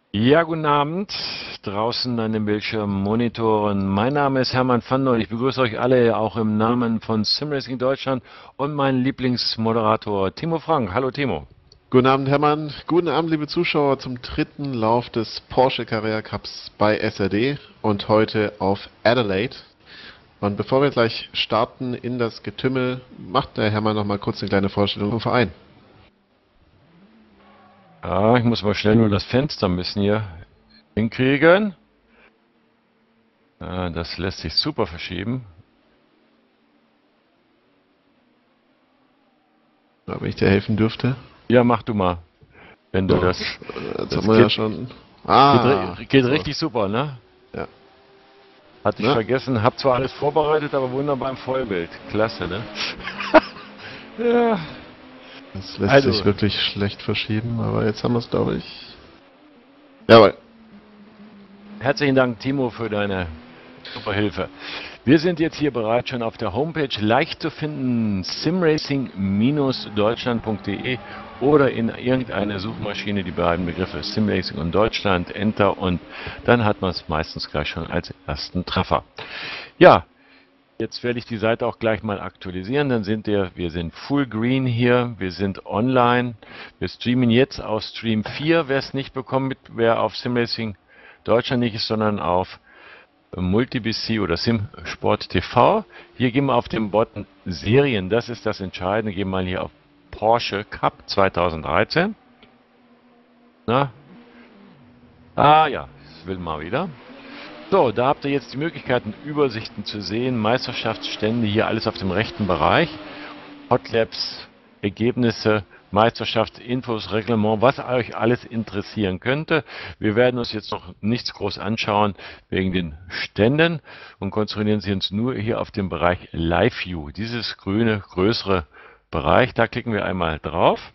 Ja, guten Abend. Draußen an den Bildschirmmonitoren. Mein Name ist Hermann van Noy. Ich begrüße euch alle auch im Namen von SimRacing Deutschland und meinen Lieblingsmoderator Timo Frank. Hallo Timo. Guten Abend, Hermann. Guten Abend, liebe Zuschauer, zum dritten Lauf des Porsche Carrera Cups bei SRD und heute auf Adelaide. Und bevor wir gleich starten in das Getümmel, macht der Hermann noch mal kurz eine kleine Vorstellung vom Verein. Ja, ich muss mal schnell nur das Fenster ein bisschen hier hinkriegen. Das lässt sich super verschieben. Ja, wenn ich dir helfen dürfte. Ja, mach du mal, wenn du So, das. jetzt Das haben wir ja schon. geht So. richtig super, ne? Ja. Hatte ich Na, vergessen. Hab zwar alles vorbereitet, aber wunderbar im Vollbild. Klasse, ne? Ja. das lässt sich Also, wirklich schlecht verschieben, aber jetzt haben wir es, glaube ich. Jawohl. herzlichen Dank, Timo, für deine super Hilfe. Wir sind jetzt hier bereits schon auf der Homepage, leicht zu finden, simracing-deutschland.de oder in irgendeiner Suchmaschine die beiden Begriffe Simracing und Deutschland, Enter, und dann hat man es meistens gleich schon als ersten Treffer. Ja, jetzt werde ich die Seite auch gleich mal aktualisieren, dann wir sind full green hier, wir sind online, wir streamen jetzt auf Stream 4, wer es nicht bekommt, wer auf Simracing Deutschland nicht ist, sondern auf MultiBC oder SimSport TV. Hier gehen wir auf den Button Serien, das ist das Entscheidende. Gehen wir mal hier auf Porsche Cup 2013. Na? Ah ja, das will mal wieder. So, da habt ihr jetzt die Möglichkeiten, Übersichten zu sehen, Meisterschaftsstände, hier alles auf dem rechten Bereich. Hotlabs, Ergebnisse, Meisterschaftsinfos, Reglement, was euch alles interessieren könnte. Wir werden uns jetzt noch nichts groß anschauen wegen den Ständen und konzentrieren uns nur hier auf den Bereich Live View. Dieses grüne, größere Bereich, da klicken wir einmal drauf.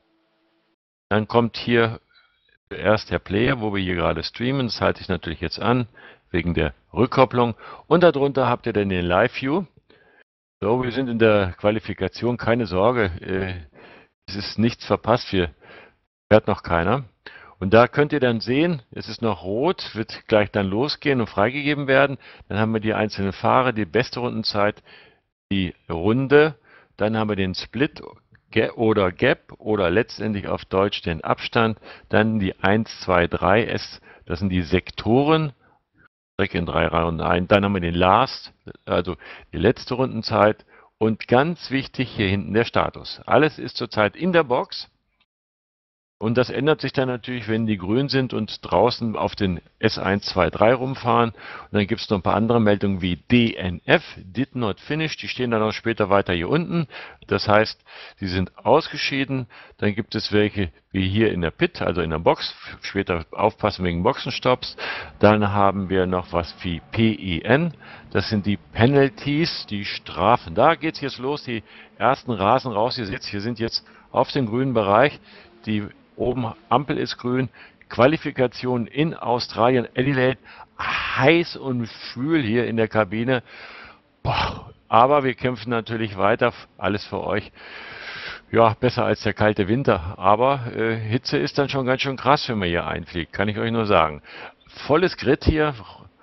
Dann kommt hier zuerst der Player, wo wir hier gerade streamen. Das halte ich natürlich jetzt an, wegen der Rückkopplung. Und darunter habt ihr dann den Live View. So, wir sind in der Qualifikation, keine Sorge, es ist nichts verpasst, fährt noch keiner. Und da könnt ihr dann sehen, es ist noch rot, wird gleich dann losgehen und freigegeben werden. Dann haben wir die einzelnen Fahrer, die beste Rundenzeit, die Runde, dann haben wir den Split oder Gap oder letztendlich auf Deutsch den Abstand, dann die 1, 2, 3 S, das sind die Sektoren, Strecke in 3 Runden ein. Dann haben wir den Last, also die letzte Rundenzeit. Und ganz wichtig, hier hinten der Status. Alles ist zurzeit in der Box. Und das ändert sich dann natürlich, wenn die grün sind und draußen auf den S1, 2, 3 rumfahren. Und dann gibt es noch ein paar andere Meldungen wie DNF, Did Not Finish. Die stehen dann auch später weiter hier unten. Das heißt, sie sind ausgeschieden. Dann gibt es welche wie hier in der Pit, also in der Box. Später aufpassen wegen Boxenstopps. Dann haben wir noch was wie PEN. Das sind die Penalties, die Strafen. Da geht es jetzt los. Die ersten rasen raus. Ihr seht, hier sind jetzt auf dem grünen Bereich die oben Ampel ist grün. Qualifikation in Australien, Adelaide. Heiß und schwül hier in der Kabine. Boah, aber wir kämpfen natürlich weiter. Alles für euch. Ja, besser als der kalte Winter. Aber Hitze ist dann schon ganz schön krass, wenn man hier einfliegt. Kann ich euch nur sagen. Volles Grid hier.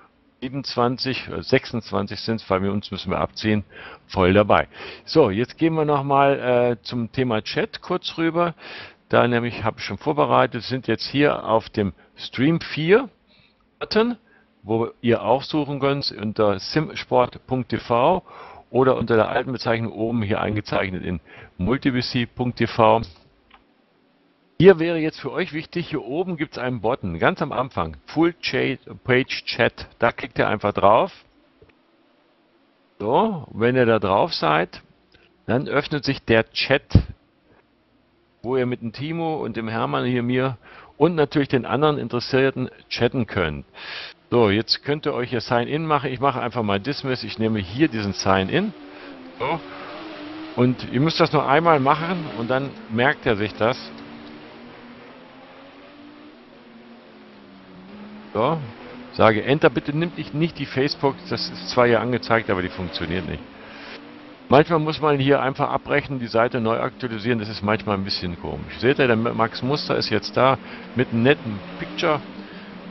27, 26 sind es, bei uns müssen wir abziehen. Voll dabei. So, jetzt gehen wir nochmal zum Thema Chat kurz rüber. Da nämlich habe ich schon vorbereitet, sind jetzt hier auf dem Stream 4 Button, wo ihr auch suchen könnt unter simsport.tv oder unter der alten Bezeichnung oben hier eingezeichnet in multibc.tv. Hier wäre jetzt für euch wichtig, hier oben gibt es einen Button, ganz am Anfang, Full Page Chat. Da klickt ihr einfach drauf. So, wenn ihr da drauf seid, dann öffnet sich der Chat, wo ihr mit dem Timo und dem Hermann hier mir und natürlich den anderen Interessierten chatten könnt. So, jetzt könnt ihr euch hier Sign-In machen. Ich mache einfach mal Dismiss. Ich nehme hier diesen Sign-In. So. Und ihr müsst das nur einmal machen und dann merkt er sich das. So, sage Enter. Bitte nimmt nicht die Facebook. Das ist zwar hier angezeigt, aber die funktioniert nicht. Manchmal muss man hier einfach abbrechen, die Seite neu aktualisieren, das ist manchmal ein bisschen komisch. Seht ihr, der Max Muster ist jetzt da mit einem netten Picture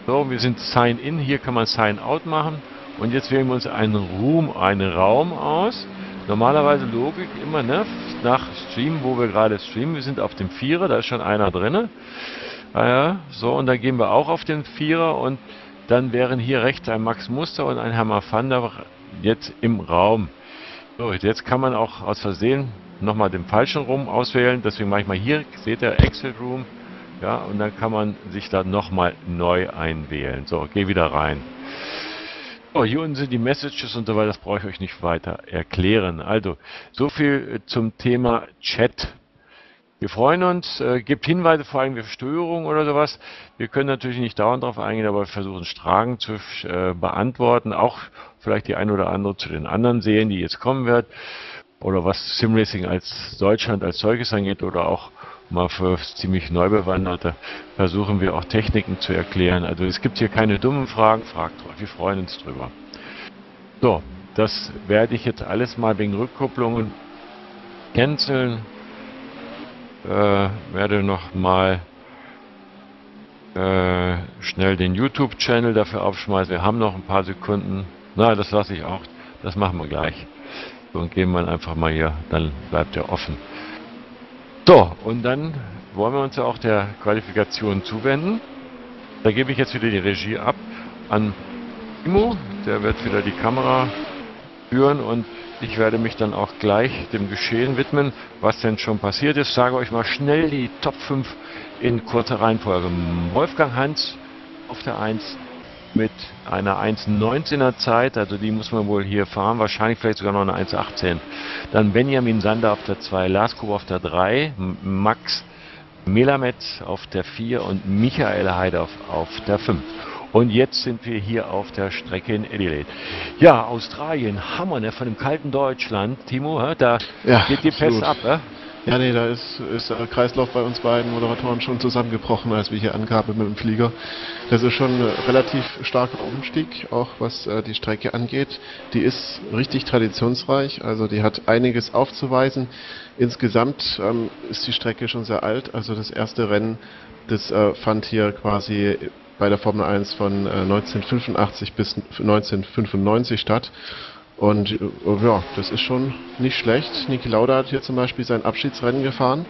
So, wir sind Sign In, hier kann man Sign Out machen. Und jetzt wählen wir uns einen Raum aus. Normalerweise Logik immer, ne? Nach Stream, wo wir gerade streamen. Wir sind auf dem Vierer, da ist schon einer drinne. Ja, so, und dann gehen wir auch auf den Vierer und dann wären hier rechts ein Max Muster und ein Hermann van der jetzt im Raum. So, jetzt kann man auch aus Versehen nochmal den falschen Raum auswählen. Deswegen mache ich mal hier, seht ihr, Exit Room. Ja, und dann kann man sich da nochmal neu einwählen. So, geh wieder rein. Oh, hier unten sind die Messages und so weiter, das brauche ich euch nicht weiter erklären. Also, so viel zum Thema Chat. Wir freuen uns, gibt Hinweise vor allem für Störungen oder sowas. Wir können natürlich nicht dauernd darauf eingehen, aber wir versuchen Fragen zu beantworten. Auch vielleicht die ein oder andere zu den anderen Serien, die jetzt kommen wird. Oder was Simracing als Deutschland als solches angeht oder auch mal für ziemlich Neubewanderte versuchen wir auch Techniken zu erklären. Also es gibt hier keine dummen Fragen, fragt euch, wir freuen uns drüber. So, das werde ich jetzt alles mal wegen Rückkopplungen canceln. Werde noch mal schnell den YouTube-Channel dafür aufschmeißen. Wir haben noch ein paar Sekunden. Na, das lasse ich auch. Das machen wir gleich. So, und gehen wir einfach mal hier, dann bleibt er offen. So, und dann wollen wir uns ja auch der Qualifikation zuwenden. Da gebe ich jetzt wieder die Regie ab an Timo. Der wird wieder die Kamera führen und ich werde mich dann auch gleich dem Geschehen widmen, was denn schon passiert ist. Ich sage euch mal schnell die Top 5 in kurzer Reihenfolge. Wolfgang Hans auf der 1 mit einer 1,19er Zeit, also die muss man wohl hier fahren, wahrscheinlich vielleicht sogar noch eine 1,18. Dann Benjamin Sander auf der 2, Lars Kuh auf der 3, Max Melamed auf der 4 und Michael Heide auf der 5. Und jetzt sind wir hier auf der Strecke in Adelaide. Ja, Australien, Hammer, ne, von dem kalten Deutschland. Timo, da Ja, geht die Pest ab, absolut. Ja, nee, da ist der Kreislauf bei uns beiden Moderatoren schon zusammengebrochen, als wir hier ankamen mit dem Flieger. Das ist schon ein relativ starker Umstieg, auch was die Strecke angeht. Die ist richtig traditionsreich, also die hat einiges aufzuweisen. Insgesamt ist die Strecke schon sehr alt, also das erste Rennen, das fand hier quasi bei der Formel 1 von 1985 bis 1995 statt. Und ja, das ist schon nicht schlecht. Niki Lauda hat hier zum Beispiel sein Abschiedsrennen gefahren.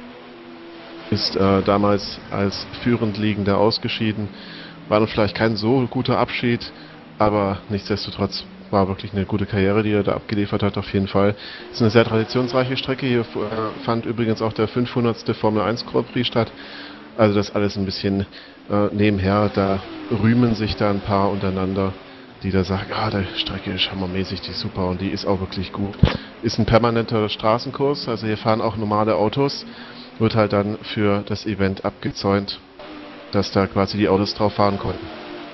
Ist damals als führend Liegender ausgeschieden. War dann vielleicht kein so guter Abschied, aber nichtsdestotrotz war wirklich eine gute Karriere, die er da abgeliefert hat, auf jeden Fall. Ist eine sehr traditionsreiche Strecke. Hier fand übrigens auch der 500. Formel 1 Grand Prix statt. Also das alles ein bisschen nebenher, da rühmen sich da ein paar untereinander, die da sagen, ah, die Strecke ist hammermäßig, die ist super und die ist auch wirklich gut. Ist ein permanenter Straßenkurs, also hier fahren auch normale Autos, wird halt dann für das Event abgezäunt, dass da quasi die Autos drauf fahren konnten.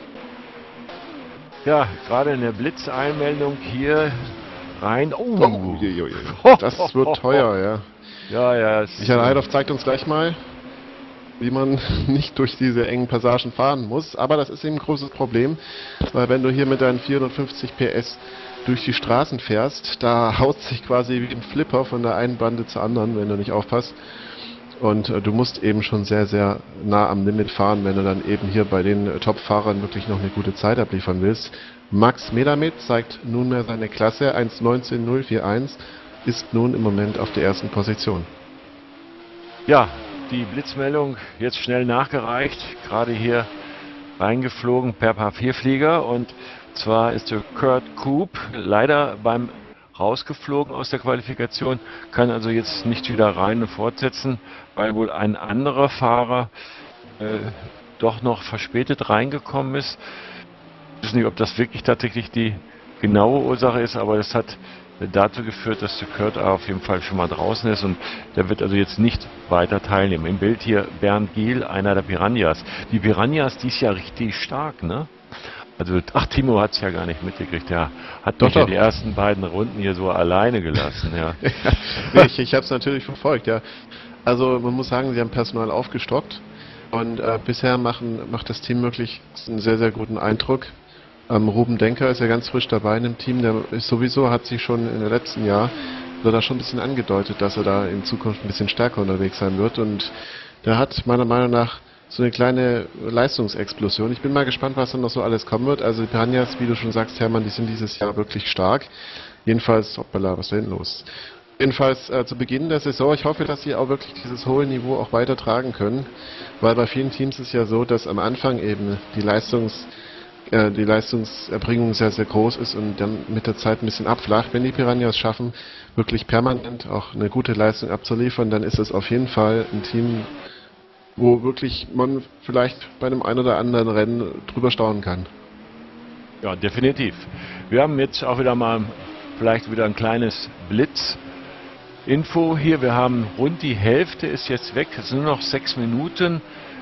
Ja, gerade in der Blitzeinmeldung hier rein. Oh, das wird teuer, ja. Ja. Michael Heidorf zeigt uns gleich mal, wie man nicht durch diese engen Passagen fahren muss. Aber das ist eben ein großes Problem, weil wenn du hier mit deinen 450 PS durch die Straßen fährst, da haut sich quasi wie ein Flipper von der einen Bande zur anderen, wenn du nicht aufpasst. Und du musst eben schon sehr, sehr nah am Limit fahren, wenn du dann eben hier bei den Top-Fahrern wirklich noch eine gute Zeit abliefern willst. Max Melamed zeigt nunmehr seine Klasse, 1.19.041, ist nun im Moment auf der ersten Position. Ja, die Blitzmeldung jetzt schnell nachgereicht, gerade hier reingeflogen per Papierflieger und zwar ist der Kurt Coop leider beim rausgeflogen aus der Qualifikation, kann also jetzt nicht wieder rein und fortsetzen, weil wohl ein anderer Fahrer doch noch verspätet reingekommen ist. Ich weiß nicht, ob das wirklich tatsächlich die genaue Ursache ist, aber das hat dazu geführt, dass der Kurt auf jeden Fall schon mal draußen ist und der wird also jetzt nicht weiter teilnehmen. Im Bild hier Bernd Giel, einer der Piranhas. Die Piranhas, die ist ja richtig stark, ne? Also, ach, Timo hat es ja gar nicht mitgekriegt. Der hat doch ja die ersten beiden Runden hier so alleine gelassen, ja. Ich habe es natürlich verfolgt, ja. Also, man muss sagen, sie haben Personal aufgestockt und bisher macht das Team wirklich einen sehr, sehr guten Eindruck. Ruben Denker ist ja ganz frisch dabei in dem Team, der ist sowieso, hat sich schon in den letzten Jahr da schon ein bisschen angedeutet, dass er da in Zukunft ein bisschen stärker unterwegs sein wird und der hat meiner Meinung nach so eine kleine Leistungsexplosion. Ich bin mal gespannt, was dann noch so alles kommen wird. Also die Piranhas, wie du schon sagst, Hermann, die sind dieses Jahr wirklich stark. Jedenfalls, hoppala, was ist denn los? Jedenfalls zu Beginn der Saison, ich hoffe, dass sie auch wirklich dieses hohe Niveau auch weiter tragen können, weil bei vielen Teams ist ja so, dass am Anfang eben die Leistungserbringung sehr, sehr groß ist und dann mit der Zeit ein bisschen abflacht. Wenn die Piranhas schaffen, wirklich permanent auch eine gute Leistung abzuliefern, dann ist es auf jeden Fall ein Team, wo wirklich man vielleicht bei einem ein oder anderen Rennen drüber staunen kann. Ja, definitiv. Wir haben jetzt auch wieder mal vielleicht wieder ein kleines Blitz-Info hier. Wir haben rund die Hälfte ist jetzt weg. Es sind nur noch 6 Minuten,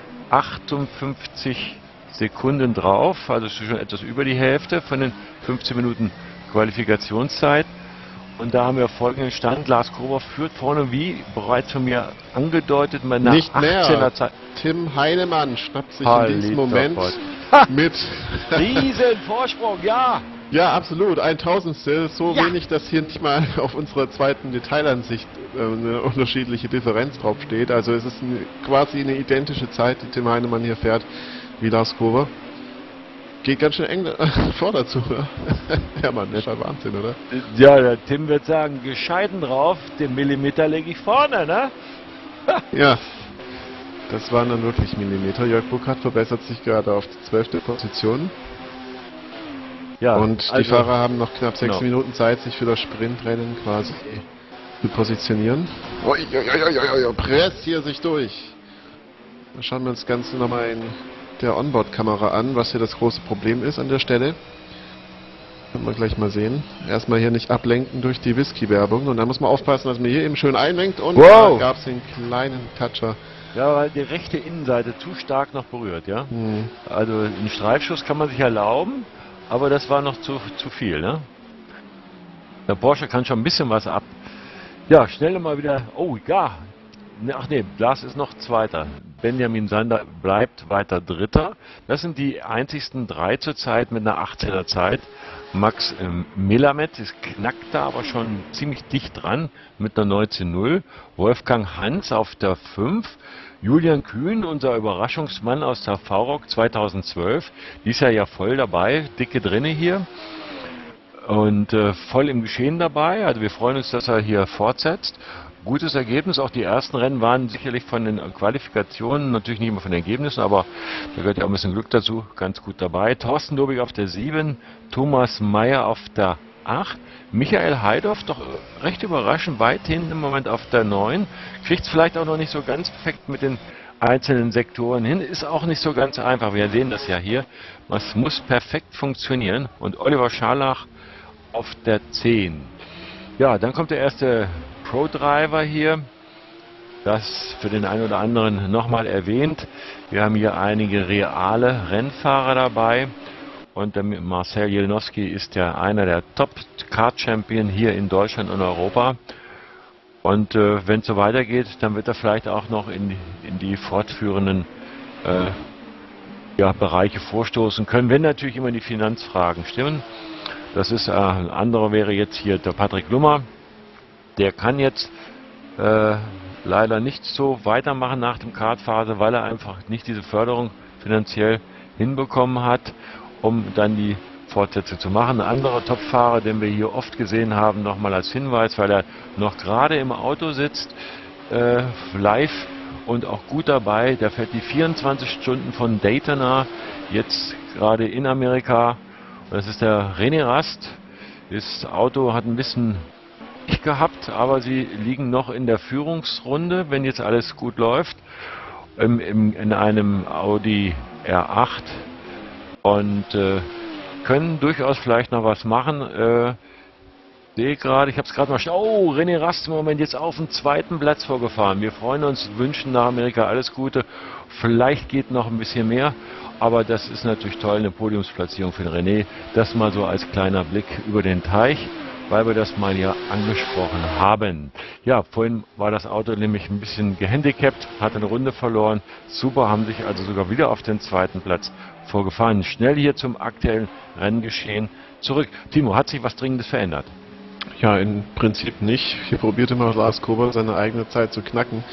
58 Sekunden drauf. Also schon etwas über die Hälfte von den 15 Minuten Qualifikationszeit. Und da haben wir folgenden Stand. Lars Grober führt vorne, wie bereits von mir angedeutet, mit einer Nicht mehr. 18er Zeit. Tim Heinemann schnappt sich Ah, in diesem lieber Moment Gott. mit. Riesen Vorsprung, ja! Ja, absolut. Ein Tausendstel. So Ja. wenig, dass hier nicht mal auf unserer zweiten Detailansicht eine unterschiedliche Differenz drauf steht. Also es ist quasi eine identische Zeit, die Tim Heinemann hier fährt, wie Lars Grober. Geht ganz schön eng vor dazu. Ja, Mann, das ist ja Wahnsinn, oder? Ja, der Tim wird sagen, gescheiten drauf, den Millimeter lege ich vorne, ne? Ja, das waren dann wirklich Millimeter. Jörg Burkhardt verbessert sich gerade auf die 12. Position. Ja, Und die also, Fahrer haben noch knapp 6 genau. Minuten Zeit, sich für das Sprintrennen quasi zu positionieren. Presst hier sich durch. Dann schauen wir uns das Ganze nochmal in der Onboard-Kamera an, was hier das große Problem ist an der Stelle. Können wir gleich mal sehen. Erstmal hier nicht ablenken durch die Whisky-Werbung. Und dann muss man aufpassen, dass man hier eben schön einlenkt. Und Wow. da gab es den kleinen Toucher. Ja, weil die rechte Innenseite zu stark noch berührt, ja? Hm. Also einen Streifschuss kann man sich erlauben, aber das war noch zu viel, ne? Der Porsche kann schon ein bisschen was ab. Ja, schnell mal wieder. Oh ja. Ach nee, Lars ist noch Zweiter. Benjamin Sander bleibt weiter Dritter. Das sind die einzigsten 3 zurzeit mit einer 18er Zeit. Max Melamed ist knackt da aber schon ziemlich dicht dran mit einer 19:0. Wolfgang Hans auf der 5. Julian Kühn, unser Überraschungsmann aus der VROC 2012. Die ist ja voll dabei, dicke drinne hier. Und voll im Geschehen dabei. Also wir freuen uns, dass er hier fortsetzt. Gutes Ergebnis, auch die ersten Rennen waren sicherlich von den Qualifikationen, natürlich nicht immer von den Ergebnissen, aber da gehört ja auch ein bisschen Glück dazu, ganz gut dabei. Thorsten Dobig auf der 7, Thomas Meyer auf der 8, Michael Heidorf, doch recht überraschend weit hinten im Moment auf der 9, kriegt es vielleicht auch noch nicht so ganz perfekt mit den einzelnen Sektoren hin, ist auch nicht so ganz einfach, wir sehen das ja hier, es muss perfekt funktionieren. Und Oliver Scharlach auf der 10. Ja, dann kommt der erste Pro-Driver hier, das für den einen oder anderen nochmal erwähnt. Wir haben hier einige reale Rennfahrer dabei und der Marcel Jelinowski ist ja einer der Top-Kart-Champion hier in Deutschland und Europa. Und wenn es so weitergeht, dann wird er vielleicht auch noch in die fortführenden Bereiche vorstoßen können, wenn natürlich immer die Finanzfragen stimmen. Das ist ein anderer wäre jetzt hier der Patrick Lummer. Der kann jetzt leider nicht so weitermachen nach dem Kartphase, weil er einfach nicht diese Förderung finanziell hinbekommen hat, um dann die Fortsetzung zu machen. Ein anderer Topfahrer, den wir hier oft gesehen haben, nochmal als Hinweis, weil er noch gerade im Auto sitzt, live und auch gut dabei. Der fährt die 24 Stunden von Daytona, jetzt gerade in Amerika. Das ist der René Rast. Das Auto hat ein bisschen gehabt, aber sie liegen noch in der Führungsrunde, wenn jetzt alles gut läuft, in einem Audi R8 und können durchaus vielleicht noch was machen. Sehe gerade, ich habe es gerade mal oh, René Rast im Moment jetzt auf den 2. Platz vorgefahren. Wir freuen uns, wünschen nach Amerika alles Gute. Vielleicht geht noch ein bisschen mehr, aber das ist natürlich toll, eine Podiumsplatzierung für den René. Das mal so als kleiner Blick über den Teich, weil wir das mal hier angesprochen haben. Ja, vorhin war das Auto nämlich ein bisschen gehandicapt, hat eine Runde verloren. Super, haben sich also sogar wieder auf den 2. Platz vorgefahren. Schnell hier zum aktuellen Renngeschehen zurück. Timo, hat sich was Dringendes verändert? Ja, im Prinzip nicht. Hier probierte mal Lars Grober seine eigene Zeit zu knacken.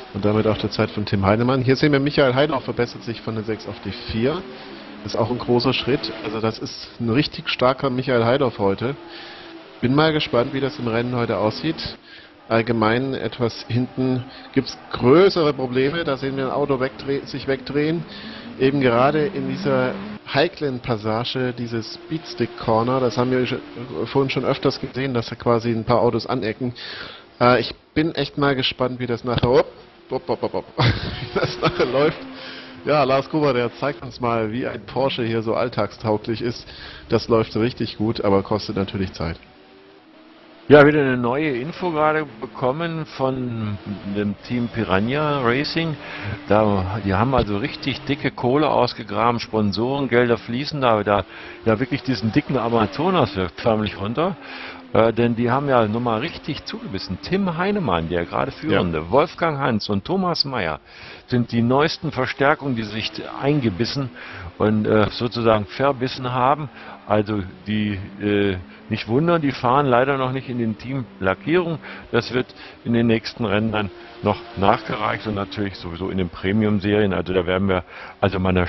und damit auch der Zeit von Tim Heinemann. Hier sehen wir, Michael Heidorf verbessert sich von der 6 auf die 4. Das ist auch ein großer Schritt. Also das ist ein richtig starker Michael Heidorf heute. Bin mal gespannt, wie das im Rennen heute aussieht. Allgemein etwas hinten gibt es größere Probleme. Da sehen wir ein Auto sich wegdrehen. Eben gerade in dieser heiklen Passage, dieses Speedstick Corner, das haben wir vorhin schon öfters gesehen, dass da quasi ein paar Autos anecken. Ich bin echt mal gespannt, wie das nachher, wie das nachher läuft. Ja, Lars Gruber, der zeigt uns mal, wie ein Porsche hier so alltagstauglich ist. Das läuft richtig gut, aber kostet natürlich Zeit. Ja, wieder eine neue Info gerade bekommen von dem Team Piranha Racing. Die haben also richtig dicke Kohle ausgegraben, Sponsorengelder fließen da ja wirklich diesen dicken Amazonas wirkt förmlich runter. Denn die haben ja nochmal richtig zugebissen. Tim Heinemann, der gerade Führende, ja. Wolfgang Hans und Thomas Meyer sind die neuesten Verstärkungen, die sich eingebissen und sozusagen verbissen haben. Also die nicht wundern, die fahren leider noch nicht in den Team-Lackierungen. Das wird in den nächsten Rennen dann noch nachgereicht und natürlich sowieso in den Premium-Serien. Also da werden wir also mal eine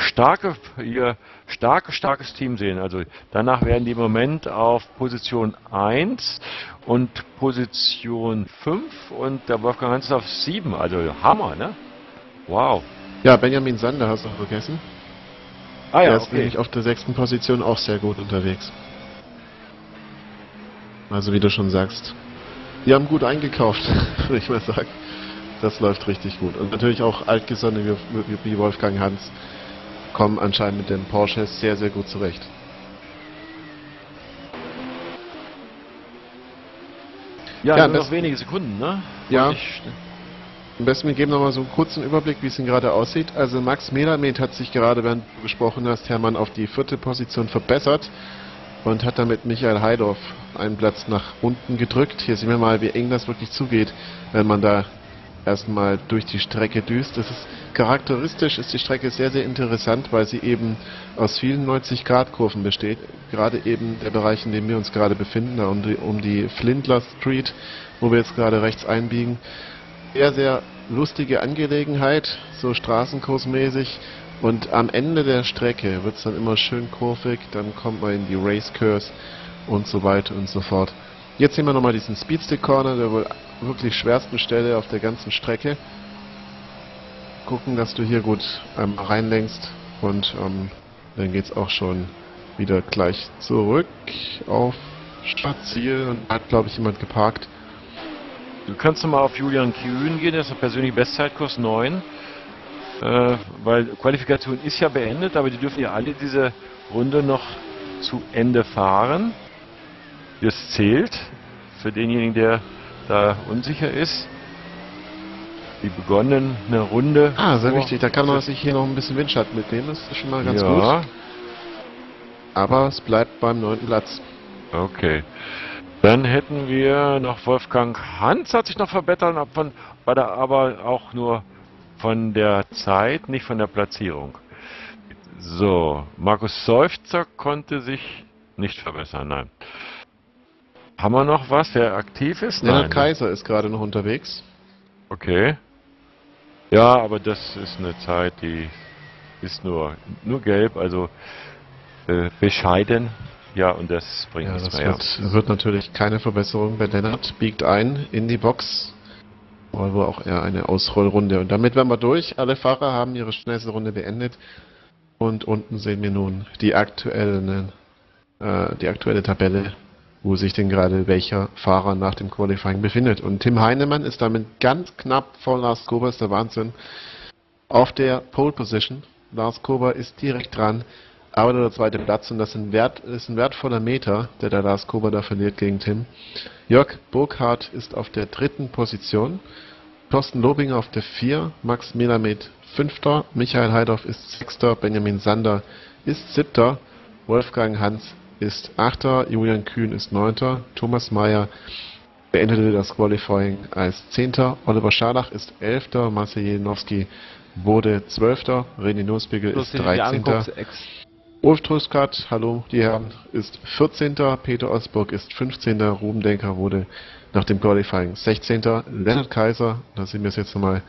starkes Team sehen. Also danach werden die im Moment auf Position 1 und Position 5 und der Wolfgang Hans ist auf 7. Also Hammer, ne? Wow. Ja, Benjamin Sander hast du noch vergessen. Ah ja, der ist nämlich auf der 6. Position auch sehr gut unterwegs. Also wie du schon sagst, die haben gut eingekauft, würde ich mal sagen. Das läuft richtig gut. Und natürlich auch Altgesonnene wie Wolfgang Hans kommen anscheinend mit den Porsches sehr, sehr gut zurecht. Ja, nur noch wenige Sekunden, ne? Ja. Am besten wir geben nochmal so einen kurzen Überblick, wie es denn gerade aussieht. Also Max Melamed hat sich gerade, während du gesprochen hast, Hermann, auf die 4. Position verbessert und hat damit Michael Heidorf einen Platz nach unten gedrückt. Hier sehen wir mal, wie eng das wirklich zugeht, wenn man da erstmal durch die Strecke düst. Das ist charakteristisch, ist die Strecke sehr, sehr interessant, weil sie eben aus vielen 90-Grad-Kurven besteht. Gerade eben der Bereich, in dem wir uns gerade befinden, da um die Flindler Street, wo wir jetzt gerade rechts einbiegen. Sehr, sehr lustige Angelegenheit, so straßenkursmäßig. Und am Ende der Strecke wird es dann immer schön kurvig, dann kommt man in die Race Curves und so weiter und so fort. Jetzt sehen wir nochmal diesen Speedstick Corner, der wohl wirklich schwersten Stelle auf der ganzen Strecke. Gucken, dass du hier gut reinlenkst und dann geht es auch schon wieder gleich zurück auf Startziel und hat, glaube ich, jemand geparkt. Du kannst nochmal auf Julian Kühn gehen, der ist der persönliche Bestzeitkurs 9. Weil Qualifikation ist ja beendet, aber die dürfen ja alle diese Runde noch zu Ende fahren. Das zählt für denjenigen, der da unsicher ist. Die begonnene Runde. Ah, sehr wichtig. Da kann man sich hier noch ein bisschen Windschatten mitnehmen. Das ist schon mal ganz gut. Aber es bleibt beim 9. Platz. Okay. Dann hätten wir noch Wolfgang Hans, hat sich noch verbessert, aber auch nur von der Zeit, nicht von der Platzierung. So, Markus Seufzer konnte sich nicht verbessern, nein. Haben wir noch was, der aktiv ist? Nein. Kaiser ist gerade noch unterwegs. Okay. Ja, aber das ist eine Zeit, die ist nur gelb, also bescheiden. Ja, und das bringt nichts mehr. Das wird natürlich keine Verbesserung bei Lennart. Biegt ein in die Box. Aber auch eher eine Ausrollrunde. Und damit wären wir durch. Alle Fahrer haben ihre schnellste Runde beendet. Und unten sehen wir nun die aktuelle Tabelle, wo sich denn gerade welcher Fahrer nach dem Qualifying befindet. Und Tim Heinemann ist damit ganz knapp vor Lars Gruber, ist der Wahnsinn, auf der Pole Position. Lars Gruber ist direkt dran. Aber nur der 2. Platz und das ist ein wertvoller Meter, der Lars Gruber da verliert gegen Tim. Jörg Burkhardt ist auf der 3. Position, Thorsten Lobinger auf der 4, Max Melamed 5., Michael Heidorf ist 6., Benjamin Sander ist 7., Wolfgang Hans ist 8., Julian Kühn ist 9., Thomas Meyer beendete das Qualifying als 10., Oliver Scharlach ist 11., Marcel Jelinowski wurde 12., René Nussbigel ist 13., Ulf Truskat, hallo die Herren, ist 14. Peter Osburg ist 15. Ruben Denker wurde nach dem Qualifying 16. Lennart Kaiser, da sehen wir es jetzt nochmal,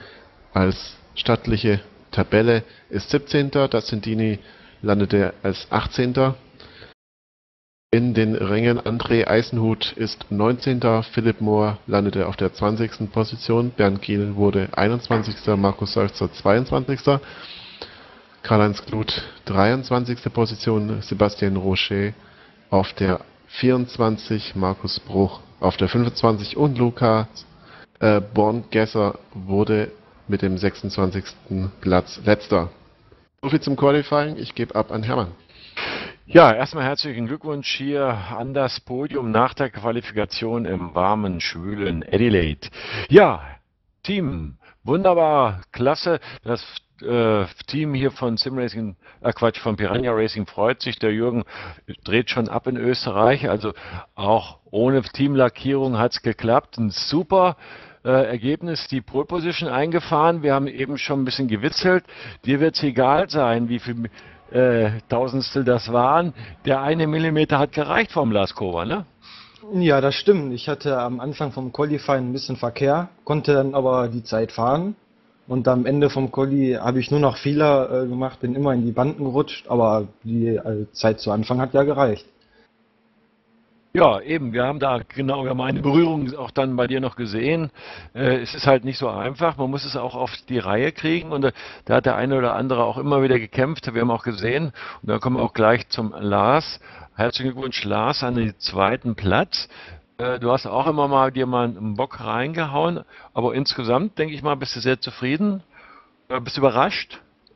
als stattliche Tabelle ist 17. Dastindini landete als 18. In den Rängen André Eisenhut ist 19. Philipp Mohr landete auf der 20. Position. Bernd Kiel wurde 21. Markus Seufzer 22. Karl-Heinz Glut 23. Position. Sebastian Rocher auf der 24. Markus Bruch auf der 25. Und Lukas Born-Gesser wurde mit dem 26. Platz letzter. Soviel zum Qualifying. Ich gebe ab an Hermann. Ja, erstmal herzlichen Glückwunsch hier an das Podium nach der Qualifikation im warmen, schwülen Adelaide. Ja, Team, wunderbar, klasse. Das Team hier von von Piranha Racing freut sich. Der Jürgen dreht schon ab in Österreich, also auch ohne Teamlackierung hat es geklappt. Ein super Ergebnis, die Pole Position eingefahren. Wir haben eben schon ein bisschen gewitzelt. Dir wird es egal sein, wie viel Tausendstel das waren. Der 1 Millimeter hat gereicht vom Laskova, ne? Ja, das stimmt. Ich hatte am Anfang vom Qualifying ein bisschen Verkehr, konnte dann aber die Zeit fahren. Und am Ende vom Quali habe ich nur noch Fehler gemacht, bin immer in die Banden gerutscht, aber die Zeit zu Anfang hat ja gereicht. Ja, eben, wir haben eine Berührung auch dann bei dir noch gesehen. Es ist halt nicht so einfach, man muss es auch auf die Reihe kriegen und da hat der eine oder andere auch immer wieder gekämpft, wir haben auch gesehen. Und dann kommen wir auch gleich zum Lars. Herzlichen Glückwunsch, Lars, an den 2. Platz. Du hast auch immer mal dir mal einen Bock reingehauen, aber insgesamt, denke ich mal, bist du sehr zufrieden. Bist du überrascht?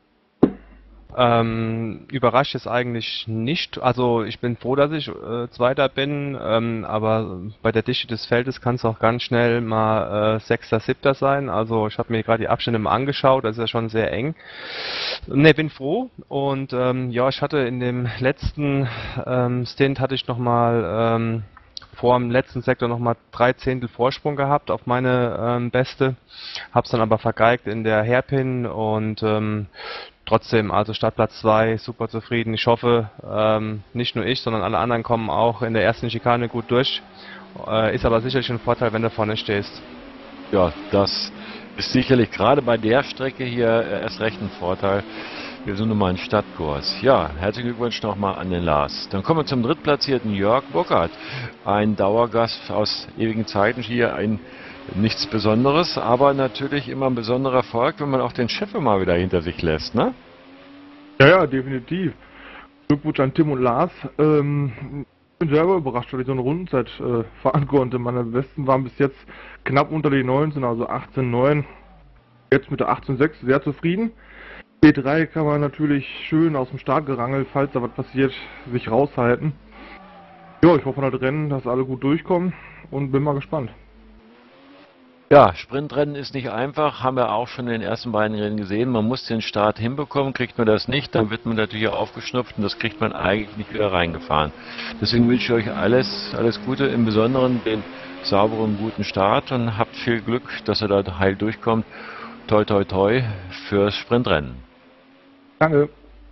Überrascht ist eigentlich nicht. Also ich bin froh, dass ich Zweiter bin, aber bei der Dichte des Feldes kann es auch ganz schnell mal 6., 7. sein. Also ich habe mir gerade die Abstände mal angeschaut, das ist ja schon sehr eng. Ne, bin froh und ja, ich hatte in dem letzten Stint hatte ich nochmal vor dem letzten Sektor nochmal 3 Zehntel Vorsprung gehabt auf meine Beste, hab's dann aber vergeigt in der Hairpin und trotzdem, also Startplatz 2, super zufrieden. Ich hoffe, nicht nur ich, sondern alle anderen kommen auch in der ersten Schikane gut durch. Ist aber sicherlich ein Vorteil, wenn du vorne stehst. Ja, das ist sicherlich gerade bei der Strecke hier erst recht ein Vorteil. Wir sind nun mal ein Stadtkurs. Ja, herzlichen Glückwunsch nochmal an den Lars. Dann kommen wir zum drittplatzierten Jörg Burkhardt. Ein Dauergast aus ewigen Zeiten hier, nichts Besonderes, aber natürlich immer ein besonderer Erfolg, wenn man auch den Chef mal wieder hinter sich lässt, ne? Ja, definitiv. Glückwunsch an Tim und Lars. Ich bin selber überrascht, dass ich so eine Rundenzeit fahren konnte. Meine besten waren bis jetzt knapp unter die 19, also 18,9. Jetzt mit der 18,6 sehr zufrieden. B3 kann man natürlich schön aus dem Start gerangelt, falls da was passiert, sich raushalten. Ja, ich hoffe an das Rennen, dass alle gut durchkommen und bin mal gespannt. Ja, Sprintrennen ist nicht einfach, haben wir auch schon in den ersten beiden Rennen gesehen. Man muss den Start hinbekommen, kriegt man das nicht, dann wird man natürlich auch aufgeschnupft und das kriegt man eigentlich nicht wieder reingefahren. Deswegen wünsche ich euch alles Gute, im Besonderen den sauberen, guten Start und habt viel Glück, dass ihr da heil durchkommt. Toi, toi, toi fürs Sprintrennen. Danke.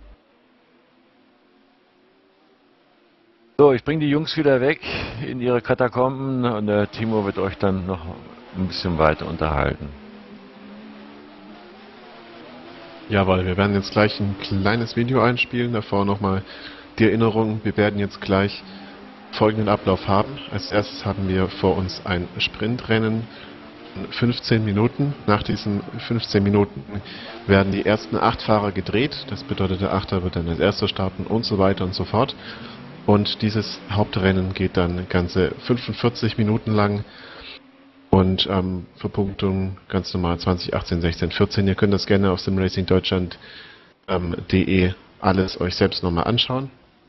So, ich bringe die Jungs wieder weg in ihre Katakomben und der Timo wird euch dann noch ein bisschen weiter unterhalten. Jawohl, wir werden jetzt gleich ein kleines Video einspielen. Davor nochmal die Erinnerung, wir werden jetzt gleich folgenden Ablauf haben. Als erstes haben wir vor uns ein Sprintrennen. 15 Minuten. Nach diesen 15 Minuten werden die ersten 8 Fahrer gedreht. Das bedeutet, der Achter wird dann als erster starten und so weiter und so fort. Und dieses Hauptrennen geht dann ganze 45 Minuten lang. Und Verpunktung ganz normal 20, 18, 16, 14. Ihr könnt das gerne auf simracingdeutschland.de alles euch selbst nochmal anschauen.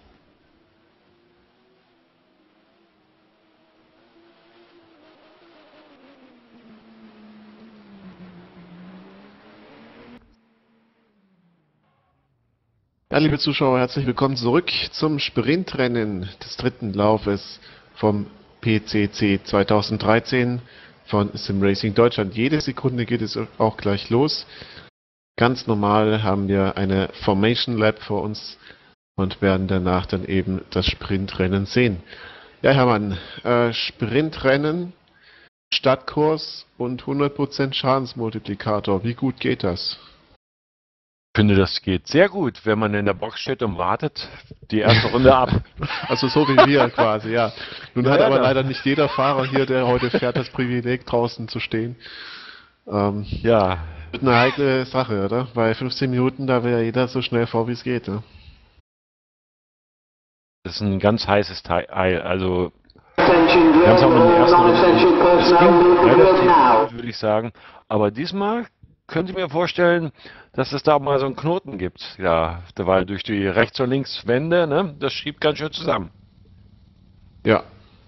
Ja, liebe Zuschauer, herzlich willkommen zurück zum Sprintrennen des dritten Laufes vom PCC 2013 von SimRacing Deutschland. Jede Sekunde geht es auch gleich los. Ganz normal haben wir eine Formation Lap vor uns und werden danach dann eben das Sprintrennen sehen. Ja, Hermann, Sprintrennen Stadtkurs und 100% Schadensmultiplikator. Wie gut geht das? Ich finde, das geht sehr gut, wenn man in der Box steht und wartet die erste Runde ab. Also so wie wir quasi, ja. Nun hat aber leider nicht jeder Fahrer hier, der heute fährt, das Privileg, draußen zu stehen. Ja. Wird eine heikle Sache, oder? Bei 15 Minuten, da will ja jeder so schnell vor, wie es geht. Ne? Das ist ein ganz heißes Teil. Also, ganz auch in den ersten Runden. Es ging relativ gut, würde ich sagen. Aber diesmal könnte ich mir vorstellen, dass es da mal so einen Knoten gibt. Ja, weil durch die Rechts- und Linkswände, ne, das schiebt ganz schön zusammen. Ja.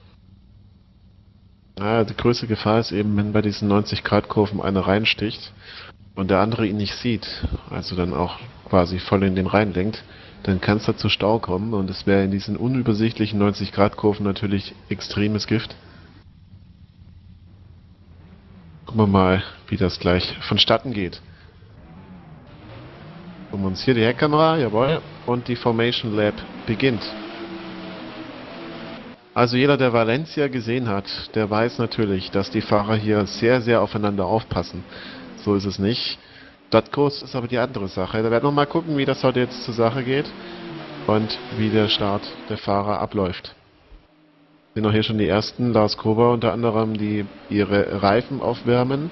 Ja, die größte Gefahr ist eben, wenn bei diesen 90-Grad-Kurven einer reinsticht und der andere ihn nicht sieht, also dann auch quasi voll in den reinlenkt, dann kann es da zu Stau kommen und es wäre in diesen unübersichtlichen 90-Grad-Kurven natürlich extremes Gift. Gucken wir mal, wie das gleich vonstatten geht. Gucken wir uns hier die Heckkamera, jawohl, und die Formation Lab beginnt. Also jeder, der Valencia gesehen hat, der weiß natürlich, dass die Fahrer hier sehr, sehr aufeinander aufpassen. So ist es nicht. Stadtkurs ist aber die andere Sache. Da werden wir mal gucken, wie das heute jetzt zur Sache geht und wie der Start der Fahrer abläuft. Sind auch hier schon die ersten, Lars Kober unter anderem, die ihre Reifen aufwärmen.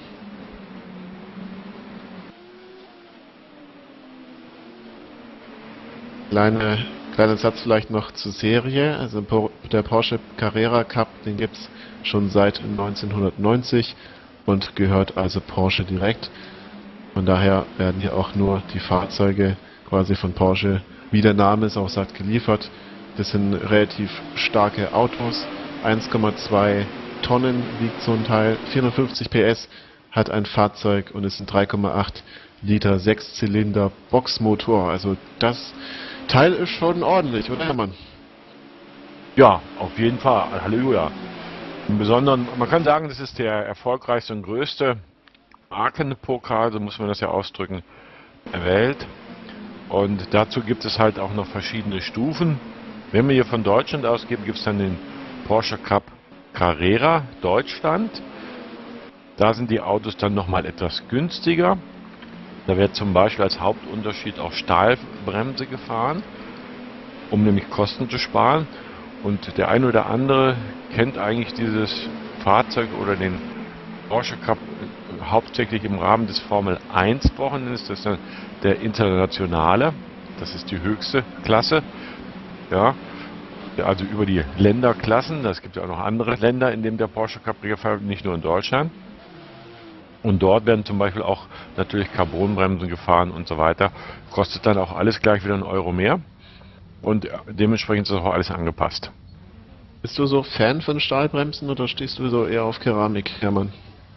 Kleiner Satz vielleicht noch zur Serie. Also der Porsche Carrera Cup, den gibt es schon seit 1990 und gehört also Porsche direkt. Von daher werden hier auch nur die Fahrzeuge quasi von Porsche, wie der Name es auch sagt, geliefert. Das sind relativ starke Autos. 1,2 Tonnen wiegt so ein Teil. 450 PS hat ein Fahrzeug und ist ein 3,8 Liter 6-Zylinder Boxmotor. Also das Teil ist schon ordentlich, oder Hermann? Ja, auf jeden Fall. Halleluja. Im Besonderen, man kann sagen, das ist der erfolgreichste und größte Markenpokal, so muss man das ja ausdrücken, der Welt. Und dazu gibt es halt auch noch verschiedene Stufen. Wenn wir hier von Deutschland ausgeben, gibt es dann den Porsche Cup Carrera Deutschland. Da sind die Autos dann nochmal etwas günstiger. Da wird zum Beispiel als Hauptunterschied auch Stahlbremse gefahren, um nämlich Kosten zu sparen. Und der eine oder andere kennt eigentlich dieses Fahrzeug oder den Porsche Cup hauptsächlich im Rahmen des Formel 1 Wochenendes. Das ist dann der internationale, das ist die höchste Klasse. Ja, also über die Länderklassen. Es gibt ja auch noch andere Länder, in denen der Porsche Cup gefahren wird, nicht nur in Deutschland. Und dort werden zum Beispiel auch natürlich Carbonbremsen gefahren und so weiter. Kostet dann auch alles gleich wieder €1 mehr. Und dementsprechend ist auch alles angepasst. Bist du so Fan von Stahlbremsen oder stehst du so eher auf Keramik, Hermann?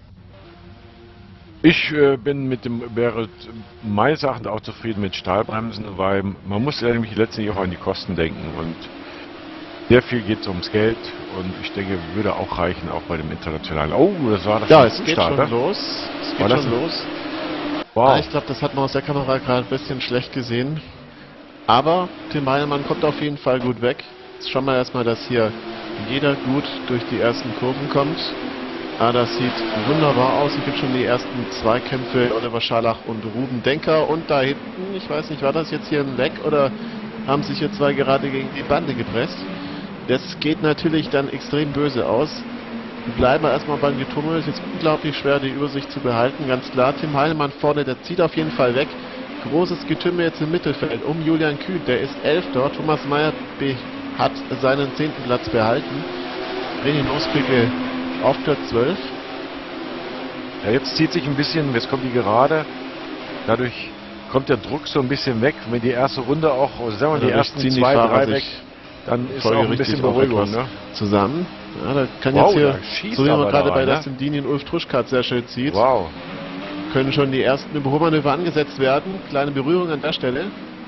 Ich wäre meines Erachtens auch zufrieden mit Stahlbremsen, weil man muss nämlich letztendlich auch an die Kosten denken und sehr viel geht ums Geld und ich denke, würde auch reichen, auch bei dem internationalen. Oh, das war das. Ja, es geht schon los. Es geht schon los. Wow. Ja, ich glaube, das hat man aus der Kamera gerade ein bisschen schlecht gesehen. Aber Tim Heinemann kommt auf jeden Fall gut weg. Jetzt schauen wir erstmal, dass hier jeder gut durch die ersten Kurven kommt. Ah, das sieht wunderbar aus. Es gibt schon die ersten Zweikämpfe. Oliver Scharlach und Ruben Denker. Und da hinten, ich weiß nicht, war das jetzt hier ein Leck oder haben sich hier zwei gerade gegen die Bande gepresst? Das geht natürlich dann extrem böse aus. Wir bleiben erstmal beim Getummel. Es ist jetzt unglaublich schwer, die Übersicht zu behalten. Ganz klar, Tim Heinemann vorne, der zieht auf jeden Fall weg. Großes Getümmel jetzt im Mittelfeld um Julian Kühn. Der ist 11. Thomas Meyer hat seinen 10. Platz behalten. René Nosbrücke auf Platz 12. Ja, jetzt zieht sich ein bisschen, jetzt kommt die Gerade. Dadurch kommt der Druck so ein bisschen weg. Wenn die erste Runde auch, sagen wir die ersten 2, 3 weg, dann ist auch ein bisschen Beruhigung, ne? Zusammen. Ja, da kann wow, jetzt hier, so wie man gerade bei ne? Dustin Dini und Ulf Truschkat sehr schön sieht, wow, können schon die ersten Überholmanöver angesetzt werden. Kleine Berührung an der Stelle.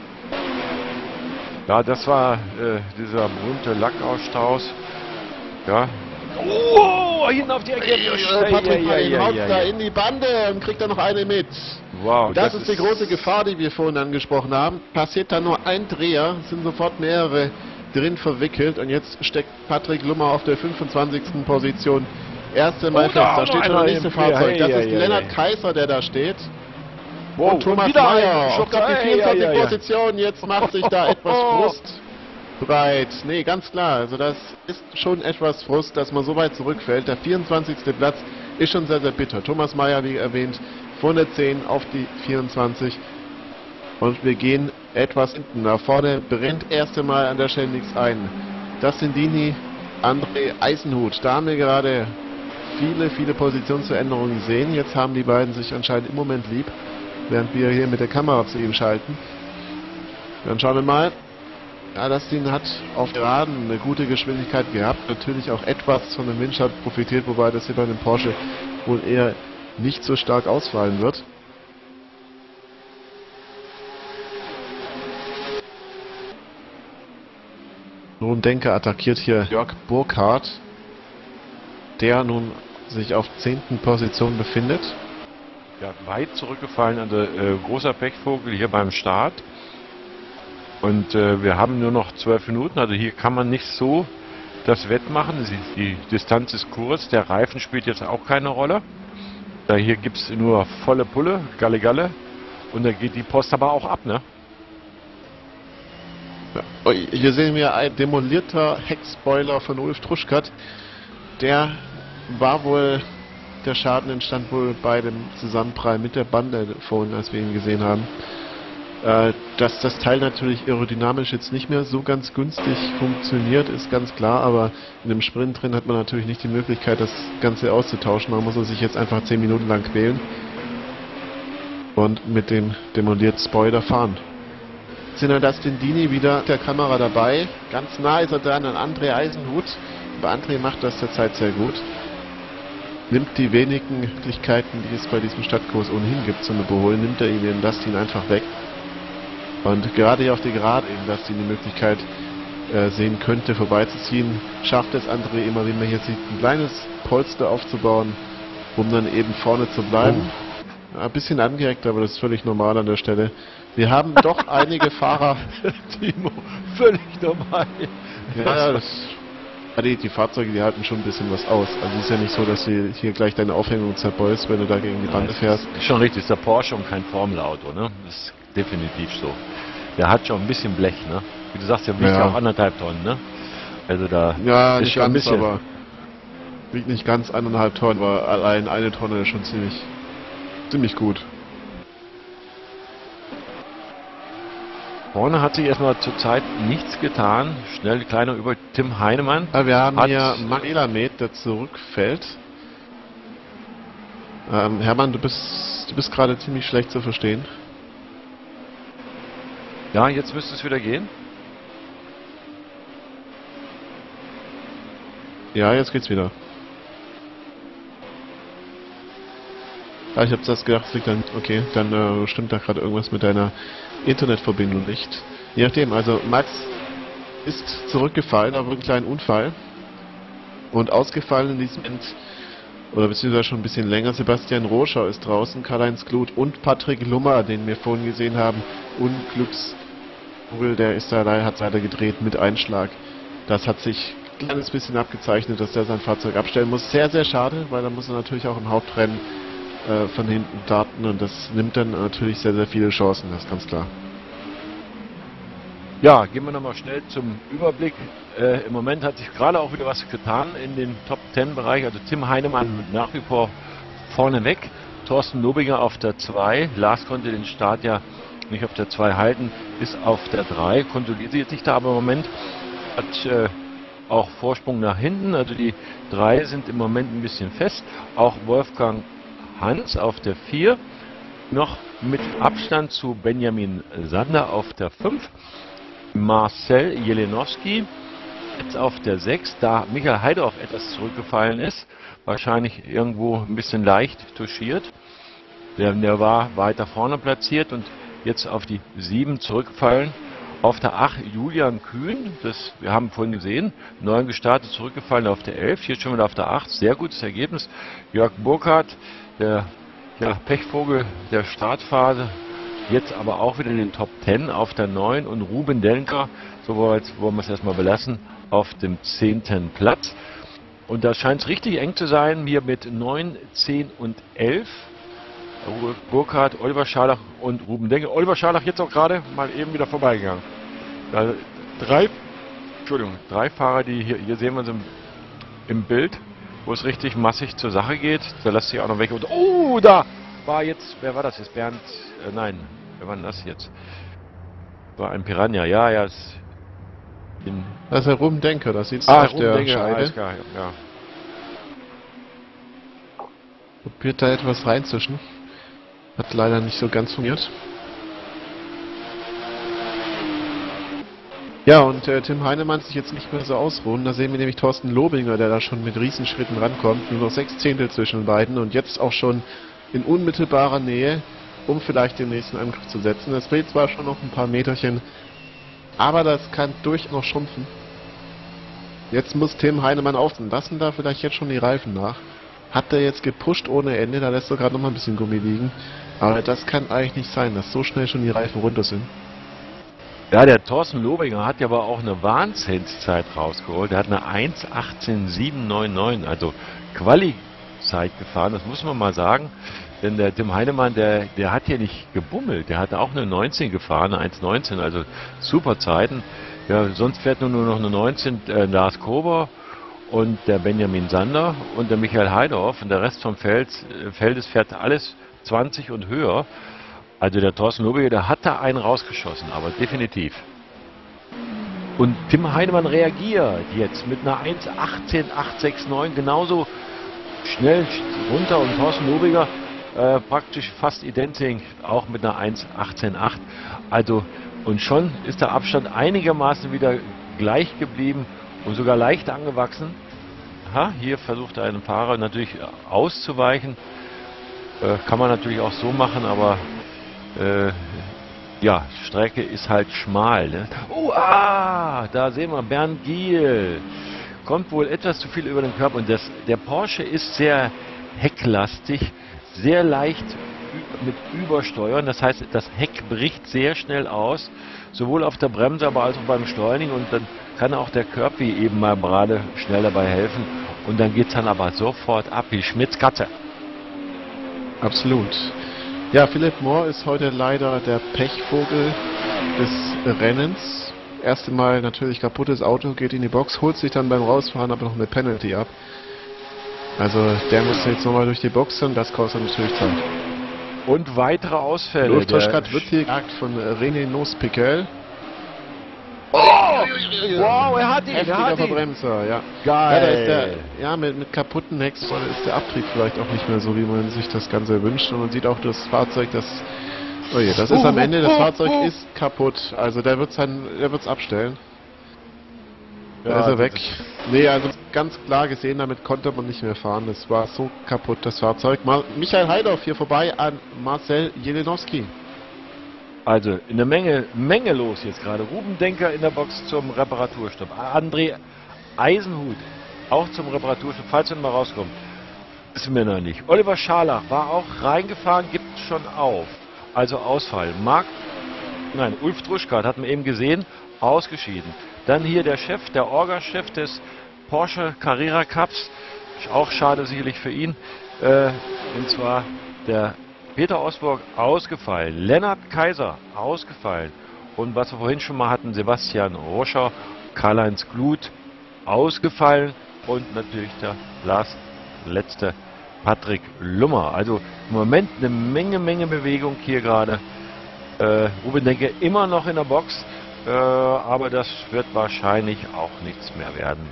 Ja, das war dieser berühmte Lackausstoß. Ja. Oh, hinten auf die Ecke. Patrick haut da in die Bande und kriegt da noch eine mit. Wow, das ist die große Gefahr, die wir vorhin angesprochen haben. Passiert da nur ein Dreher, sind sofort mehrere drin verwickelt und jetzt steckt Patrick Lummer auf der 25. Position Erste Mal fest. Da steht schon das nächste Fahrzeug. Das ist Lennart Kaiser, der da steht. Wow, und Thomas wieder Meyer ein auf die 24 Position. Jetzt macht sich da etwas Frust breit. Nee, ganz klar. Also das ist schon etwas Frust, dass man so weit zurückfällt. Der 24. Platz ist schon sehr, sehr bitter. Thomas Meyer, wie erwähnt, von der 10 auf die 24. Und wir gehen etwas hinten. Da vorne brennt erst einmal an der Stelle nichts ein. Das sind Dini, André Eisenhut. Da haben wir gerade viele Positionsveränderungen gesehen. Jetzt haben die beiden sich anscheinend im Moment lieb, während wir hier mit der Kamera zu ihm schalten. Dann schauen wir mal. Ja, Dustin hat auf Geraden eine gute Geschwindigkeit gehabt. Natürlich auch etwas von dem Windschatten profitiert, wobei das hier bei dem Porsche wohl eher nicht so stark ausfallen wird. Nun Denker attackiert hier Jörg Burkhardt, der nun sich auf 10. Position befindet. Ja, weit zurückgefallen, also großer Pechvogel hier beim Start. Und wir haben nur noch 12 Minuten, also hier kann man nicht so das wettmachen. Die Distanz ist kurz, der Reifen spielt jetzt auch keine Rolle. Da hier gibt es nur volle Pulle, Galle. Und da geht die Post aber auch ab, ne? Ja, hier sehen wir ein demolierter Heckspoiler von Ulf Truschkat. Der war wohl, der Schaden entstand wohl bei dem Zusammenprall mit der Bande vorhin, als wir ihn gesehen haben. Dass das Teil natürlich aerodynamisch jetzt nicht mehr so ganz günstig funktioniert, ist ganz klar, aber in dem Sprint drin hat man natürlich nicht die Möglichkeit, das Ganze auszutauschen. Man muss sich jetzt einfach 10 Minuten lang quälen und mit dem demolierten Spoiler fahren. Sind wir Dustin Dini wieder mit der Kamera dabei. Ganz nah ist er dran an André Eisenhut. Aber André macht das zurzeit sehr gut. Nimmt die wenigen Möglichkeiten, die es bei diesem Stadtkurs ohnehin gibt zum Überholen, nimmt er ihnen Dustin einfach weg. Und gerade hier auf die Gerade eben Dustin die Möglichkeit sehen könnte, vorbeizuziehen, schafft es André immer, wie man hier sieht, ein kleines Polster aufzubauen, um dann eben vorne zu bleiben. Ja, ein bisschen angeeckt, aber das ist völlig normal an der Stelle. Wir haben doch einige Fahrer. Timo, völlig normal. Ja, die Fahrzeuge, die halten schon ein bisschen was aus. Also es ist ja nicht so, dass du hier gleich deine Aufhängung zerbeulst, wenn du da gegen die Bande fährst. Ist schon richtig, ist der Porsche und kein Formelauto, ne? Das ist definitiv so. Der hat schon ein bisschen Blech, ne? Wie du sagst, der wiegt ja auch 1,5 Tonnen, ne? Also da ja, ist nicht schon ein ganz, bisschen. Aber wiegt nicht ganz 1,5 Tonnen, aber allein 1 Tonne ist schon ziemlich gut. Vorne hat sich erstmal zurzeit nichts getan. Schnell kleiner über Tim Heinemann. Ja, wir haben hier Manelamed, der zurückfällt. Hermann, du bist gerade ziemlich schlecht zu verstehen. Ja, jetzt müsste es wieder gehen. Ja, jetzt geht's wieder. Ah, ich hab das gedacht, es liegt dann. Okay, dann stimmt da gerade irgendwas mit deiner Internetverbindung nicht. Je nachdem, also Max ist zurückgefallen auf einen kleinen Unfall und ausgefallen in diesem Moment, oder beziehungsweise schon ein bisschen länger. Sebastian Roscher ist draußen, Karl-Heinz Glut und Patrick Lummer, den wir vorhin gesehen haben, Unglücksvogel, der ist da, hat leider gedreht mit Einschlag. Das hat sich ein kleines bisschen abgezeichnet, dass der sein Fahrzeug abstellen muss. Sehr, sehr schade, weil da muss er natürlich auch im Hauptrennen von hinten starten und das nimmt dann natürlich sehr, sehr viele Chancen, das ist ganz klar. Ja, gehen wir nochmal schnell zum Überblick. Im Moment hat sich gerade auch wieder was getan in den Top 10 Bereich. Also Tim Heinemann nach wie vor vorne weg. Thorsten Lobinger auf der 2. Lars konnte den Start ja nicht auf der 2 halten, ist auf der 3. Konsolidiert sich da aber im Moment. Hat auch Vorsprung nach hinten. Also die 3 sind im Moment ein bisschen fest. Auch Wolfgang Hans auf der 4. Noch mit Abstand zu Benjamin Sander auf der 5. Marcel Jelenowski jetzt auf der 6, da Michael Heidorf etwas zurückgefallen ist, wahrscheinlich irgendwo ein bisschen leicht touchiert. Der war weiter vorne platziert und jetzt auf die 7 zurückgefallen. Auf der 8 Julian Kühn, wir haben vorhin gesehen, 9 gestartet, zurückgefallen auf der 11, hier schon wieder auf der 8, sehr gutes Ergebnis. Jörg Burkhardt, der Pechvogel der Startphase, jetzt aber auch wieder in den Top 10 auf der 9 und Ruben Denker, so wollen wir es erstmal belassen, auf dem 10. Platz. Und da scheint es richtig eng zu sein, hier mit 9, 10 und 11. Burkhardt, Oliver Scharlach und Ruben Denke. Oliver Scharlach jetzt auch gerade mal eben wieder vorbeigegangen. Da drei Fahrer, die hier sehen wir sie im Bild, wo es richtig massig zur Sache geht. Da lässt sich auch noch weg. Und, oh, da war jetzt, wer war das jetzt? Bernd, nein, wer war denn das jetzt? War ein Piranha, ja, Das ist der Ruben Denker, das sieht Ruben auf der Denke, Scheide. alles klar, ja. Probiert da etwas reinzischen. Hat leider nicht so ganz funktioniert. Ja, und Tim Heinemann sich jetzt nicht mehr so ausruhen. Da sehen wir nämlich Thorsten Lobinger, der da schon mit Riesenschritten rankommt. Nur noch 6 Zehntel zwischen den beiden und jetzt auch schon in unmittelbarer Nähe, um vielleicht den nächsten Angriff zu setzen. Es fehlt zwar schon noch ein paar Meterchen, aber das kann durchaus noch schrumpfen. Jetzt muss Tim Heinemann aufpassen. Lassen da vielleicht jetzt schon die Reifen nach. Hat er jetzt gepusht ohne Ende, da lässt er gerade noch mal ein bisschen Gummi liegen. Aber das kann eigentlich nicht sein, dass so schnell schon die Reifen runter sind. Ja, der Thorsten Lobinger hat ja aber auch eine Wahnsinnszeit rausgeholt. Der hat eine 1:18,799, also Quali-Zeit gefahren, das muss man mal sagen. Denn der Tim Heinemann, der hat hier nicht gebummelt. Der hat auch eine 19 gefahren, eine 1:19, also super Zeiten. Ja, sonst fährt nur noch eine 19 Lars Kober und der Benjamin Sander und der Michael Heidorf. Und der Rest vom Feldes fährt alles 20 und höher. Also der Thorsten Lobinger, der hat da einen rausgeschossen, aber definitiv. Und Tim Heinemann reagiert jetzt mit einer 1:18,869 genauso schnell runter und Thorsten Lobinger praktisch fast identisch, auch mit einer 1:18,8. Also und schon ist der Abstand einigermaßen wieder gleich geblieben und sogar leicht angewachsen. Aha, hier versucht ein Fahrer natürlich auszuweichen. Kann man natürlich auch so machen, aber ja, Strecke ist halt schmal. Ne? Da sehen wir Bernd Giel. Kommt wohl etwas zu viel über den Körper und der Porsche ist sehr hecklastig, sehr leicht mit Übersteuern. Das heißt, das Heck bricht sehr schnell aus, sowohl auf der Bremse, aber als auch beim Beschleunigen und dann kann auch der Körper eben mal gerade schnell dabei helfen und dann geht es dann aber sofort ab wie Schmitz Katze. Absolut. Ja, Philipp Moore ist heute leider der Pechvogel des Rennens. Erste Mal natürlich kaputtes Auto, geht in die Box, holt sich dann beim Rausfahren aber noch eine Penalty ab. Also der muss jetzt nochmal durch die Box und das kostet natürlich Zeit. Und weitere Ausfälle. Luftverschritt wird hier gejagt von René Nospiquel. Wow, er hat ihn, Heftiger Verbremser, ja. Geil. Ja, da ist der, mit kaputten Hecken ist der Abtrieb vielleicht auch nicht mehr so, wie man sich das Ganze wünscht. Und man sieht auch das Fahrzeug, das ist am Ende, das Fahrzeug ist kaputt. Also der wird's abstellen. Da ist er weg. Nee, also ganz klar gesehen, damit konnte man nicht mehr fahren. Das war so kaputt, das Fahrzeug. Michael Heidorf hier vorbei an Marcel Jelenowski. Also in der Menge los jetzt gerade. Ruben Denker in der Box zum Reparaturstopp. André Eisenhut auch zum Reparaturstopp, falls er mal rauskommt. Wissen wir noch nicht. Oliver Scharlach war auch reingefahren, gibt schon auf. Also Ausfall. Ulf Truschkat hat man eben gesehen, ausgeschieden. Dann hier der Orga-Chef des Porsche Carrera Cups. Auch schade sicherlich für ihn. Und zwar der Peter Osborg ausgefallen. Lennart Kaiser ausgefallen. Und was wir vorhin schon mal hatten, Sebastian Roscher, Karl-Heinz Glut ausgefallen. Und natürlich der letzte Patrick Lummer. Also im Moment eine Menge Bewegung hier gerade. Ruben Denke immer noch in der Box. Aber das wird wahrscheinlich auch nichts mehr werden.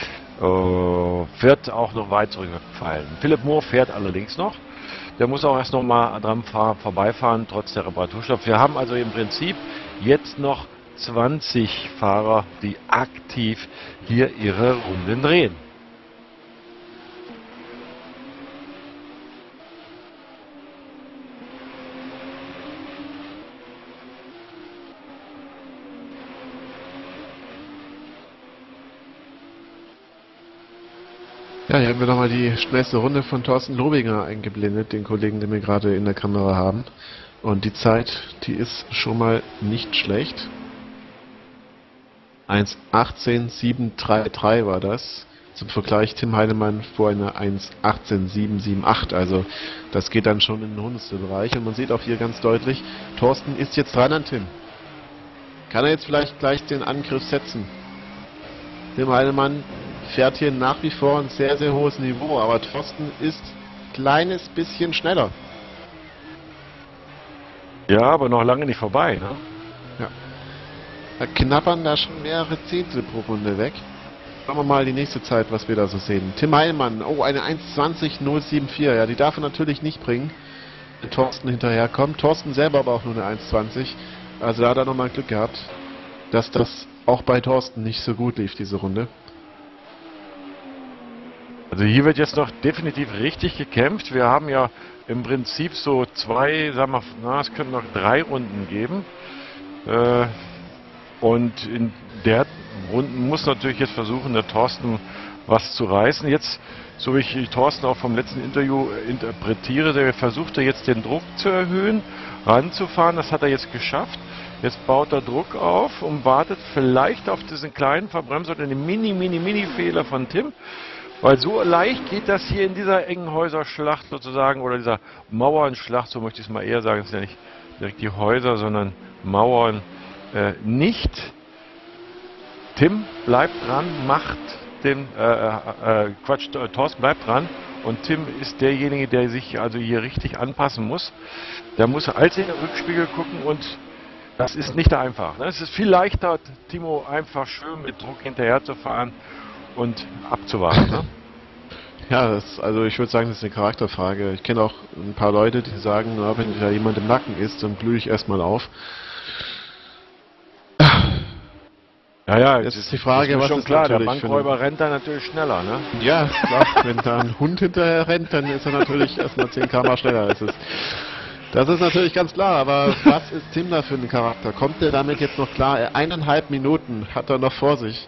Wird auch noch weit zurückfallen. Philipp Moore fährt allerdings noch. Der muss auch erst noch mal dran vorbeifahren, trotz der Reparaturstopp. Wir haben also im Prinzip jetzt noch 20 Fahrer, die aktiv hier ihre Runden drehen. Ja, hier haben wir nochmal die schnellste Runde von Thorsten Lobinger eingeblendet, den Kollegen, den wir gerade in der Kamera haben. Und die Zeit, die ist schon mal nicht schlecht. 1:18,733 war das. Zum Vergleich Tim Heinemann vor einer 1.18.778, also das geht dann schon in den Hundertstelbereich. Und man sieht auch hier ganz deutlich, Thorsten ist jetzt dran an Tim. Kann er jetzt vielleicht gleich den Angriff setzen? Tim Heinemann fährt hier nach wie vor ein sehr, sehr hohes Niveau, aber Thorsten ist ein kleines bisschen schneller. Ja, aber noch lange nicht vorbei, ne? Ja. Da knabbern da schon mehrere Zehntel pro Runde weg. Schauen wir mal die nächste Zeit, was wir da so sehen. Tim Heinemann, oh, eine 1.20.074, ja, die darf er natürlich nicht bringen, wenn Thorsten hinterherkommt. Thorsten selber aber auch nur eine 1.20, also da hat er nochmal Glück gehabt, dass das auch bei Thorsten nicht so gut lief, diese Runde. Also hier wird jetzt noch definitiv richtig gekämpft. Wir haben ja im Prinzip so zwei, sagen wir, na, es können noch 3 Runden geben. Und in der Runden muss natürlich jetzt versuchen, der Thorsten was zu reißen. Jetzt, so wie ich Thorsten auch vom letzten Interview interpretiere, der versucht jetzt den Druck zu erhöhen, ranzufahren. Das hat er jetzt geschafft. Jetzt baut er Druck auf und wartet vielleicht auf diesen kleinen Verbremser oder den Mini-Fehler von Tim. Weil so leicht geht das hier in dieser engen Häuserschlacht sozusagen, oder dieser Mauernschlacht, so möchte ich es mal eher sagen, es sind ja nicht direkt die Häuser, sondern Mauern, nicht. Tim bleibt dran, macht den, Thorsten bleibt dran und Tim ist derjenige, der sich also hier richtig anpassen muss. Der muss als in den Rückspiegel gucken und das ist nicht einfach. Ne? Es ist viel leichter, Timo einfach schön mit Druck hinterher zu fahren und abzuwarten. Ne? Ja, also ich würde sagen, das ist eine Charakterfrage. Ich kenne auch ein paar Leute, die sagen, na, wenn da jemand im Nacken ist, dann blühe ich erstmal auf. Ja, jetzt ist die Frage, was schon ist klar, der natürlich Bankräuber rennt da natürlich schneller, ne? Ja, klar, wenn da ein Hund hinterher rennt, dann ist er natürlich erstmal 10 km schneller. Das ist natürlich ganz klar, aber was ist Tim da für ein Charakter? Kommt er damit jetzt noch klar? 1,5 Minuten hat er noch vor sich.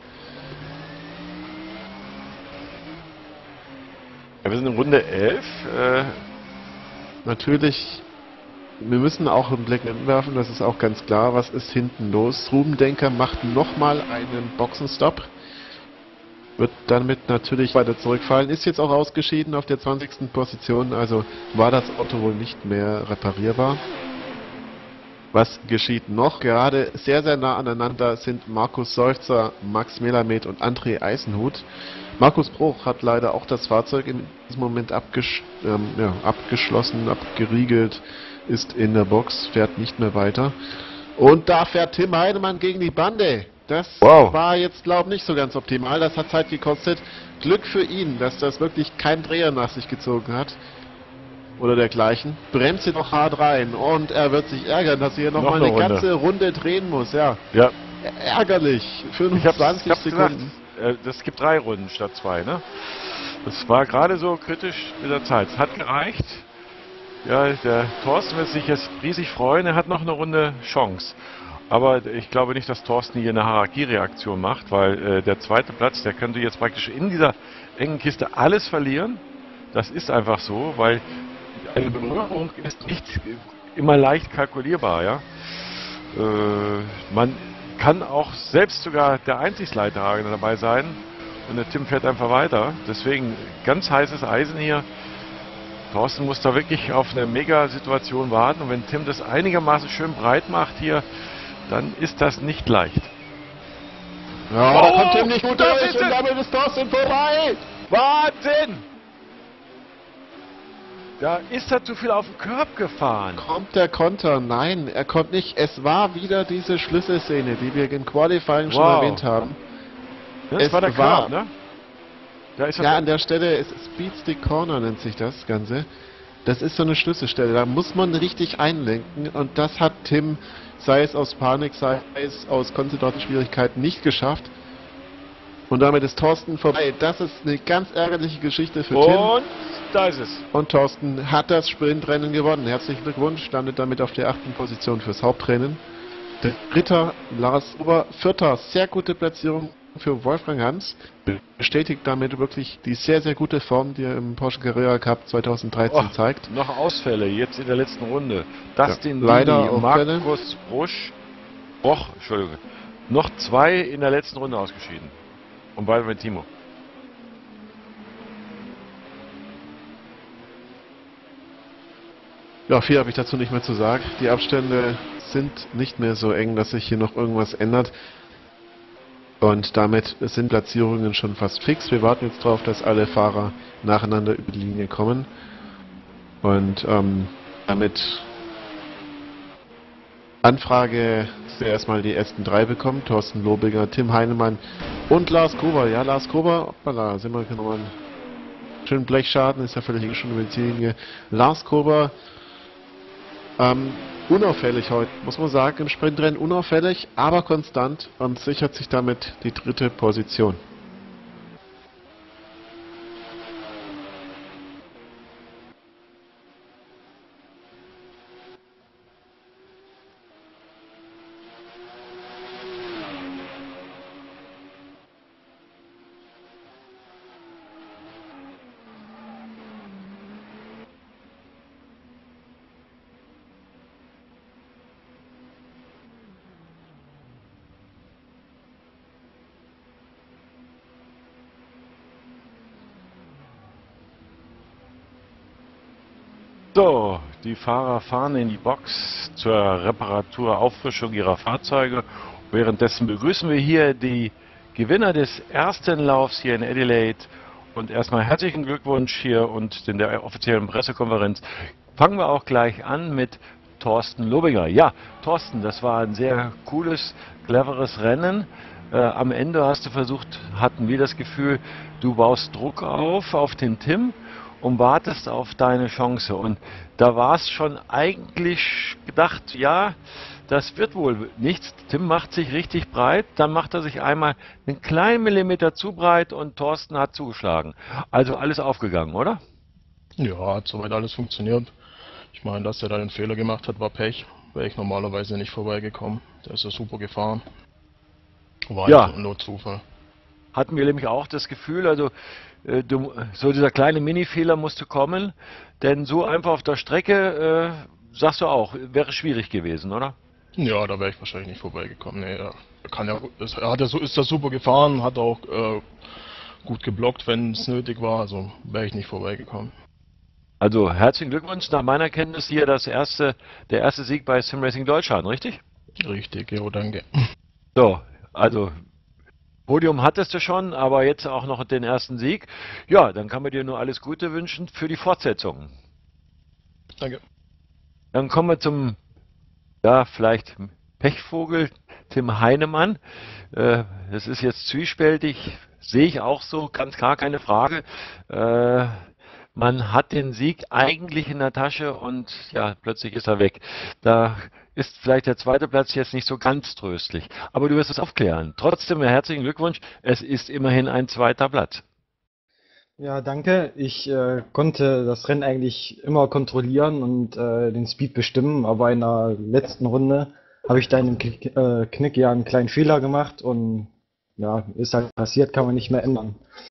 Ja, wir sind in Runde 11. Natürlich, wir müssen auch einen Blick werfen, das ist auch ganz klar, was ist hinten los. Ruben Denker macht nochmal einen Boxenstopp. Wird damit natürlich weiter zurückfallen. Ist jetzt auch ausgeschieden auf der 20. Position, also war das Auto wohl nicht mehr reparierbar. Was geschieht noch? Gerade sehr, sehr nah aneinander sind Markus Seufzer, Max Melamed und André Eisenhut. Markus Bruch hat leider auch das Fahrzeug in diesem Moment abgeschlossen, abgeriegelt, ist in der Box, fährt nicht mehr weiter. Und da fährt Tim Heinemann gegen die Bande. Das war jetzt, glaube ich, nicht so ganz optimal. Das hat Zeit gekostet. Glück für ihn, dass das wirklich kein Dreher nach sich gezogen hat. Oder dergleichen. Bremst hier noch hart rein. Und er wird sich ärgern, dass er hier noch mal eine ganze Runde drehen muss. Ja. Ärgerlich. 25 Sekunden. Das gibt 3 Runden statt 2, ne? Das war gerade so kritisch mit der Zeit. Es hat gereicht. Ja, der Thorsten wird sich jetzt riesig freuen. Er hat noch eine Runde Chance. Aber ich glaube nicht, dass Thorsten hier eine Harakiri-Reaktion macht, weil der zweite Platz, der könnte jetzt praktisch in dieser engen Kiste alles verlieren. Das ist einfach so, weil eine Berührung ist nicht immer leicht kalkulierbar, ja. Man kann auch selbst sogar der Einzigsleidtragende dabei sein und der Tim fährt einfach weiter. Deswegen ganz heißes Eisen hier. Thorsten muss da wirklich auf eine Mega-Situation warten und wenn Tim das einigermaßen schön breit macht hier, dann ist das nicht leicht. Ja, da kommt Tim nicht gut durch und damit ist Thorsten vorbei. Wahnsinn! Da ist er zu viel auf den Curb gefahren. Kommt der Konter? Nein, er kommt nicht. Es war wieder diese Schlüsselszene, die wir im Qualifying schon erwähnt haben. Das war der Curb, ne? Da ist ja, an der Stelle ist Speedstick Corner nennt sich das Ganze. Das ist so eine Schlüsselstelle, da muss man richtig einlenken und das hat Tim, sei es aus Panik, sei es aus Konzentrationsschwierigkeiten, nicht geschafft. Und damit ist Thorsten vorbei. Das ist eine ganz ärgerliche Geschichte für Tim. Und da ist es. Und Thorsten hat das Sprintrennen gewonnen. Herzlichen Glückwunsch, standet damit auf der 8. Position fürs Hauptrennen. Der Dritter Lars Ober, 4. Sehr gute Platzierung für Wolfgang Hans. Bestätigt damit wirklich die sehr, sehr gute Form, die er im Porsche Carrera Cup 2013 zeigt. Noch Ausfälle, jetzt in der letzten Runde. Dustin leider Dini, Markus Broch, Entschuldigung. Noch 2 in der letzten Runde ausgeschieden. Und beide mit Timo. Ja, viel habe ich dazu nicht mehr zu sagen. Die Abstände sind nicht mehr so eng, dass sich hier noch irgendwas ändert. Und damit sind Platzierungen schon fast fix. Wir warten jetzt darauf, dass alle Fahrer nacheinander über die Linie kommen. Und damit Anfrage, dass wir erstmal die ersten drei bekommen. Thorsten Lobinger, Tim Heinemann und Lars Gruber. Ja, Lars Gruber, hoppala, sind wir nochmal einen schönen Blechschaden, ist ja völlig schon über die Ziellinie. Lars Gruber, unauffällig heute, muss man sagen, im Sprintrennen unauffällig, aber konstant und sichert sich damit die dritte Position. So, die Fahrer fahren in die Box zur Reparatur, Auffrischung ihrer Fahrzeuge. Währenddessen begrüßen wir hier die Gewinner des ersten Laufs hier in Adelaide. Und erstmal herzlichen Glückwunsch hier und in der offiziellen Pressekonferenz fangen wir auch gleich an mit Thorsten Lobinger. Ja, Thorsten, das war ein sehr cooles, cleveres Rennen. Am Ende hast du versucht, hatten wir das Gefühl, du baust Druck auf den Tim und wartest auf deine Chance. Und da war es schon eigentlich gedacht, ja, das wird wohl nichts. Tim macht sich richtig breit, dann macht er sich einmal einen kleinen Millimeter zu breit und Thorsten hat zugeschlagen. Also alles aufgegangen, oder? Ja, hat soweit alles funktioniert. Ich meine, dass er da den Fehler gemacht hat, war Pech. Wäre ich normalerweise nicht vorbeigekommen. Der ist ja super gefahren. War Ja, einfach nur Zufall. hatten wir nämlich auch das Gefühl, also so dieser kleine Mini-Fehler musste kommen, denn so einfach auf der Strecke, sagst du auch, wäre schwierig gewesen, oder? Ja, da wäre ich wahrscheinlich nicht vorbeigekommen. Nee, er kann ja, ist ja super gefahren, hat auch gut geblockt, wenn es nötig war. Also wäre ich nicht vorbeigekommen. Also herzlichen Glückwunsch, nach meiner Kenntnis hier der erste Sieg bei Sim Racing Deutschland, richtig? Richtig, jo, danke. So, also Podium hattest du schon, aber jetzt auch noch den ersten Sieg. Ja, dann kann man dir nur alles Gute wünschen für die Fortsetzung. Danke. Dann kommen wir zum, ja, vielleicht Pechvogel, Tim Heinemann. Das ist jetzt zwiespältig, sehe ich auch so, ganz klar, keine Frage. Man hat den Sieg eigentlich in der Tasche und ja, plötzlich ist er weg. Da ist vielleicht der zweite Platz jetzt nicht so ganz tröstlich. Aber du wirst es aufklären. Trotzdem herzlichen Glückwunsch. Es ist immerhin ein zweiter Platz. Ja, danke. Ich konnte das Rennen eigentlich immer kontrollieren und den Speed bestimmen, aber in der letzten Runde habe ich da in dem Knick ja einen kleinen Fehler gemacht und ja, ist halt passiert, kann man nicht mehr ändern.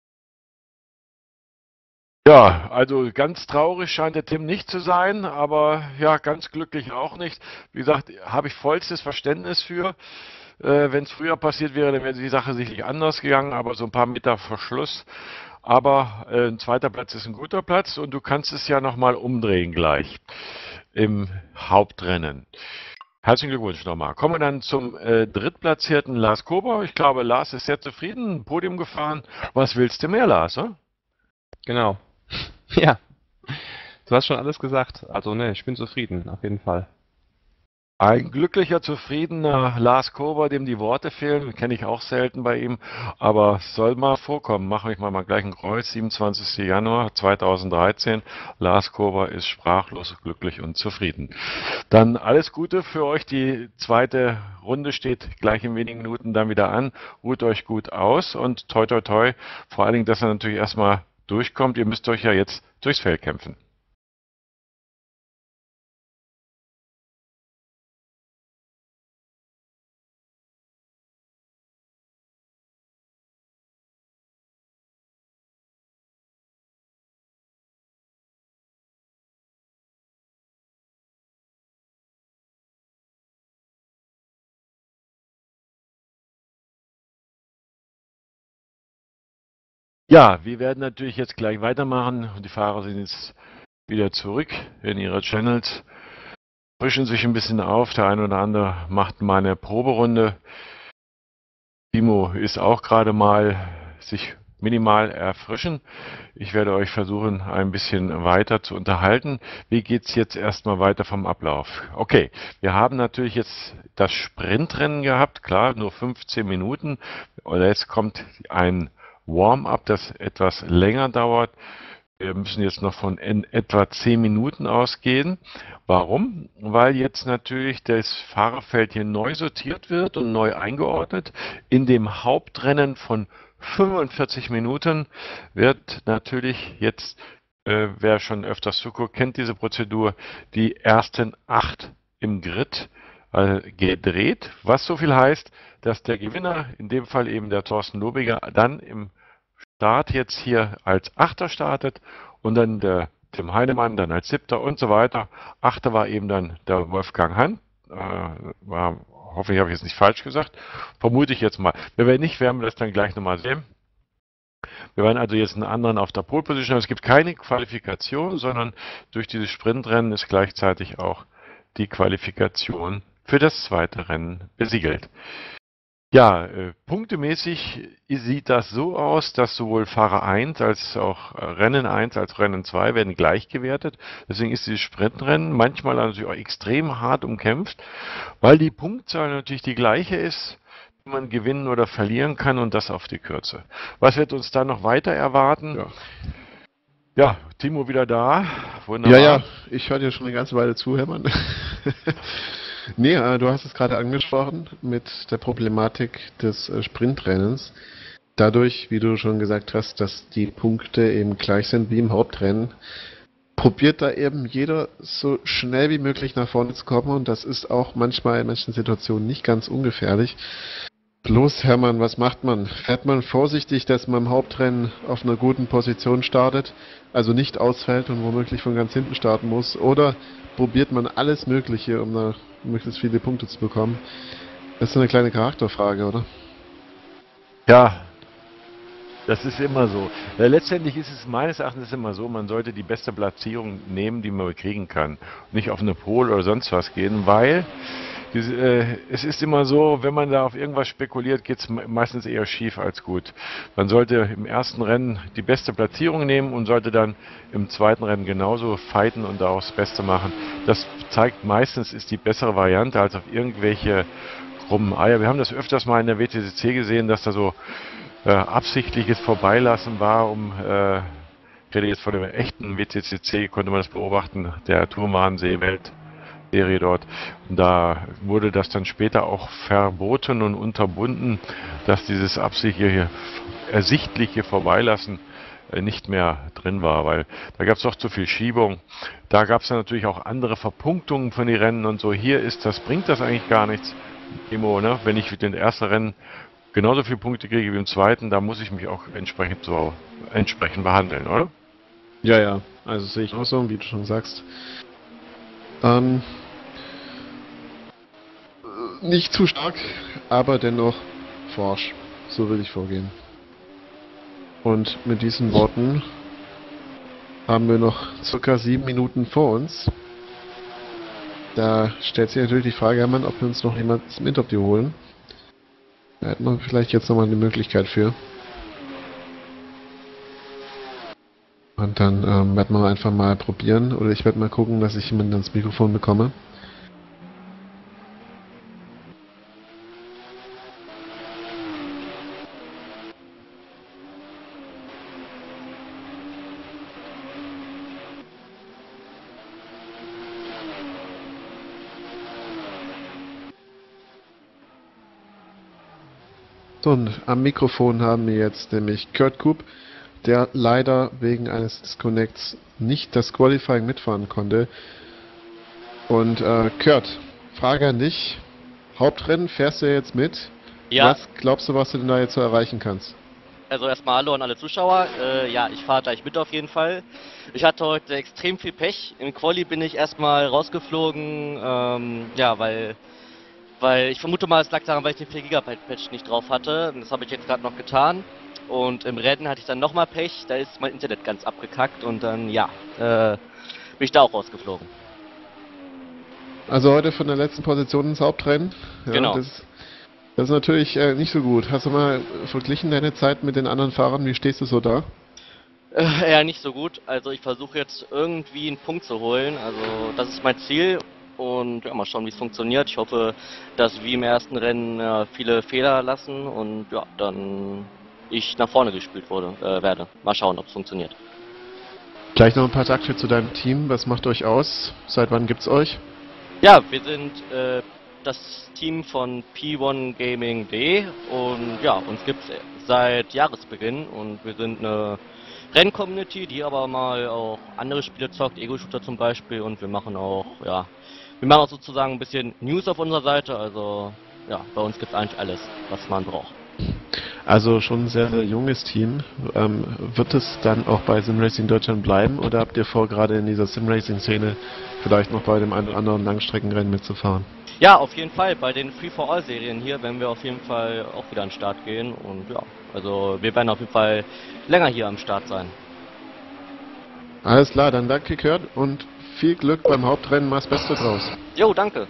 Ja, also ganz traurig scheint der Tim nicht zu sein, aber ja, ganz glücklich auch nicht. Wie gesagt, habe ich vollstes Verständnis für. Wenn es früher passiert wäre, dann wäre die Sache sicherlich anders gegangen, aber so ein paar Meter Verschluss. Aber ein zweiter Platz ist ein guter Platz und du kannst es ja nochmal umdrehen gleich im Hauptrennen. Herzlichen Glückwunsch nochmal. Kommen wir dann zum drittplatzierten Lars Kober. Ich glaube, Lars ist sehr zufrieden, Podium gefahren. Was willst du mehr, Lars? Oder? Genau. Ja, du hast schon alles gesagt. Also ne, ich bin zufrieden, auf jeden Fall. Ein glücklicher, zufriedener Lars Kober, dem die Worte fehlen, kenne ich auch selten bei ihm, aber soll mal vorkommen. Mache ich mal gleich ein Kreuz, 27. Januar 2013. Lars Kober ist sprachlos, glücklich und zufrieden. Dann alles Gute für euch. Die zweite Runde steht gleich in wenigen Minuten dann wieder an. Ruht euch gut aus und toi toi toi. Vor allen Dingen, dass er natürlich erstmal durchkommt. Ihr müsst euch ja jetzt durchs Feld kämpfen. Ja, wir werden natürlich jetzt gleich weitermachen. Die Fahrer sind jetzt wieder zurück in ihre Channels, frischen sich ein bisschen auf. Der eine oder andere macht mal eine Proberunde. Timo ist auch gerade mal sich minimal erfrischen. Ich werde euch versuchen, ein bisschen weiter zu unterhalten. Wie geht's jetzt erstmal weiter vom Ablauf? Okay, wir haben natürlich jetzt das Sprintrennen gehabt, klar, nur 15 Minuten. Und jetzt kommt ein Warm-up, das etwas länger dauert. Wir müssen jetzt noch von etwa 10 Minuten ausgehen. Warum? Weil jetzt natürlich das Fahrerfeld hier neu sortiert wird und neu eingeordnet. In dem Hauptrennen von 45 Minuten wird natürlich jetzt, wer schon öfters zuguckt, kennt diese Prozedur, die ersten 8 im Grid gedreht. Was so viel heißt, dass der Gewinner, in dem Fall eben der Thorsten Lobiger, dann im Start jetzt hier als Achter startet und dann der Tim Heinemann dann als Siebter und so weiter. Achter war eben dann der Wolfgang Hahn. Hoffentlich habe ich jetzt nicht falsch gesagt. Vermute ich jetzt mal. Wenn nicht, werden wir das dann gleich nochmal sehen. Wir werden also jetzt einen anderen auf der Pole Position. Es gibt keine Qualifikation, sondern durch dieses Sprintrennen ist gleichzeitig auch die Qualifikation für das zweite Rennen besiegelt. Ja, punktemäßig sieht das so aus, dass sowohl Fahrer 1 als auch Rennen 1 als Rennen 2 werden gleich gewertet. Deswegen ist dieses Sprintrennen manchmal natürlich auch extrem hart umkämpft, weil die Punktzahl natürlich die gleiche ist, die man gewinnen oder verlieren kann und das auf die Kürze. Was wird uns da noch weiter erwarten? Ja, Timo wieder da. Wunderbar. Ja, ich höre dir schon eine ganze Weile zu, Hermann. Nee, du hast es gerade angesprochen mit der Problematik des Sprintrennens. Dadurch, wie du schon gesagt hast, dass die Punkte eben gleich sind wie im Hauptrennen, probiert da eben jeder so schnell wie möglich nach vorne zu kommen und das ist auch manchmal in manchen Situationen nicht ganz ungefährlich. Bloß, Hermann, was macht man? Fährt man vorsichtig, dass man im Hauptrennen auf einer guten Position startet, also nicht ausfällt und womöglich von ganz hinten starten muss, oder probiert man alles Mögliche, um da möglichst viele Punkte zu bekommen? Das ist eine kleine Charakterfrage, oder? Ja, das ist immer so. Letztendlich ist es meines Erachtens immer so, man sollte die beste Platzierung nehmen, die man kriegen kann. Nicht auf eine Pole oder sonst was gehen, weil es ist immer so, wenn man da auf irgendwas spekuliert, geht es meistens eher schief als gut. Man sollte im ersten Rennen die beste Platzierung nehmen und sollte dann im zweiten Rennen genauso fighten und daraus das Beste machen. Das zeigt meistens, ist die bessere Variante als auf irgendwelche krummen Eier. Wir haben das öfters mal in der WTCC gesehen, dass da so absichtliches Vorbeilassen war, ich rede jetzt von dem echten WTCC, konnte man das beobachten, der Turmwahnsee-Welt. Serie dort. Und da wurde das dann später auch verboten und unterbunden, dass dieses absichtliche, ersichtliche Vorbeilassen nicht mehr drin war, weil da gab es doch zu viel Schiebung. Da gab es dann natürlich auch andere Verpunktungen von den Rennen und so. Hier bringt das eigentlich gar nichts. Timo, ne? Wenn ich den ersten Rennen genauso viele Punkte kriege wie im zweiten, da muss ich mich auch entsprechend behandeln, oder? Ja, also sehe ich auch so, wie du schon sagst. Nicht zu stark, aber dennoch forsch. So will ich vorgehen. Und mit diesen Worten haben wir noch ca. 7 Minuten vor uns. Da stellt sich natürlich die Frage, Hermann, ob wir uns noch jemanden zum Interview holen. Da hätten wir vielleicht jetzt nochmal eine Möglichkeit für. Und dann werden wir einfach mal probieren, oder ich werde mal gucken, dass ich jemanden ans Mikrofon bekomme. So, und am Mikrofon haben wir jetzt nämlich Kurt Kupp, der leider wegen eines Disconnects nicht das Qualifying mitfahren konnte. Und Kurt, Frage an dich. Hauptrennen fährst du jetzt mit? Ja. Was glaubst du, was du denn da jetzt so erreichen kannst? Also erstmal hallo an alle Zuschauer. Ja, ich fahre gleich mit auf jeden Fall. Ich hatte heute extrem viel Pech. Im Quali bin ich erstmal rausgeflogen, ja, weil ich vermute mal, es lag daran, weil ich den 4 GB Patch nicht drauf hatte. Und das habe ich jetzt gerade noch getan. Und im Rennen hatte ich dann nochmal Pech, da ist mein Internet ganz abgekackt und dann, ja, bin ich da auch rausgeflogen. Also heute von der letzten Position ins Hauptrennen. Ja, Genau. Das ist natürlich nicht so gut. Hast du mal verglichen deine Zeit mit den anderen Fahrern? Wie stehst du so da? Eher nicht so gut. Also ich versuche jetzt irgendwie einen Punkt zu holen. Also das ist mein Ziel. Und ja, mal schauen, wie es funktioniert. Ich hoffe, dass wie im ersten Rennen viele Fehler lassen und ja, dann ich nach vorne gespielt werde. Mal schauen, ob es funktioniert. Gleich noch ein paar Takte zu deinem Team. Was macht euch aus? Seit wann gibt's euch? Ja, wir sind das Team von P1 Gaming D und ja, uns gibt's seit Jahresbeginn und wir sind eine Renn-Community, die aber mal auch andere Spiele zockt, Ego-Shooter zum Beispiel, und wir machen auch sozusagen ein bisschen News auf unserer Seite, also ja, bei uns gibt's eigentlich alles, was man braucht. Also schon ein sehr, sehr junges Team. Wird es dann auch bei SimRacing Deutschland bleiben oder habt ihr vor, gerade in dieser SimRacing-Szene vielleicht noch bei dem einen oder anderen Langstreckenrennen mitzufahren? Ja, auf jeden Fall, bei den Free-for-All-Serien hier werden wir auf jeden Fall auch wieder an den Start gehen und ja, also wir werden auf jeden Fall länger hier am Start sein. Alles klar, dann danke Kurt und viel Glück beim Hauptrennen, mach's Beste draus. Jo, danke.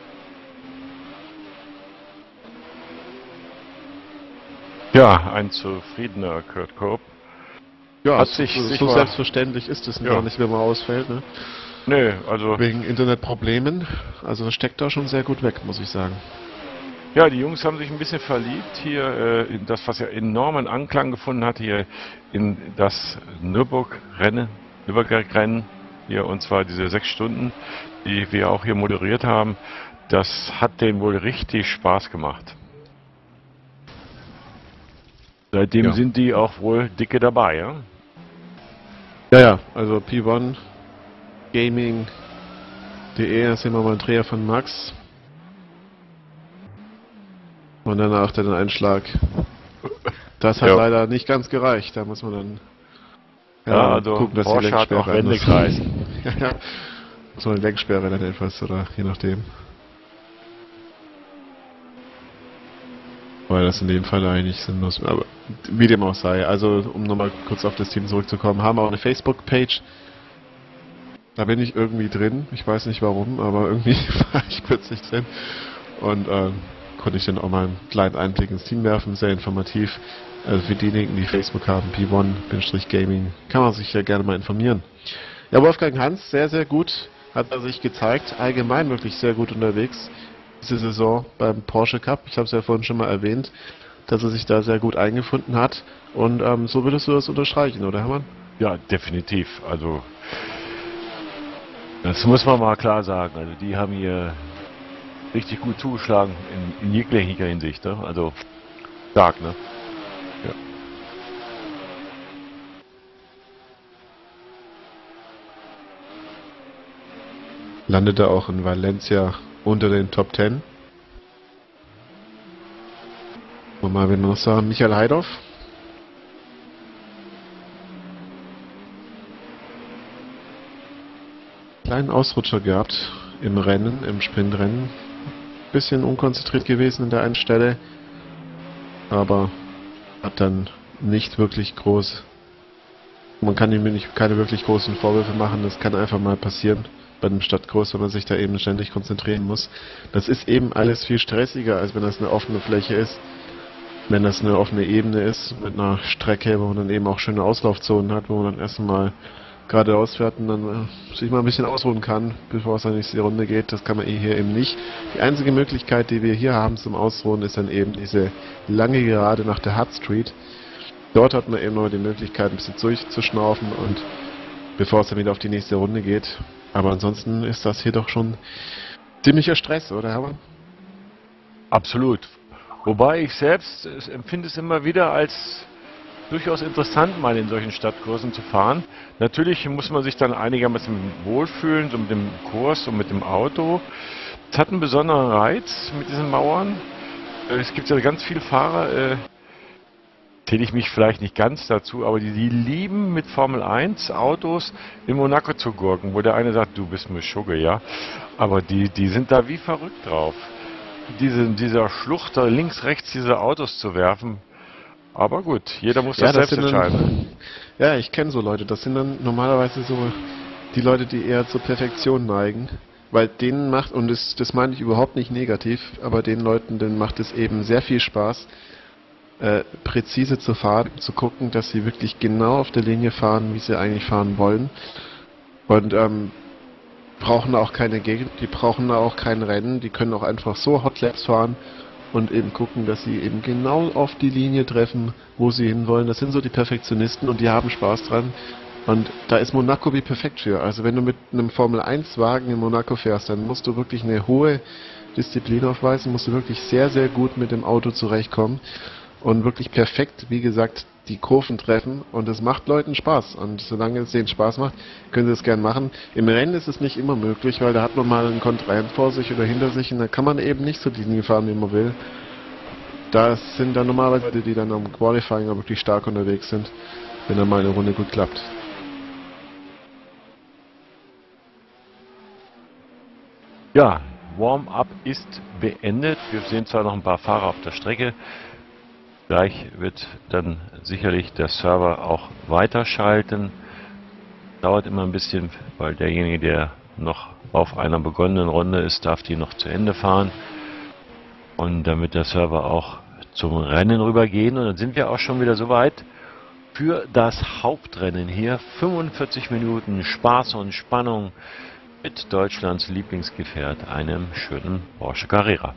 Ja, ein zufriedener Kurt Cope. Ja, Hat sich so selbstverständlich ist es Ja. gar nicht, wenn man ausfällt, ne? Nee, also Wegen Internetproblemen. Also das steckt da schon sehr gut weg, muss ich sagen. ja, die Jungs haben sich ein bisschen verliebt hier in das, was ja enormen Anklang gefunden hat, hier in das Nürburgrennen hier, und zwar diese 6 Stunden, die wir auch hier moderiert haben. Das hat denen wohl richtig Spaß gemacht. Seitdem Ja. sind die auch wohl dicke dabei, ja? Ja, also P1 Gaming.de, da sehen wir mal einen Dreher von Max. Und danach den Einschlag. Das hat Ja. leider nicht ganz gereicht, da muss man dann Ja, also gucken, dass die Porsche hat Lenksperre auch Wände anders- kreisen. ja, muss man die Lenksperre dann etwas, oder je nachdem. Weil das in dem Fall eigentlich sinnlos, aber wie dem auch sei. Also, um nochmal kurz auf das Team zurückzukommen, haben auch eine Facebook-Page. Da bin ich irgendwie drin. Ich weiß nicht warum, aber irgendwie war ich plötzlich drin. Und konnte ich dann auch mal einen kleinen Einblick ins Team werfen. Sehr informativ. Also für diejenigen, die Facebook haben, P1-Gaming, kann man sich ja gerne mal informieren. Ja, Wolfgang Hans, sehr, sehr gut hat er sich gezeigt. Allgemein wirklich sehr gut unterwegs diese Saison beim Porsche Cup. Ich habe es ja vorhin schon mal erwähnt, dass er sich da sehr gut eingefunden hat. Und so würdest du das unterstreichen, oder Hermann? Ja, definitiv. Also das muss man mal klar sagen. Also die haben hier richtig gut zugeschlagen in jeglicher Hinsicht. Ne? Also stark, ne? Ja. Landete auch in Valencia unter den Top 10. Und mal, wenn wir noch sagen, Michael Heidorf. Kleinen Ausrutscher gehabt im Rennen, im Sprintrennen. Bisschen unkonzentriert gewesen in der einen Stelle. Aber hat dann nicht wirklich groß. Man kann ihm keine wirklich großen Vorwürfe machen. Das kann einfach mal passieren bei einem Stadtkurs, wenn man sich da eben ständig konzentrieren muss. Das ist eben alles viel stressiger, als wenn das eine offene Fläche ist. Wenn das eine offene Ebene ist, mit einer Strecke, wo man dann eben auch schöne Auslaufzonen hat, wo man dann erstmal geradeaus fährt und dann sich mal ein bisschen ausruhen kann, bevor es dann in die nächste Runde geht. Das kann man hier eben nicht. Die einzige Möglichkeit, die wir hier haben zum Ausruhen, ist dann eben diese lange Gerade nach der Hut Street. Dort hat man eben noch die Möglichkeit, ein bisschen durchzuschnaufen und bevor es dann wieder auf die nächste Runde geht. Aber ansonsten ist das hier doch schon ziemlicher Stress, oder Hermann? Absolut. Wobei ich selbst empfinde es immer wieder als durchaus interessant, mal in solchen Stadtkursen zu fahren. Natürlich muss man sich dann einigermaßen wohlfühlen, so mit dem Kurs und mit dem Auto. Es hat einen besonderen Reiz mit diesen Mauern. Es gibt ja ganz viele Fahrer, zähle ich mich vielleicht nicht ganz dazu, aber die lieben mit Formel 1 Autos in Monaco zu gurken, wo der eine sagt, du bist mir Schugge, ja. Aber die sind da wie verrückt drauf. Dieser Schluchter links, rechts diese Autos zu werfen. Aber gut, jeder muss das selbst sind entscheiden. dann, ja, ich kenne so Leute. Das sind dann normalerweise so die Leute, die eher zur Perfektion neigen. Weil denen macht, und das meine ich überhaupt nicht negativ, aber den Leuten, denen macht es eben sehr viel Spaß, präzise zu fahren, zu gucken, dass sie wirklich genau auf der Linie fahren, wie sie eigentlich fahren wollen. Und brauchen auch keine Gegend, die brauchen auch kein Rennen, die können auch einfach so Hotlaps fahren und eben gucken, dass sie eben genau auf die Linie treffen, wo sie hinwollen. Das sind so die Perfektionisten und die haben Spaß dran. Und da ist Monaco wie perfekt für. Also wenn du mit einem Formel-1-Wagen in Monaco fährst, dann musst du wirklich eine hohe Disziplin aufweisen, musst du wirklich sehr, sehr gut mit dem Auto zurechtkommen und wirklich perfekt, wie gesagt, die Kurven treffen. Und es macht Leuten Spaß. Und solange es denen Spaß macht, können sie es gern machen. Im Rennen ist es nicht immer möglich, weil da hat man mal einen Kontrahent vor sich oder hinter sich und da kann man eben nicht so die Linie fahren, wie man will. Da sind dann normalerweise Leute, die dann am Qualifying auch wirklich stark unterwegs sind, wenn dann mal eine Runde gut klappt. Ja, Warm-up ist beendet. Wir sehen zwar noch ein paar Fahrer auf der Strecke. Gleich wird dann sicherlich der Server auch weiterschalten. Dauert immer ein bisschen, weil derjenige, der noch auf einer begonnenen Runde ist, darf die noch zu Ende fahren. Und dann wird der Server auch zum Rennen rübergehen. Und dann sind wir auch schon wieder soweit für das Hauptrennen hier. 45 Minuten Spaß und Spannung mit Deutschlands Lieblingsgefährt, einem schönen Porsche Carrera.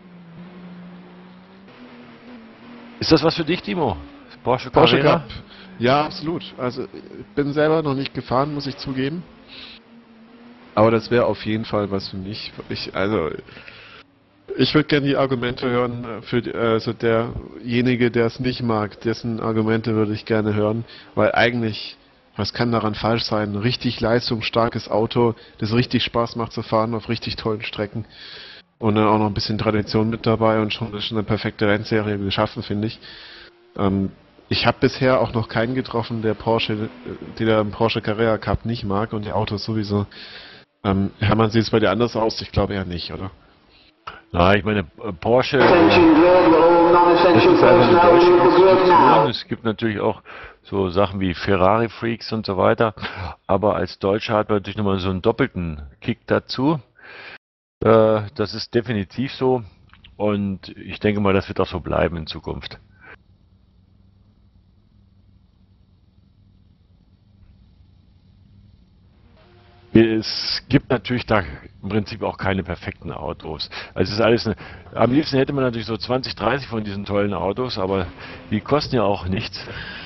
Ist das was für dich, Timo? Porsche Carrera? Cup. Ja, absolut. Also ich bin selber noch nicht gefahren, muss ich zugeben. Aber das wäre auf jeden Fall was für mich. Ich würde gerne die Argumente hören für also derjenige, der es nicht mag, dessen Argumente würde ich gerne hören, weil eigentlich, was kann daran falsch sein? Ein richtig leistungsstarkes Auto, das richtig Spaß macht zu fahren auf richtig tollen Strecken. Und dann auch noch ein bisschen Tradition mit dabei und schon ist eine perfekte Rennserie geschaffen, finde ich. Ich habe bisher auch noch keinen getroffen, der den Porsche Carrera Cup nicht mag und die Autos sowieso. Hermann, sieht es bei dir anders aus? Ich glaube eher nicht, oder? Na, ich meine, Porsche, das ist einfach eine deutsche Institution. Es gibt natürlich auch so Sachen wie Ferrari-Freaks und so weiter. Aber als Deutscher hat man natürlich nochmal so einen doppelten Kick dazu. Das ist definitiv so. Und ich denke mal, das wird auch so bleiben in Zukunft. Es gibt natürlich da im Prinzip auch keine perfekten Autos. Also es ist alles am liebsten hätte man natürlich so 20, 30 von diesen tollen Autos, aber die kosten ja auch nichts.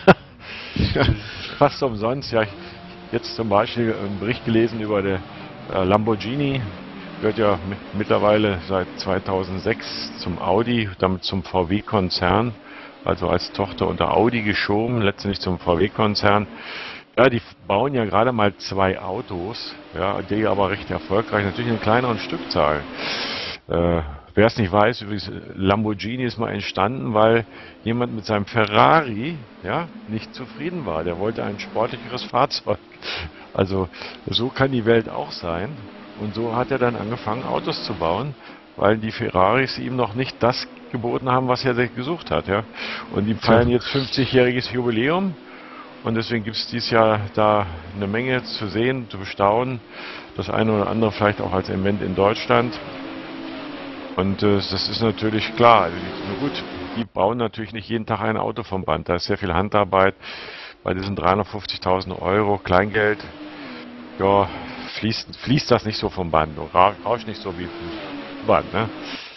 Fast umsonst. Ja, jetzt zum Beispiel einen Bericht gelesen über der Lamborghini, gehört ja mittlerweile seit 2006 zum Audi, damit zum VW-Konzern, also als Tochter unter Audi geschoben, letztendlich zum VW-Konzern. Ja, die bauen ja gerade mal 2 Autos, ja, die aber recht erfolgreich, natürlich in kleineren Stückzahlen. Wer es nicht weiß, übrigens, Lamborghini ist mal entstanden, weil jemand mit seinem Ferrari, ja, nicht zufrieden war. Der wollte ein sportlicheres Fahrzeug. Also so kann die Welt auch sein. Und so hat er dann angefangen, Autos zu bauen, weil die Ferraris ihm noch nicht das geboten haben, was er gesucht hat, ja. Und die feiern jetzt 50-jähriges Jubiläum. Und deswegen gibt es dieses Jahr da eine Menge zu sehen, zu bestaunen. Das eine oder andere vielleicht auch als Event in Deutschland. Und das ist natürlich klar. Also gut, die bauen natürlich nicht jeden Tag ein Auto vom Band. Da ist sehr viel Handarbeit. Bei diesen 350.000 Euro Kleingeld, ja, fließt das nicht so vom Band. Und rauscht nicht so wie vom Band, ne?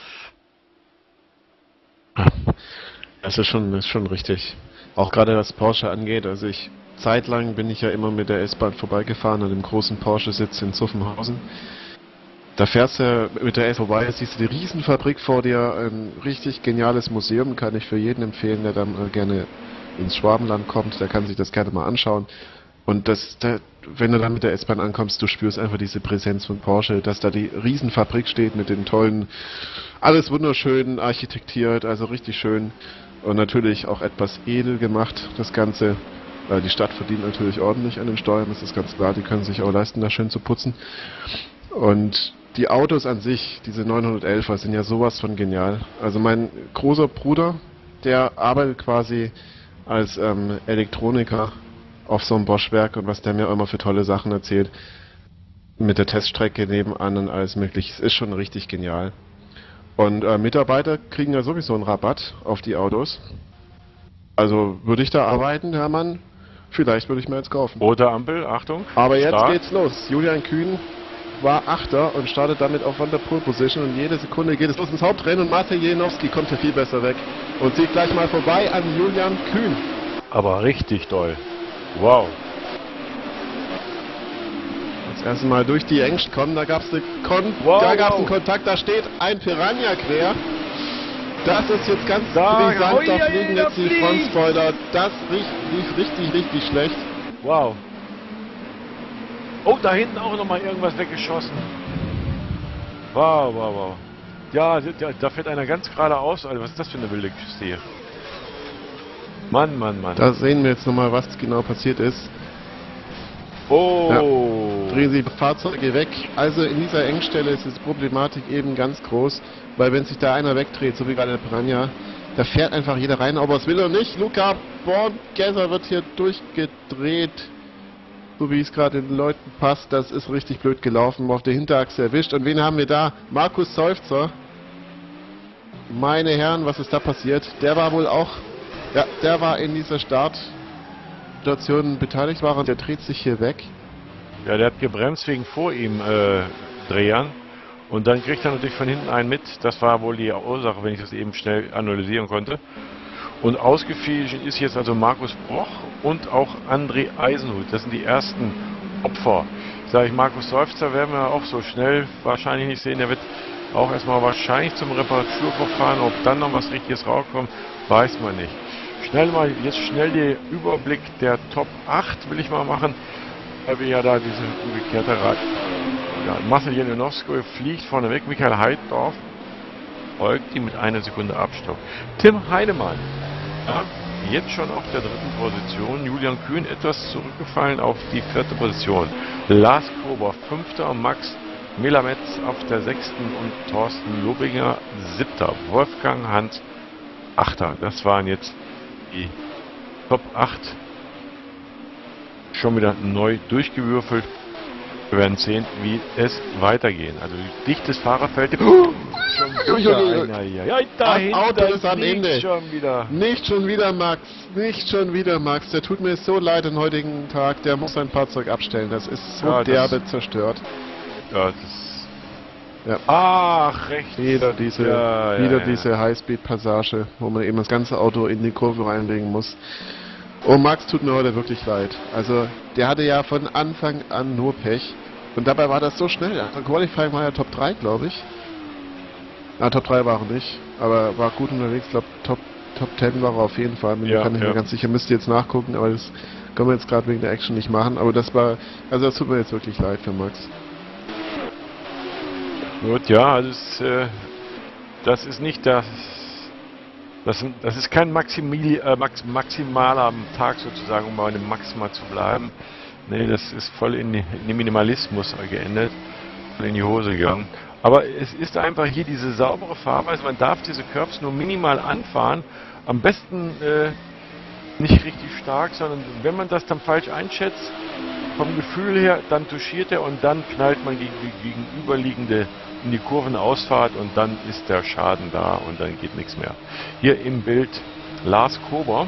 Das ist schon richtig. Auch gerade was Porsche angeht, also zeitlang bin ich ja immer mit der S-Bahn vorbeigefahren an dem großen Porsche-Sitz in Zuffenhausen. Da fährst du mit der S vorbei, siehst du die Riesenfabrik vor dir, ein richtig geniales Museum, kann ich für jeden empfehlen, der dann gerne ins Schwabenland kommt, der kann sich das gerne mal anschauen. Und wenn du dann mit der S-Bahn ankommst, du spürst einfach diese Präsenz von Porsche, dass da die Riesenfabrik steht mit den tollen, alles wunderschön architektiert, also richtig schön. Und natürlich auch etwas edel gemacht, das Ganze. Die Stadt verdient natürlich ordentlich an den Steuern, das ist ganz klar. Die können sich auch leisten, da schön zu putzen. Und die Autos an sich, diese 911er, sind ja sowas von genial. Also mein großer Bruder, der arbeitet quasi als Elektroniker auf so einem Bosch-Werk und was der mir immer für tolle Sachen erzählt. mit der Teststrecke nebenan und alles mögliche. Es ist schon richtig genial. Und Mitarbeiter kriegen ja sowieso einen Rabatt auf die Autos. Also würde ich da arbeiten, Hermann, vielleicht würde ich mir jetzt kaufen. Rote Ampel, Achtung. Aber jetzt Start. geht's los. Julian Kühn war Achter und startet damit auf der Pole Position und jede Sekunde geht es los ins Hauptrennen und Matej Jenowski kommt hier viel besser weg und zieht gleich mal vorbei an Julian Kühn. Aber richtig doll. Wow. Das erste Mal durch die Engst kommen, da gab es einen Kontakt, da steht ein Piranha quer. Das ist jetzt ganz brisant, da fliegen jetzt die Frontspoiler. Das lief richtig schlecht. Wow. Oh, da hinten auch nochmal irgendwas weggeschossen. Wow. Ja, da fährt einer ganz geradeaus. Also, was ist das für eine wilde Küste hier? Mann. Da sehen wir jetzt nochmal, was genau passiert ist. Oh. Ja, drehen Sie Fahrzeuge weg. Also in dieser Engstelle ist die Problematik eben ganz groß, weil wenn sich da einer wegdreht, so wie gerade der Piranha, da fährt einfach jeder rein, aber es will er nicht. Luca Borngesser wird hier durchgedreht, so wie es gerade den Leuten passt. Das ist richtig blöd gelaufen, auf der Hinterachse erwischt. Und wen haben wir da? Markus Seufzer. Meine Herren, was ist da passiert? Der war wohl auch, ja, der war in dieser Startsituation beteiligt, und der dreht sich hier weg. Ja, der hat gebremst wegen vor ihm Drehern. Und dann kriegt er natürlich von hinten einen mit. Das war wohl die Ursache, wenn ich das eben schnell analysieren konnte. Und ausgefallen ist jetzt also Markus Broch und auch André Eisenhut. Das sind die ersten Opfer. Sag ich, Markus Seufzer werden wir auch so schnell wahrscheinlich nicht sehen. Der wird auch erstmal wahrscheinlich zum Reparaturverfahren. Ob dann noch was Richtiges rauskommt, weiß man nicht. Jetzt schnell den Überblick der Top 8 will ich mal machen. Weil wir ja da diese umgekehrte Rad. Ja, Marcel Jelenowski fliegt vorne weg. Michael Heiddorf folgt ihm mit einer Sekunde Abstopp. Tim Heinemann, ja, jetzt schon auf der 3. Position. Julian Kühn etwas zurückgefallen auf die 4. Position. Lars Kober 5. Max Melametz auf der 6. und Thorsten Lobinger 7. Wolfgang Hans 8. Das waren jetzt die Top 8. Schon wieder neu durchgewürfelt. Wir werden sehen, wie es weitergehen. Also dichtes Fahrerfeld. Das Auto ist am Ende. Nicht schon wieder Max. Der tut mir so leid den heutigen Tag. Der muss sein Fahrzeug abstellen. Das ist so derbe zerstört. Ja, das. Ja. Ach, recht. Wieder diese Highspeed-Passage, wo man eben das ganze Auto in die Kurve reinlegen muss. Oh, Max tut mir heute wirklich leid. Also, der hatte ja von Anfang an nur Pech. Und dabei war das so schnell. Der Qualifying war ja Top 3, glaube ich. Top 3 war er nicht. Aber war gut unterwegs. Ich glaube, Top 10 war er auf jeden Fall. Bin mir nicht mehr ganz sicher. Müsst ihr jetzt nachgucken. Aber das können wir jetzt gerade wegen der Action nicht machen. Aber das war... Also, das tut mir jetzt wirklich leid für Max. Gut, ja, also das ist nicht das... Das ist kein maximaler Tag sozusagen, um bei dem Maxima zu bleiben. Nee, das ist voll in den Minimalismus geendet und in die Hose gegangen. Aber es ist einfach hier diese saubere Fahrweise. Man darf diese Curves nur minimal anfahren. Am besten nicht richtig stark, sondern wenn man das dann falsch einschätzt, vom Gefühl her, dann touchiert er und dann knallt man gegen die gegenüberliegende in die Kurvenausfahrt und dann ist der Schaden da und dann geht nichts mehr. Hier im Bild Lars Kober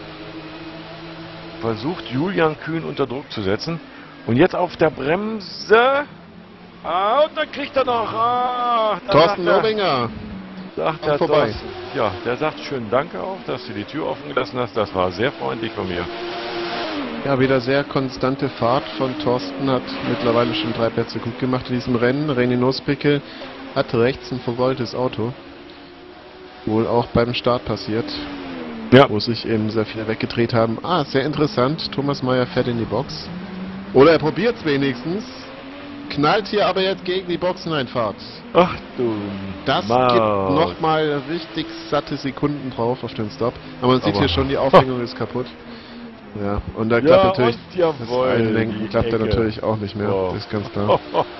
versucht Julian Kühn unter Druck zu setzen und jetzt auf der Bremse und dann kriegt er noch Thorsten Lobinger sagt er vorbei. Ja, der sagt schön danke auch, dass du die Tür offen gelassen hast, das war sehr freundlich von mir. Ja, wieder sehr konstante Fahrt von Thorsten, hat mittlerweile schon 3 Plätze gut gemacht in diesem Rennen. René Nussbickel hat rechts ein verrolltes Auto. Wohl auch beim Start passiert. Ja. Wo sich eben sehr viele weggedreht haben. Sehr interessant. Thomas Meyer fährt in die Box. Oder er probiert es wenigstens. Knallt hier aber jetzt gegen die Boxeneinfahrt. Ach du. Das gibt nochmal richtig satte Sekunden drauf auf den Stop. Aber man sieht hier schon, die Aufhängung ist kaputt. Ja, und da klappt natürlich das Einlenken klappt er natürlich auch nicht mehr, das ist ganz klar.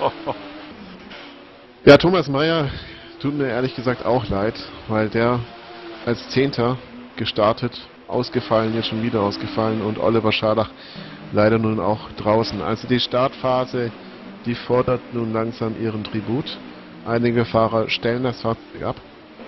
Ja, Thomas Meyer tut mir ehrlich gesagt auch leid, weil der als 10. gestartet, ausgefallen, jetzt schon wieder ausgefallen und Oliver Schadach leider nun auch draußen. Also die Startphase die fordert nun langsam ihren Tribut. Einige Fahrer stellen das Fahrzeug ab.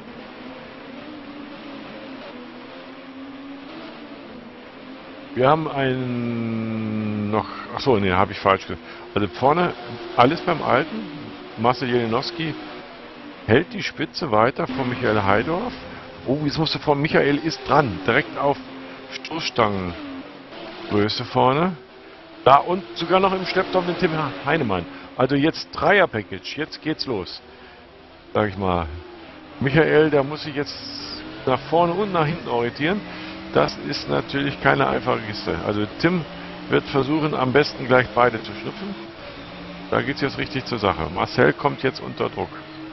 Wir haben einen noch... Achso, ne, habe ich falsch gesagt. Also vorne alles beim Alten. Marcel Jelinowski hält die Spitze weiter von Michael Heidorf. Oh, jetzt musst du vor Michael ist dran. Direkt auf Stoßstangengröße vorne. Da und sogar noch im Schlepptau den Tim Heinemann. Also jetzt Dreier-Package. Jetzt geht's los. Sag ich mal. Michael, der muss sich jetzt nach vorne und nach hinten orientieren. Das ist natürlich keine einfache Kiste. Also Tim wird versuchen, am besten gleich beide zu schnüpfen. Da geht es jetzt richtig zur Sache. Marcel kommt jetzt unter Druck.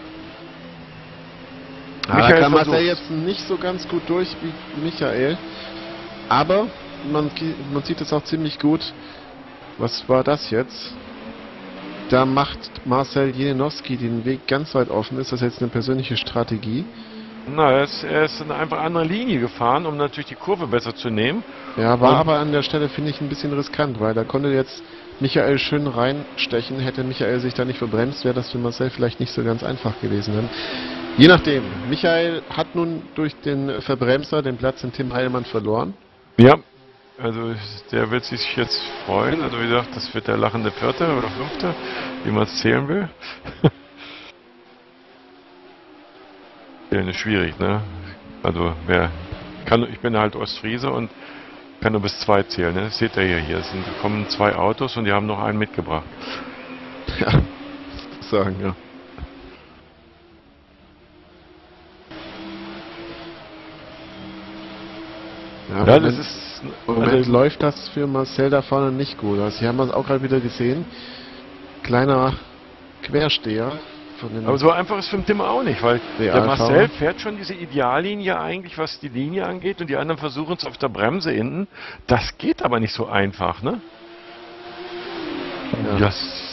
Da kann Marcel jetzt nicht so ganz gut durch wie Michael. Aber man sieht es auch ziemlich gut. Was war das jetzt? Da macht Marcel Jelinowski den Weg ganz weit offen. Ist das jetzt eine persönliche Strategie? Na, er ist eine einfach andere Linie gefahren, um natürlich die Kurve besser zu nehmen. Ja, war aber an der Stelle, finde ich, ein bisschen riskant, weil da konnte jetzt Michael schön reinstechen. Hätte Michael sich da nicht verbremst, wäre das für Marcel vielleicht nicht so ganz einfach gewesen. Dann. Je nachdem. Michael hat nun durch den Verbremser den Platz in Tim Heinemann verloren. Ja, also der wird sich jetzt freuen. Also wie gesagt, das wird der lachende Vierte oder Fünfte, wie man es zählen will. Ist schwierig, ne? Also ich bin halt Ostfriese und kann nur bis 2 zählen, ne? Das seht ihr hier. Es kommen 2 Autos und die haben noch einen mitgebracht. Ja, sagen, ja. Ja, das ist... Im Moment läuft das für Marcel da vorne nicht gut. Also hier haben wir es auch gerade wieder gesehen. Kleiner Quersteher. Aber so einfach ist für den Tim auch nicht, weil der Marcel fährt schon diese Ideallinie eigentlich, was die Linie angeht, und die anderen versuchen es auf der Bremse hinten. Das geht aber nicht so einfach, ne? Ja.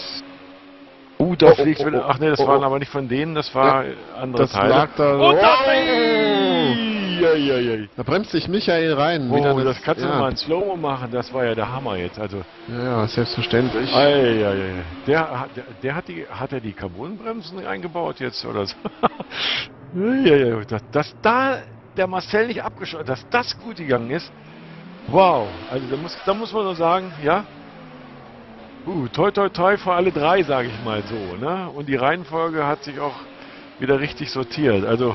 Da fliegt wieder. Ach ne, das waren aber nicht von denen, das war andere das Teile. Lag da. Ja. Da bremst sich Michael rein. Das kannst du mal in Slow-Mo machen, das war ja der Hammer jetzt. Also. Ja, selbstverständlich. Der hat die Carbonbremsen eingebaut jetzt oder so. Dass da der Marcel nicht abgeschossen, dass das gut gegangen ist. Wow, also da muss man nur sagen, ja. Toi toi toi für alle 3, sage ich mal so, ne? Und die Reihenfolge hat sich auch wieder richtig sortiert. Also,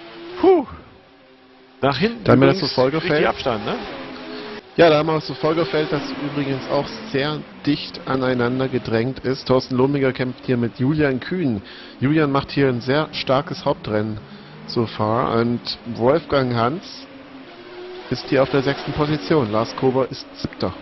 nach hinten dann das Verfolgerfeld. Abstand, ne? Ja, da haben wir das Verfolgerfeld, das übrigens auch sehr dicht aneinander gedrängt ist. Thorsten Lohmiger kämpft hier mit Julian Kühn. Julian macht hier ein sehr starkes Hauptrennen so far und Wolfgang Hans ist hier auf der 6. Position. Lars Kober ist 7.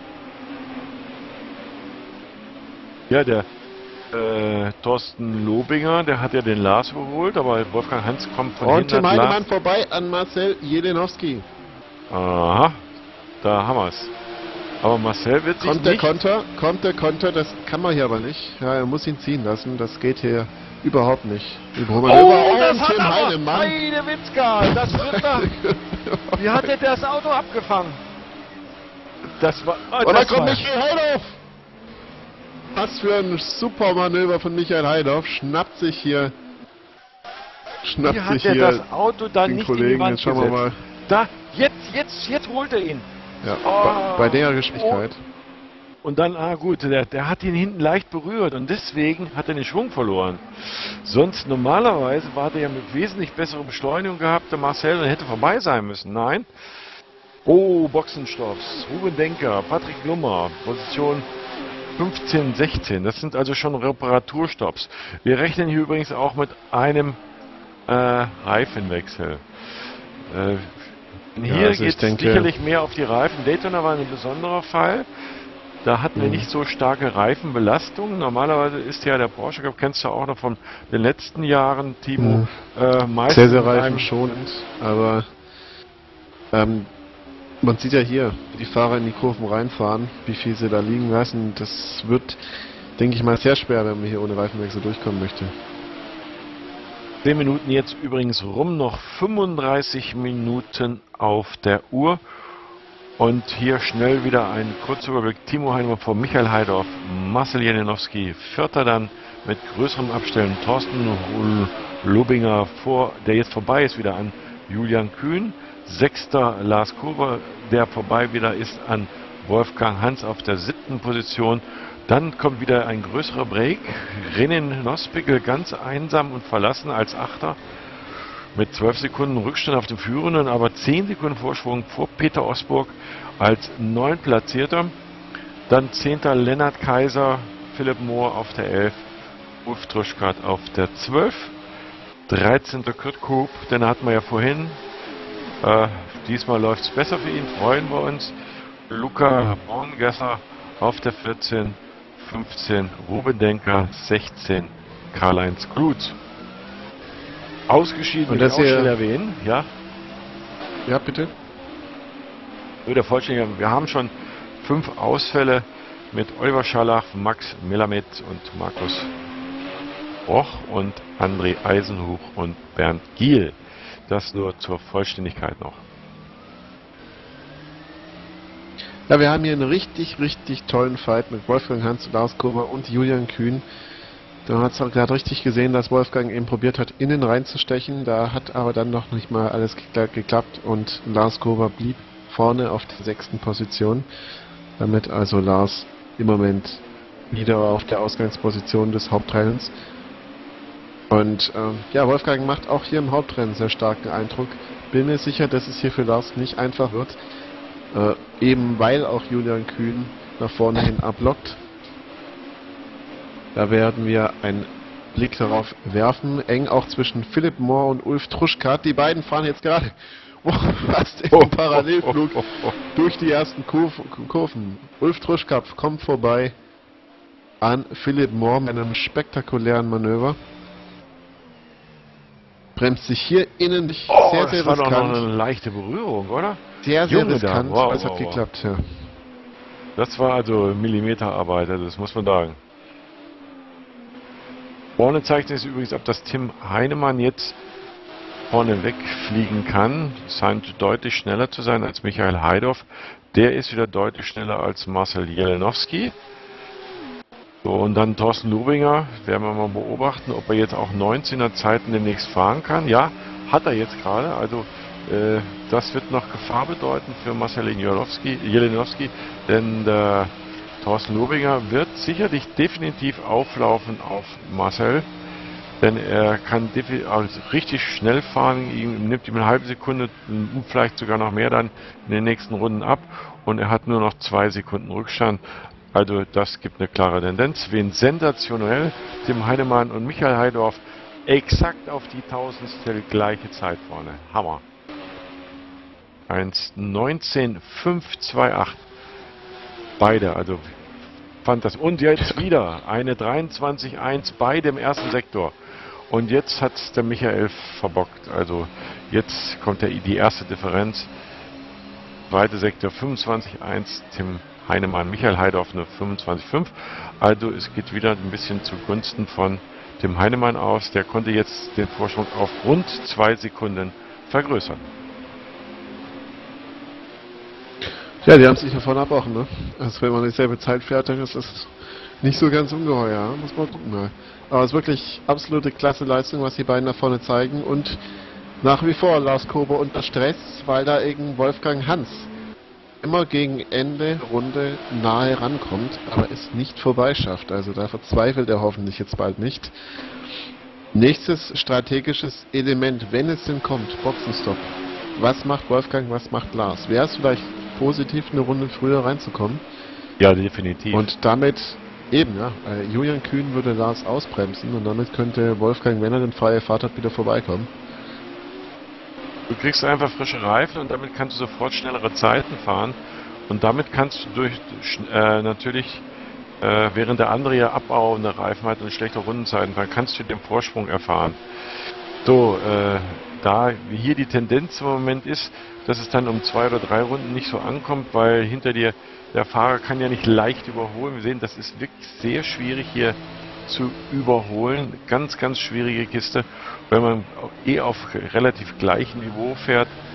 Ja, der Thorsten Lobinger, der hat ja den Lars überholt, aber Wolfgang Hans kommt von hinten. Und Tim Heinemann vorbei an Marcel Jelinowski. Aha, da haben wir es. Aber Marcel wird sich kommt der Konter, das kann man hier aber nicht. Ja, er muss ihn ziehen lassen, das geht hier überhaupt nicht. Das hat Tim aber Heinemann. Heidewitzka, das wird da. Wie hat er das Auto abgefangen? Das war... Und da kommt Michael Heidorf. Was für ein super Manöver von Michael Heidorf. Schnappt sich hier das Auto dann nicht Kollegen. in die Wand jetzt schauen wir mal. Da, jetzt holt er ihn. Ja, bei der Geschwindigkeit. Und dann, gut, der hat ihn hinten leicht berührt und deswegen hat er den Schwung verloren. Sonst normalerweise war der ja mit wesentlich besserer Beschleunigung gehabt, der Marcel, und hätte vorbei sein müssen. Nein. Boxenstoffs, Ruben Denker, Patrick Lummer, Position 15, 16. Das sind also schon Reparaturstopps. Wir rechnen hier übrigens auch mit einem Reifenwechsel. Hier also geht es sicherlich mehr auf die Reifen. Daytona war ein besonderer Fall. Da hatten wir nicht so starke Reifenbelastung. Normalerweise ist ja der Porsche Cup, kennst du auch noch von den letzten Jahren, Timo, meistens sehr reifenschonend, aber man sieht ja hier, wie die Fahrer in die Kurven reinfahren, wie viel sie da liegen lassen. Das wird, denke ich mal, sehr schwer, wenn man hier ohne Reifenwechsel durchkommen möchte. 10 Minuten jetzt übrigens rum, noch 35 Minuten auf der Uhr. Und hier schnell wieder ein Kurzüberblick. Timo Heinemann vor Michael Heidorf, Marcel Jelenowski, Vierter dann mit größerem Abstellen, Thorsten Lobinger vor, der jetzt vorbei ist, wieder an Julian Kühn. Sechster Lars Kober, der vorbei wieder ist an Wolfgang Hans auf der 7. Position. Dann kommt wieder ein größerer Break. René Nospickel ganz einsam und verlassen als Achter. Mit 12 Sekunden Rückstand auf dem Führenden, aber 10 Sekunden Vorsprung vor Peter Osburg als 9. Platzierter. Dann 10. Lennart Kaiser, Philipp Mohr auf der 11, Ulf Truschkat auf der 12. 13. Kurt Koop, den hatten wir ja vorhin. Diesmal läuft es besser für ihn, freuen wir uns. Luca Borngesser auf der 14, 15 Ruben Denker, 16 Karl-Heinz Kluth. Ausgeschieden, und das will ich auch hier schnell erwähnen, ja. Ja, bitte. Nur der Vollständigkeit, wir haben schon 5 Ausfälle mit Oliver Scharlach, Max Melamed und Markus Roch und André Eisenhuch und Bernd Giel. Das nur zur Vollständigkeit noch. Ja, wir haben hier einen richtig, richtig tollen Fight mit Wolfgang Hans, Lars Kober und Julian Kühn. Da hat es auch gerade richtig gesehen, dass Wolfgang eben probiert hat, innen reinzustechen. Da hat aber dann noch nicht mal alles geklappt und Lars Kober blieb vorne auf der 6. Position. Damit also Lars im Moment wieder auf der Ausgangsposition des Hauptrennens. Und ja, Wolfgang macht auch hier im Hauptrennen sehr starken Eindruck. Bin mir sicher, dass es hier für Lars nicht einfach wird. Eben weil auch Julian Kühn nach vorne hin ablockt. Da werden wir einen Blick darauf werfen. Eng auch zwischen Philipp Mohr und Ulf Truschkat. Die beiden fahren jetzt gerade fast im Parallelflug durch die ersten Kurven. Ulf Truschkat kommt vorbei an Philipp Mohr mit einem spektakulären Manöver. Bremst sich hier innen nicht sehr, sehr das war riskant. doch noch eine leichte Berührung, oder? Sehr, sehr Junge riskant. da. Wow, Es hat wow, geklappt, ja. Das war also Millimeterarbeit, das muss man sagen. Vorne zeichnet es übrigens ab, dass Tim Heinemann jetzt vorne wegfliegen kann. Scheint deutlich schneller zu sein als Michael Heidorf. Der ist wieder deutlich schneller als Marcel Jelenowski. So, und dann Thorsten Lobinger, werden wir mal beobachten, ob er jetzt auch 19er Zeiten demnächst fahren kann. Ja, hat er jetzt gerade, also das wird noch Gefahr bedeuten für Marcel Jelenowski, denn der Thorsten Lobinger wird sicherlich definitiv auflaufen auf Marcel, denn er kann also richtig schnell fahren, nimmt ihm eine halbe Sekunde, vielleicht sogar noch mehr dann in den nächsten Runden ab und er hat nur noch 2 Sekunden Rückstand. Also das gibt eine klare Tendenz. Wen sensationell, Tim Heinemann und Michael Heidorf exakt auf die Tausendstel gleiche Zeit vorne. Hammer. 1:19,528. Beide, also fand das. Und jetzt wieder eine 23:1, beide im ersten Sektor. Und jetzt hat es der Michael verbockt. Also jetzt kommt die erste Differenz. Zweite Sektor 25:1, Tim Heinemann, Michael Heidorf nur 25:5. Also es geht wieder ein bisschen zugunsten von Tim Heinemann aus. Der konnte jetzt den Vorsprung auf rund 2 Sekunden vergrößern. Ja, die haben sich davon abgebrochen, ne? Also wenn man dieselbe Zeit fährt, dann ist das nicht so ganz ungeheuer. Muss man gucken mal. Aber es ist wirklich absolute klasse Leistung, was die beiden da vorne zeigen. Und nach wie vor Lars Kober unter Stress, weil da eben Wolfgang Hans immer gegen Ende Runde nahe rankommt, aber es nicht vorbeischafft. Also da verzweifelt er hoffentlich jetzt bald nicht. Nächstes strategisches Element, wenn es denn kommt, Boxenstopp. Was macht Wolfgang, was macht Lars? Wäre es vielleicht positiv, eine Runde früher reinzukommen? Ja, definitiv. Und damit eben, ja, Julian Kühn würde Lars ausbremsen und damit könnte Wolfgang, wenn er den freie Fahrt hat, wieder vorbeikommen. Du kriegst einfach frische Reifen und damit kannst du sofort schnellere Zeiten fahren. Und damit kannst du natürlich, während der andere ja abbauende Reifen hat und schlechte Rundenzeiten fahren, kannst du den Vorsprung erfahren. So, da hier die Tendenz im Moment ist, dass es dann um 2 oder 3 Runden nicht so ankommt, weil hinter dir der Fahrer kann ja nicht leicht überholen. Wir sehen, das ist wirklich sehr schwierig hier zu überholen. Ganz, ganz schwierige Kiste. Wenn man auf relativ gleichem Niveau fährt,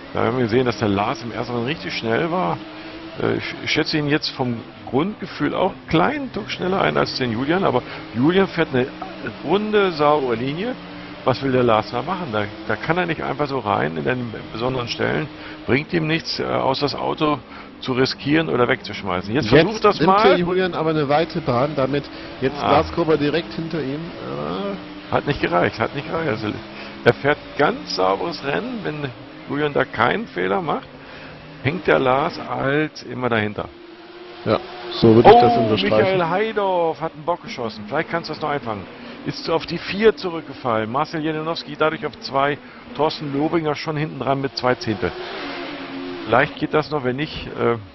Da haben wir gesehen, dass der Lars im ersten Rennen richtig schnell war. Ich schätze ihn jetzt vom Grundgefühl auch einen kleinen Tuck schneller ein als den Julian, aber Julian fährt eine runde, saubere Linie. Was will der Lars da machen? Da kann er nicht einfach so rein in den besonderen Stellen. Bringt ihm nichts, außer das Auto zu riskieren oder wegzuschmeißen. Jetzt versucht das nimmt mal. Julian aber eine weite Bahn, damit jetzt Lars Kober direkt hinter ihm. Hat nicht gereicht, hat nicht gereicht. Also, er fährt ganz sauberes Rennen, wenn Julian da keinen Fehler macht, hängt der Lars halt immer dahinter. Ja, so würde ich das unterstreichen. Michael Heidorf hat einen Bock geschossen. Vielleicht kannst du das noch einfangen. Ist auf die 4 zurückgefallen. Marcel Jelenowski dadurch auf 2. Thorsten Lobinger schon hinten dran mit 2 Zehntel. Vielleicht geht das noch, wenn nicht.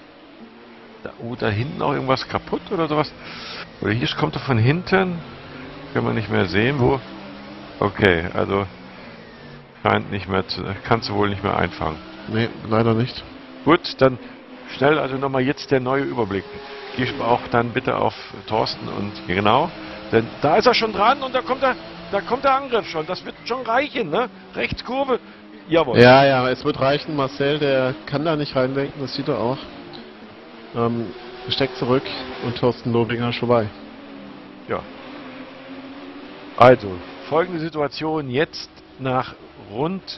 Da hinten auch irgendwas kaputt oder sowas. Oder hier kommt er von hinten. Kann man nicht mehr sehen, wo. Okay, also scheint nicht mehr zu, kannst du wohl nicht mehr einfangen. Nee, leider nicht. Gut, dann schnell also nochmal jetzt der neue Überblick. Geh auch dann bitte auf Thorsten und genau. Denn da ist er schon dran und da kommt der Angriff schon. Das wird schon reichen, ne? Rechtskurve. Jawohl. Ja, es wird reichen. Marcel, der kann da nicht reinlenken, das sieht er auch. Steckt zurück und Thorsten Lobinger ist vorbei. Ja. Also, folgende Situation jetzt nach rund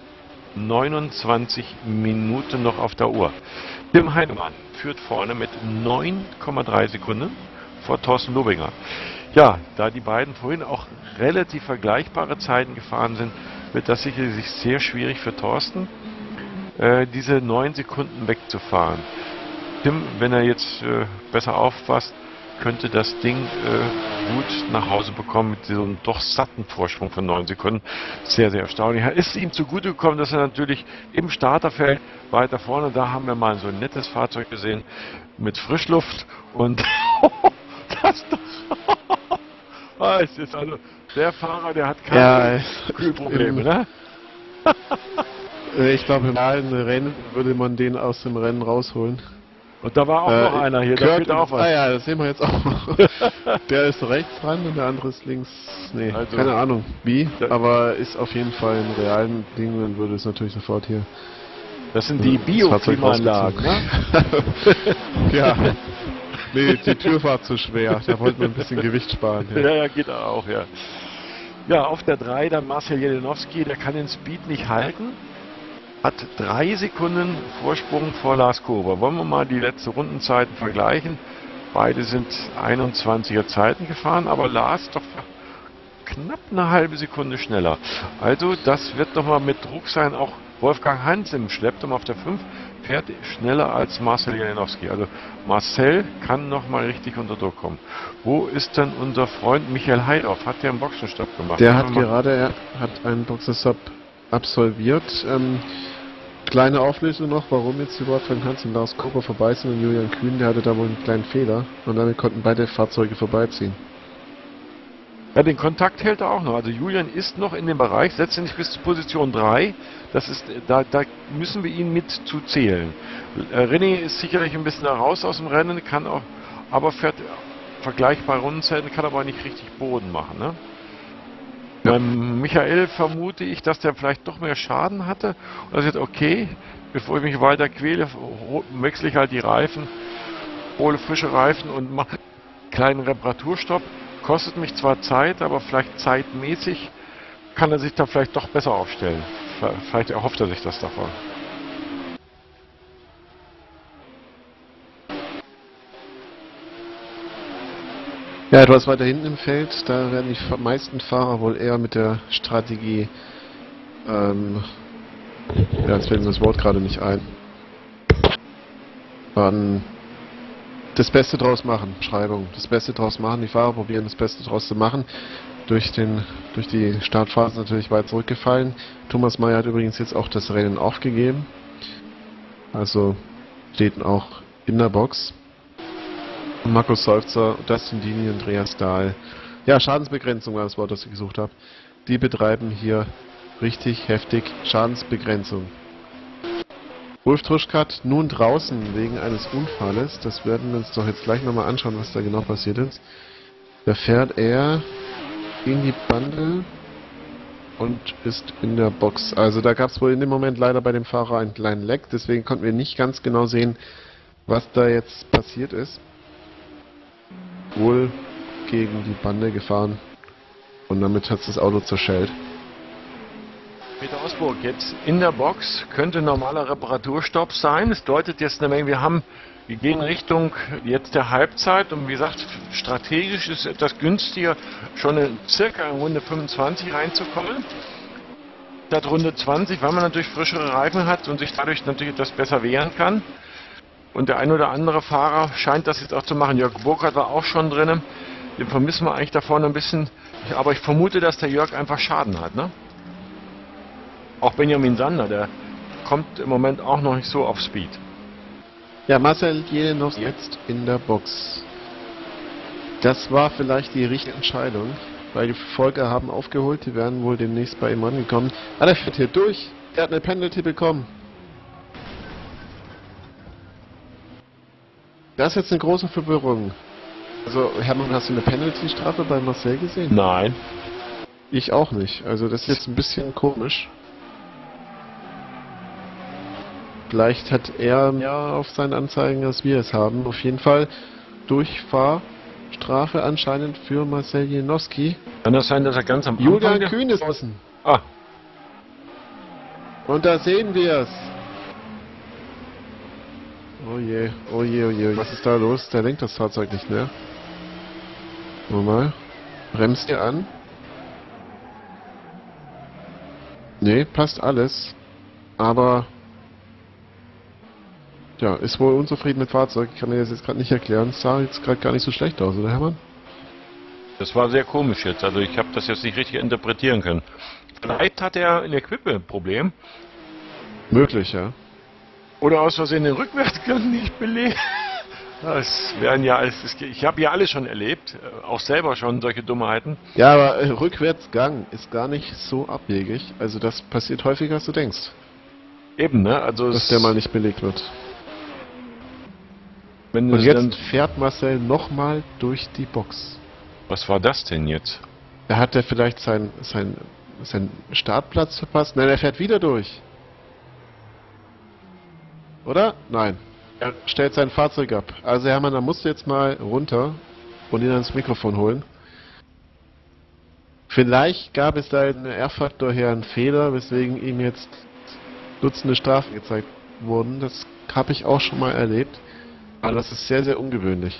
29 Minuten noch auf der Uhr. Tim Heidemann führt vorne mit 9,3 Sekunden vor Thorsten Lobinger. Ja, da die beiden vorhin auch relativ vergleichbare Zeiten gefahren sind, wird das sicherlich sehr schwierig für Thorsten, diese 9 Sekunden wegzufahren. Tim, wenn er jetzt besser aufpasst, könnte das Ding gut nach Hause bekommen mit so einem doch satten Vorsprung von 9 Sekunden. Sehr, sehr erstaunlich. Ist ihm zugute gekommen, dass er natürlich im Starterfeld weiter vorne, da haben wir mal so ein nettes Fahrzeug gesehen mit Frischluft und das es ist also der Fahrer, der hat keine Kühlprobleme, ne? Ich glaube, im realen Rennen würde man den aus dem Rennen rausholen. Und da war auch noch einer hier, da fehlt auch was. Ah ja, das sehen wir jetzt auch noch. Der ist rechts dran und der andere ist links. Nee, also, keine Ahnung wie, aber ist auf jeden Fall in realen Dingen, dann würde es natürlich sofort hier. Das sind die Bioklimaanlagen, ne? Ja. Nee, die Tür war zu schwer. Da wollten wir ein bisschen Gewicht sparen. Ja, geht auch, ja. Ja, auf der 3 dann Marcel Jelenowski, der kann den Speed nicht halten. Hat 3 Sekunden Vorsprung vor Lars Kober. Wollen wir mal die letzten Rundenzeiten vergleichen? Beide sind 21er Zeiten gefahren, aber Lars doch knapp eine halbe Sekunde schneller. Also das wird nochmal mit Druck sein. Auch Wolfgang Hans im Schleppturm auf der 5 fährt schneller als Marcel Jelenowski. Also Marcel kann nochmal richtig unter Druck kommen. Wo ist denn unser Freund Michael Heidorf? Hat der einen Boxenstopp gemacht? Der hat gerade einen Boxenstopp absolviert. Kleine Auflösung noch, warum jetzt die Wolfgang Hans und Lars Kober vorbei sind und Julian Kühn, der hatte da wohl einen kleinen Fehler und damit konnten beide Fahrzeuge vorbeiziehen. Ja, den Kontakt hält er auch noch. Also Julian ist noch in dem Bereich, setzt sich bis zur Position 3. Das ist, da müssen wir ihn mit zu zählen. René ist sicherlich ein bisschen da raus aus dem Rennen, kann auch, aber fährt vergleichbare Rundenzeiten, kann aber nicht richtig Boden machen, ne? Ja. Beim Michael vermute ich, dass der vielleicht doch mehr Schaden hatte. Und er sagt, okay, bevor ich mich weiter quäle, wechsle ich halt die Reifen, hole frische Reifen und mache einen kleinen Reparaturstopp. Kostet mich zwar Zeit, aber vielleicht zeitmäßig kann er sich da vielleicht doch besser aufstellen. Vielleicht erhofft er sich das davon. Ja, etwas weiter hinten im Feld, da werden die meisten Fahrer wohl eher mit der Strategie, ja, jetzt fällt mir das Wort gerade nicht ein, das Beste draus machen, Beschreibung, das Beste draus machen, die Fahrer probieren das Beste draus zu machen, durch die Startphase natürlich weit zurückgefallen. Thomas Meyer hat übrigens jetzt auch das Rennen aufgegeben, also steht auch in der Box. Markus Seufzer, Dustin Dini, Andreas Dahl. Ja, Schadensbegrenzung war das Wort, das ich gesucht habe. Die betreiben hier richtig heftig Schadensbegrenzung. Ulf Truschkat nun draußen wegen eines Unfalles. Das werden wir uns doch jetzt gleich nochmal anschauen, was da genau passiert ist. Da fährt er in die Bande. und ist in der Box. Also da gab es wohl in dem Moment leider bei dem Fahrer einen kleinen Leck, deswegen konnten wir nicht ganz genau sehen, was da jetzt passiert ist. Wohl gegen die Bande gefahren und damit hat es das Auto zerschellt. Peter Osburg jetzt in der Box, könnte normaler Reparaturstopp sein. Es deutet jetzt eine Menge, wir gehen Richtung jetzt der Halbzeit und wie gesagt, strategisch ist es etwas günstiger, schon circa in Runde 25 reinzukommen. Statt Runde 20, weil man natürlich frischere Reifen hat und sich dadurch natürlich etwas besser wehren kann. Und der ein oder andere Fahrer scheint das jetzt auch zu machen. Jörg Burkhardt war auch schon drin. Den vermissen wir eigentlich da vorne ein bisschen. Aber ich vermute, dass der Jörg einfach Schaden hat, ne? Auch Benjamin Sander, der kommt im Moment auch noch nicht so auf Speed. Ja, Marcel Jelenowski jetzt in der Box. Das war vielleicht die richtige Entscheidung, weil die Volker haben aufgeholt, die werden wohl demnächst bei ihm angekommen. Ah, der fährt hier durch. Er hat eine Penalty bekommen. Das ist jetzt eine große Verwirrung. Also, Hermann, hast du eine Penalty-Strafe bei Marcel gesehen? Nein. Ich auch nicht. Also, das ist jetzt ein bisschen komisch. Vielleicht hat er mehr auf seinen Anzeigen, als wir es haben. Auf jeden Fall Durchfahrstrafe anscheinend für Marcel Jelenowski. Kann das sein, dass er ganz am Julian Anfang... Kühn ist außen. Ah, Und da sehen wir es. Oh je, oh je, oh je. Was ist da los? Der lenkt das Fahrzeug nicht mehr. Nochmal. Bremst ihr an. Nee, passt alles. Aber... ja, ist wohl unzufrieden mit Fahrzeug. Ich kann dir das jetzt gerade nicht erklären. Es sah jetzt gerade gar nicht so schlecht aus, oder Hermann? das war sehr komisch jetzt. Also ich habe das jetzt nicht richtig interpretieren können. Vielleicht hat er in der Quippe ein Problem. Möglich, ja. Oder aus Versehen den Rückwärtsgang nicht belegt. Das wären ja alles... Ich habe ja alles schon erlebt. Auch selber schon solche Dummheiten. Ja, aber Rückwärtsgang ist gar nicht so abwegig. Also das passiert häufiger, als du denkst. Eben, ne? Also Dass der mal nicht belegt wird. Wenn Und es jetzt dann, fährt Marcel nochmal durch die Box. was war das denn jetzt? Hat er vielleicht seinen Startplatz verpasst? Nein, er fährt wieder durch. Oder? Nein. Er stellt sein Fahrzeug ab. Also Hermann, da musst du jetzt mal runter und ihn ans Mikrofon holen. Vielleicht gab es da in der R-Faktor her einen Fehler, weswegen ihm jetzt Dutzende Strafen gezeigt wurden. Das habe ich auch schon mal erlebt. Aber das ist sehr, sehr ungewöhnlich.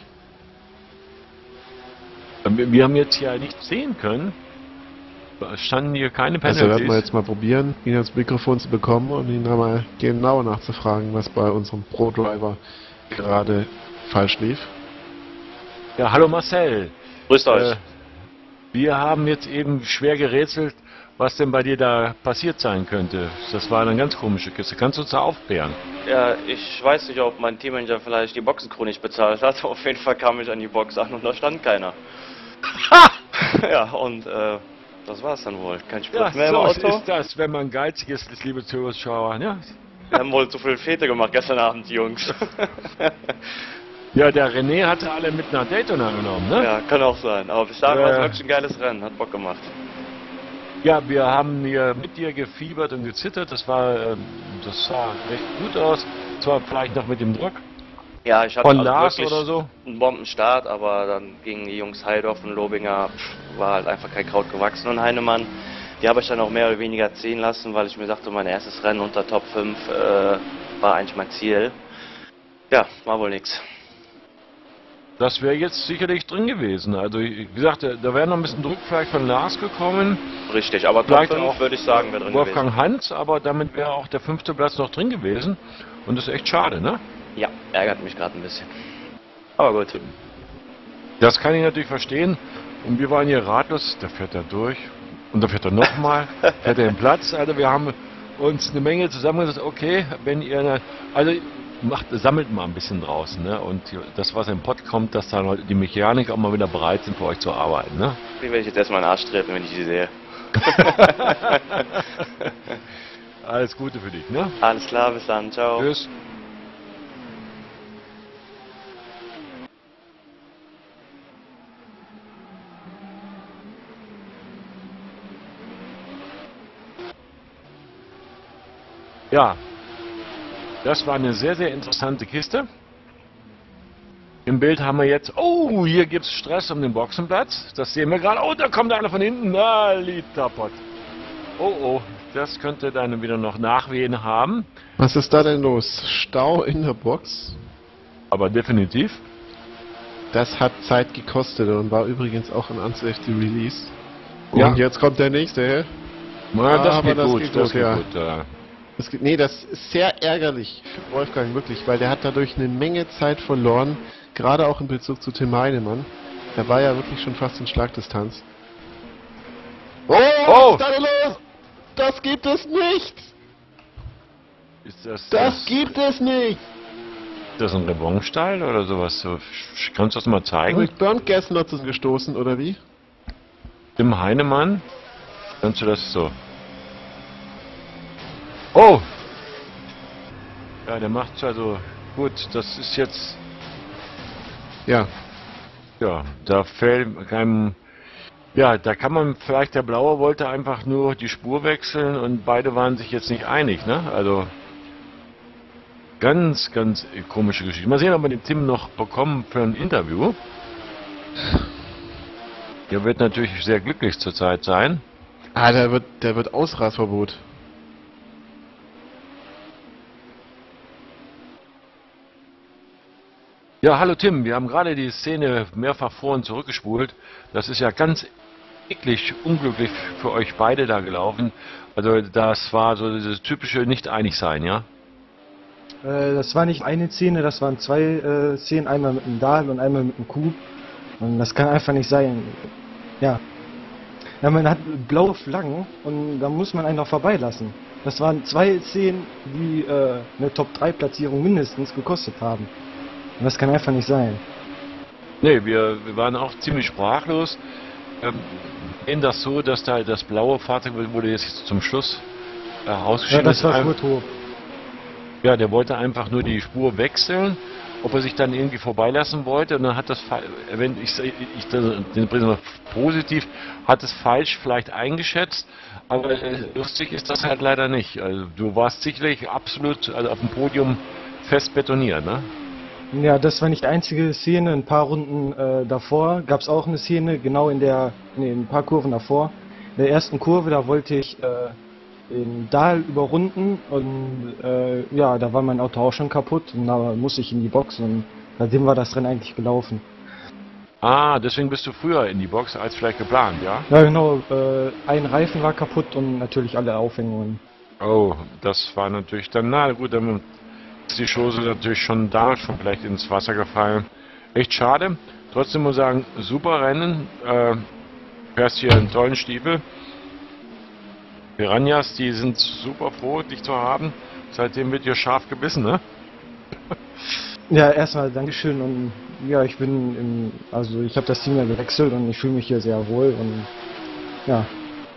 Wir haben jetzt hier nichts sehen können. Es standen hier keine Also werden wir Penalties. jetzt mal probieren, ihn ans Mikrofon zu bekommen und ihn einmal genau nachzufragen, was bei unserem Pro-Driver gerade falsch lief. Ja, hallo Marcel. Grüßt euch. Wir haben jetzt eben schwer gerätselt, was denn bei dir da passiert sein könnte. Das war eine ganz komische Kiste. Kannst du uns da aufklären? Ja, ich weiß nicht, ob mein Teammanager vielleicht die Boxencrew nicht bezahlt hat. Auf jeden Fall kam ich an die Box an und da stand keiner. Ja, und das war's dann wohl. Kein Sprit mehr im so Auto. ist das, wenn man geizig ist, liebe Zuschauer. Ja, Wir haben wohl zu viel Fete gemacht gestern Abend, die Jungs. ja, der René hatte alle mit nach Daytona genommen, ne? Ja, kann auch sein. Aber bis dahin war es wirklich ein geiles Rennen. Hat Bock gemacht. Ja, wir haben hier mit dir gefiebert und gezittert. Das sah recht gut aus. Zwar vielleicht noch mit dem Druck Ja, ich hatte von also Lars wirklich oder so. einen Bombenstart, aber dann gingen die Jungs Heidorf und Lobinger, war halt einfach kein Kraut gewachsen. Und Heinemann, die habe ich dann auch mehr oder weniger ziehen lassen, weil ich mir sagte, mein erstes Rennen unter Top 5 war eigentlich mein Ziel. Ja, war wohl nix. Das wäre jetzt sicherlich drin gewesen. Also, wie gesagt, da wäre noch ein bisschen Druck vielleicht von Lars gekommen. Richtig, aber Top Vielleicht 5 auch würde ich sagen, wäre drin Wolfgang gewesen. Hans, aber damit wäre auch der 5. Platz noch drin gewesen. Und das ist echt schade, ne? Ja, ärgert mich gerade ein bisschen. Aber gut. Das kann ich natürlich verstehen. Und wir waren hier ratlos. Da fährt er durch. Und dann fährt er nochmal. Fährt er den Platz. Also wir haben uns eine Menge zusammengesetzt. Okay, wenn ihr... Also sammelt mal ein bisschen draußen. Ne? Und das, was im Pott kommt, dass dann halt die Mechaniker auch mal wieder bereit sind, für euch zu arbeiten. Ne? Den werde ich jetzt erstmal in den Arsch treten, wenn ich sie sehe. Alles Gute für dich. Ne? Alles klar, bis dann. Ciao. Tschüss. Ja, das war eine sehr, sehr interessante Kiste. Im Bild haben wir jetzt, oh, hier gibt es Stress um den Boxenplatz. Das sehen wir gerade. Oh, da kommt einer von hinten. Na, Litapot. Oh, oh, das könnte dann wieder noch Nachwehen haben. Was ist da denn los? Stau in der Box? Aber definitiv. Das hat Zeit gekostet und war übrigens auch ein unsafety Release. Ja. Und jetzt kommt der nächste, hä? Na, das aber geht das gut, geht das gut, ja. geht gut. Ja. Nee, das ist sehr ärgerlich für Wolfgang, wirklich, weil der hat dadurch eine Menge Zeit verloren, gerade auch in Bezug zu Tim Heinemann. Der war ja wirklich schon fast in Schlagdistanz. Oh, was ist da denn los? Das gibt es nicht! Ist das, Das gibt es nicht! Ist das ein Revanche-Style oder sowas? So, kannst du das mal zeigen? Mit Burnt Gas Nuts gestoßen, oder wie? Tim Heinemann? Kannst du das so? Oh! Ja, der macht's also gut. Das ist jetzt... Ja. Ja, da fällt keinem... Ja, da kann man vielleicht, der Blaue wollte einfach nur die Spur wechseln und beide waren sich jetzt nicht einig, ne? Also... Ganz, ganz komische Geschichte. Mal sehen, ob wir den Tim noch bekommen für ein Interview. Der wird natürlich sehr glücklich zurzeit sein. Ah, der wird Ausreißverbot. Ja, hallo Tim, wir haben gerade die Szene mehrfach vor und zurückgespult. Das ist ja ganz eklig, unglücklich für euch beide da gelaufen. Also das war so dieses typische Nicht-Einig-Sein, ja? Das war nicht eine Szene, das waren zwei Szenen, einmal mit dem Dahl und einmal mit dem Coup. Und das kann einfach nicht sein. Ja. Ja, man hat blaue Flaggen und da muss man einen noch vorbeilassen. Das waren zwei Szenen, die eine Top-3-Platzierung mindestens gekostet haben. Und das kann einfach nicht sein. Nee, wir waren auch ziemlich sprachlos. Sehen das so, dass da das blaue Fahrzeug wurde jetzt zum Schluss ausgeschieden. Ja, das war Spurthof. Ja, der wollte einfach nur die Spur wechseln, ob er sich dann irgendwie vorbeilassen wollte, und dann hat das, wenn ich den Präsident positiv, hat es falsch vielleicht eingeschätzt, aber lustig ist das halt leider nicht. Also du warst sicherlich absolut auf dem Podium fest betoniert, ne? Ja, das war nicht die einzige Szene. Ein paar Runden davor gab es auch eine Szene, genau ein paar Kurven davor. In der ersten Kurve, da wollte ich den Dahl überrunden und ja, da war mein Auto auch schon kaputt und da musste ich in die Box und seitdem war das Rennen eigentlich gelaufen. Ah, deswegen bist du früher in die Box als vielleicht geplant, ja? Ja genau, ein Reifen war kaputt und natürlich alle Aufhängungen. Oh, das war natürlich dann, na gut, dann ist die Chose natürlich schon damals schon vielleicht ins Wasser gefallen. Echt schade. Trotzdem muss ich sagen, super Rennen. Fährst hier einen tollen Stiefel. Piranhas, die sind super froh, dich zu haben. Seitdem wird dir scharf gebissen, ne? Ja, erstmal Dankeschön und ja, ich habe das Team ja gewechselt und ich fühle mich hier sehr wohl und ja.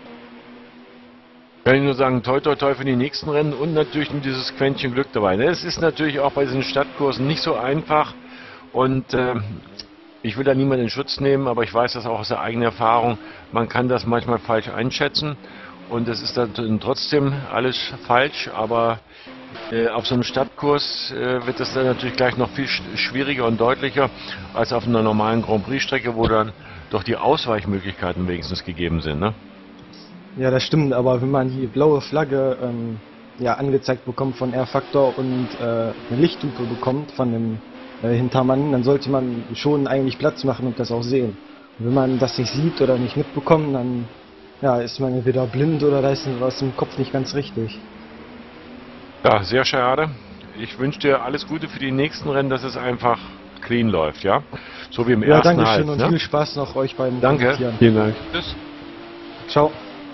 Kann ich nur sagen, toi toi toi für die nächsten Rennen und natürlich nur dieses Quäntchen Glück dabei. Ne? Es ist natürlich auch bei diesen Stadtkursen nicht so einfach und ich will da niemanden in Schutz nehmen, aber ich weiß das auch aus der eigenen Erfahrung, man kann das manchmal falsch einschätzen und es ist dann trotzdem alles falsch, aber auf so einem Stadtkurs wird es dann natürlich gleich noch viel schwieriger und deutlicher als auf einer normalen Grand Prix Strecke, wo dann doch die Ausweichmöglichkeiten wenigstens gegeben sind, ne? Ja, das stimmt, aber wenn man die blaue Flagge ja, angezeigt bekommt von R-Factor und eine Lichthupe bekommt von dem Hintermann, dann sollte man schon eigentlich Platz machen und das auch sehen. Und wenn man das nicht sieht oder nicht mitbekommt, dann ja, ist man entweder blind oder da ist was im Kopf nicht ganz richtig. Ja, sehr schade. Ich wünsche dir alles Gute für die nächsten Rennen, dass es einfach clean läuft, ja? So wie im Ja, ersten danke halt, schön und ne? viel Spaß noch euch beim Danke. Kommentieren. Vielen Dank. Tschüss. Ciao.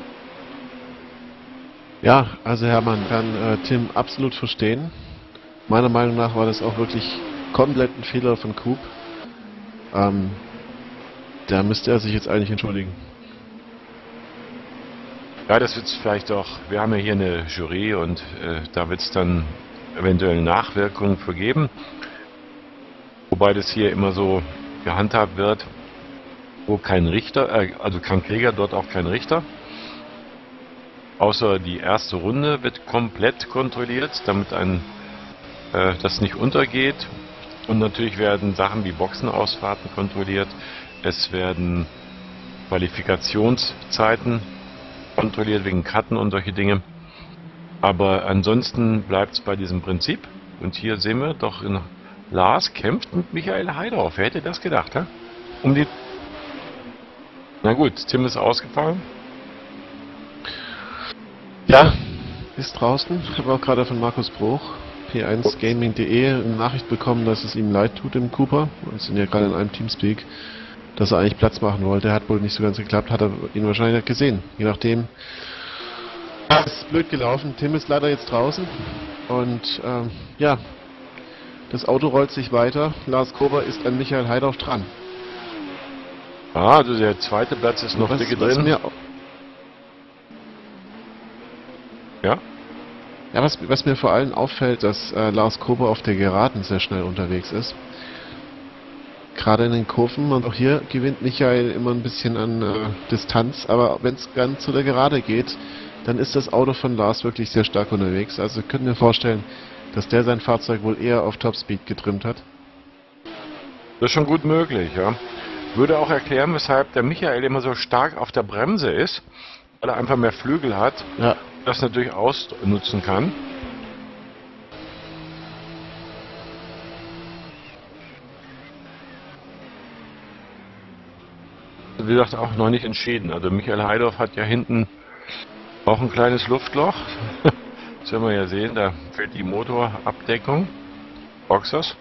Ja, also Hermann kann Tim absolut verstehen. Meiner Meinung nach war das auch wirklich komplett ein Fehler von Coop. Da müsste er sich jetzt eigentlich entschuldigen. Ja, das wird es vielleicht auch. Wir haben ja hier eine Jury und da wird es dann eventuell Nachwirkungen für geben. Wobei das hier immer so gehandhabt wird, wo kein Richter, also kein Kläger, dort auch kein Richter. außer die erste Runde wird komplett kontrolliert, damit das nicht untergeht. Und natürlich werden Sachen wie Boxenausfahrten kontrolliert. Es werden Qualifikationszeiten kontrolliert wegen Cutten und solche Dinge. Aber ansonsten bleibt es bei diesem Prinzip. Und hier sehen wir doch, Lars kämpft mit Michael Heidorf. Wer hätte das gedacht, hä? Na gut, Tim ist ausgefallen. Ja, ist draußen. Ich habe auch gerade von Markus Bruch, P1Gaming.de, eine Nachricht bekommen, dass es ihm leid tut im Cooper. Wir sind ja gerade in einem Teamspeak, dass er eigentlich Platz machen wollte. Hat wohl nicht so ganz geklappt, hat er ihn wahrscheinlich nicht gesehen. Je nachdem. Das ist blöd gelaufen. Tim ist leider jetzt draußen. Und ja, das Auto rollt sich weiter. Lars Kober ist an Michael Heidorf dran. Ah, also der zweite Platz ist noch dicke drin. Ja? Ja, was mir vor allem auffällt, dass Lars Kober auf der Geraden sehr schnell unterwegs ist. Gerade in den Kurven, und auch hier gewinnt Michael immer ein bisschen an Distanz, aber wenn es dann zu der Gerade geht, dann ist das Auto von Lars wirklich sehr stark unterwegs. Also ich könnte mir vorstellen, dass der sein Fahrzeug wohl eher auf Topspeed getrimmt hat. Das ist schon gut möglich, ja. Würde auch erklären, weshalb der Michael immer so stark auf der Bremse ist, weil er einfach mehr Flügel hat, ja. Das natürlich ausnutzen kann. Wie gesagt, auch noch nicht entschieden. Also Michael Heidorf hat ja hinten auch ein kleines Luftloch. Das werden wir ja sehen, da fehlt die Motorabdeckung. Boxers.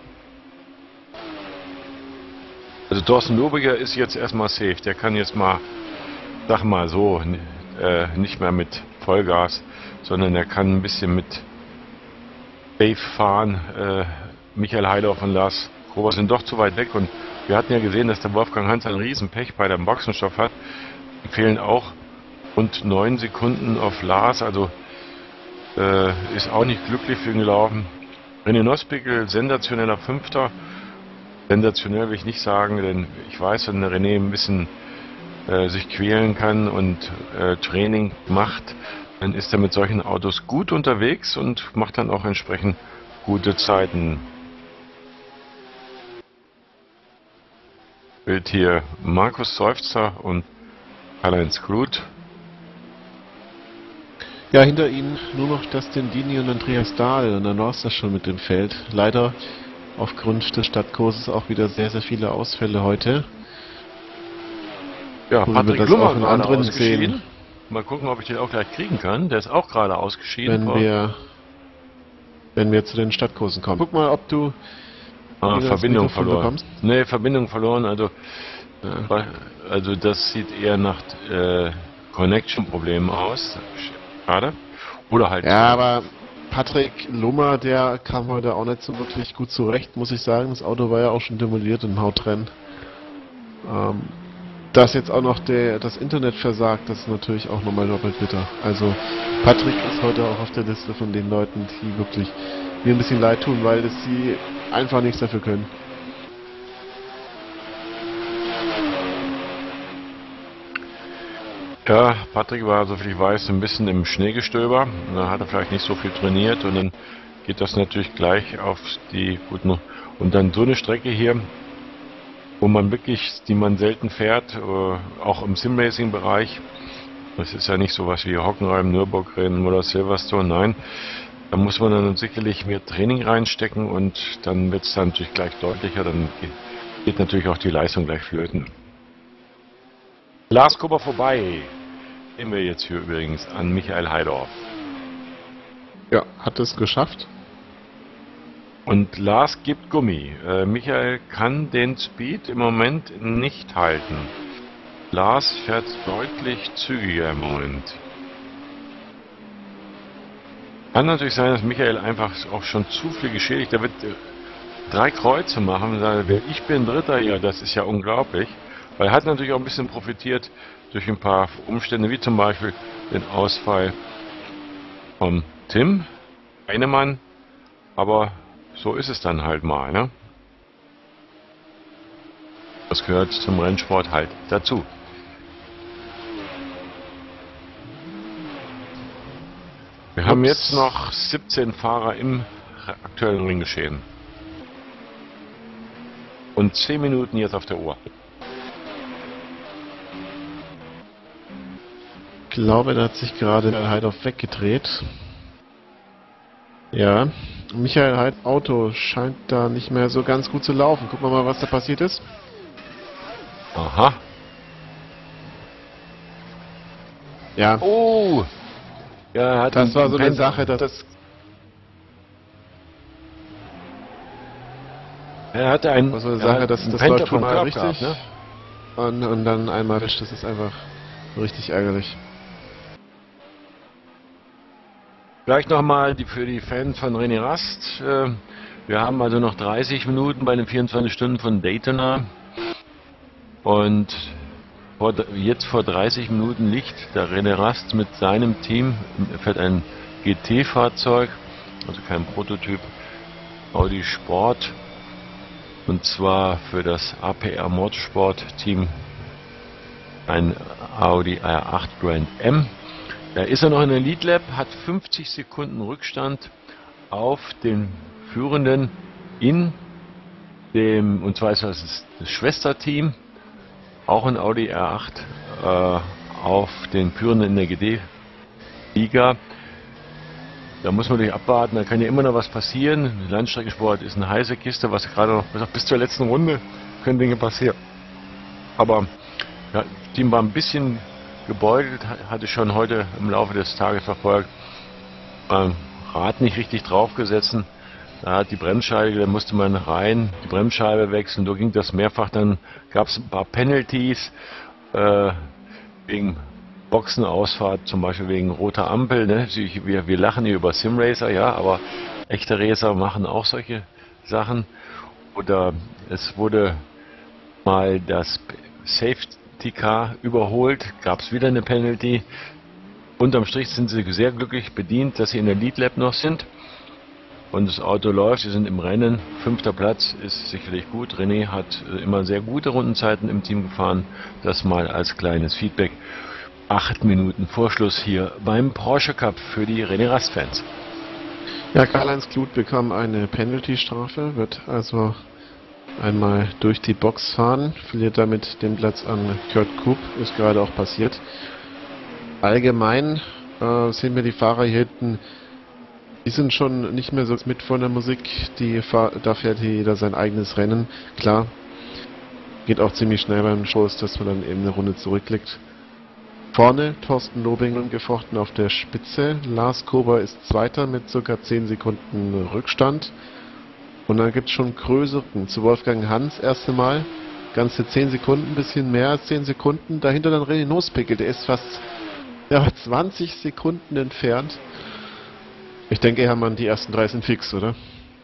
Also Thorsten Lobiger ist jetzt erstmal safe. Der kann jetzt mal, sag mal so, nicht mehr mit Vollgas, sondern er kann ein bisschen mit Wave fahren. Michael Heidorf und Lars Kober sind doch zu weit weg und wir hatten ja gesehen, dass der Wolfgang Hans ein Riesenpech bei dem Boxenstoff hat. Fehlen auch rund 9 Sekunden auf Lars, also ist auch nicht glücklich für ihn gelaufen. René Nospickel, sensationeller Fünfter. Sensationell will ich nicht sagen, denn ich weiß, wenn der René ein bisschen sich quälen kann und Training macht, dann ist er mit solchen Autos gut unterwegs und macht dann auch entsprechend gute Zeiten. Bild hier Markus Seufzer und Karl-Heinz Kluth. Ja, hinter ihnen nur noch Dustin Dini und Andreas Dahl und dann war es das schon mit dem Feld. Leider aufgrund des Stadtkurses auch wieder sehr, sehr viele Ausfälle heute. Ja, Patrick Lummer in anderen ausgeschieden. sehen. Mal gucken, ob ich den auch gleich kriegen kann. Der ist auch gerade ausgeschieden. Wenn wir zu den Stadtkursen kommen. Guck mal, ob du Verbindung verloren. Bekommst. Nee, Verbindung verloren. Also das sieht eher nach Connection-Problemen aus. Schade. Oder halt. Ja, aber Patrick Lummer, der kam heute auch nicht so wirklich gut zurecht, muss ich sagen. Das Auto war ja auch schon demoliert im Hautrennen. Dass jetzt auch noch das Internet versagt, das ist natürlich auch nochmal doppelt bitter. Also Patrick ist heute auch auf der Liste von den Leuten, die wirklich mir ein bisschen leid tun, weil sie einfach nichts dafür können. Ja, Patrick war, soviel ich weiß, ein bisschen im Schneegestöber. Da hat er vielleicht nicht so viel trainiert und dann geht das natürlich gleich auf die guten. Und dann so eine Strecke hier, wo man wirklich, die man selten fährt, auch im Simracing-Bereich. Das ist ja nicht sowas wie Hockenheim, Nürburgring oder Silverstone, nein. Da muss man dann sicherlich mehr Training reinstecken und dann wird es dann natürlich gleich deutlicher, dann geht natürlich auch die Leistung gleich flöten. Lars Kober vorbei. Sehen wir jetzt hier übrigens an Michael Heidorf. Ja, hat es geschafft. Und Lars gibt Gummi. Michael kann den Speed im Moment nicht halten. Lars fährt deutlich zügiger im Moment. Kann natürlich sein, dass Michael einfach auch schon zu viel geschädigt. Der wird 3 Kreuze machen und sagt, ich bin Dritter hier, das ist ja unglaublich. Weil er hat natürlich auch ein bisschen profitiert durch ein paar Umstände, wie zum Beispiel den Ausfall von Tim Heinemann. Aber so ist es dann halt mal, ne? Das gehört zum Rennsport halt dazu. Wir haben jetzt noch 17 Fahrer im aktuellen Ringgeschehen. Und 10 Minuten jetzt auf der Uhr. Ich glaube, da hat sich gerade der Heidorf weggedreht. Ja, Michael Heid Auto scheint da nicht mehr so ganz gut zu laufen. Gucken wir mal, was da passiert ist. Aha. Ja. Oh! Ja, er hat Das war so eine Penta- Sache, dass Er hatte ein, das, war so eine er Sache, hat dass einen das Penta läuft schon vom mal Körb richtig gehabt, ne? und dann einmal erwischt. Das ist einfach richtig ärgerlich. Vielleicht nochmal für die Fans von René Rast. Wir haben also noch 30 Minuten bei den 24 Stunden von Daytona. Und jetzt vor 30 Minuten liegt der René Rast mit seinem Team, fährt ein GT-Fahrzeug, also kein Prototyp, Audi Sport. Und zwar für das APR Motorsport Team ein Audi R8 Grand M. Da ist er noch in der Lead Lap, hat 50 Sekunden Rückstand auf den Führenden in dem, und zwar ist das Schwesterteam, auch ein Audi R8, auf den Führenden in der GT-Liga. Da muss man natürlich abwarten, da kann ja immer noch was passieren. Landstreckensport ist eine heiße Kiste, was gerade noch bis zur letzten Runde können Dinge passieren. Aber ja, das Team war ein bisschen gebeutelt, hatte schon heute im Laufe des Tages verfolgt. Rad nicht richtig draufgesetzt. Da hat die Bremsscheibe, da musste man rein, die Bremsscheibe wechseln. So ging das mehrfach. Dann gab es ein paar Penalties wegen Boxenausfahrt, zum Beispiel wegen roter Ampel. Ne? Wir lachen hier über Simracer, ja, aber echte Racer machen auch solche Sachen. Oder es wurde mal das Safety Car überholt, gab es wieder eine Penalty. Unterm Strich sind sie sehr glücklich bedient, dass sie in der Lead Lap noch sind. Und das Auto läuft, sie sind im Rennen. 5. Platz ist sicherlich gut. René hat immer sehr gute Rundenzeiten im Team gefahren. Das mal als kleines Feedback. 8 Minuten Vorschluss hier beim Porsche Cup für die René Rast-Fans. Ja, Karl-Heinz Kluth bekam eine Penalty-Strafe, wird also einmal durch die Box fahren, verliert damit den Platz an Kurt Coop, ist gerade auch passiert. Allgemein sehen wir die Fahrer hier hinten, die sind schon nicht mehr so mit von der Musik, da fährt hier jeder sein eigenes Rennen, klar. Geht auch ziemlich schnell beim Shows, dass man dann eben eine Runde zurückliegt. Vorne Thorsten Lobingen gefochten auf der Spitze, Lars Kober ist Zweiter mit ca. 10 Sekunden Rückstand. Und dann gibt es schon größeren, zu Wolfgang Hans erste Mal, ganze 10 Sekunden, bisschen mehr als 10 Sekunden. Dahinter dann René Nospickel, der ist fast 20 Sekunden entfernt. Ich denke, Hermann, die ersten 3 sind fix, oder?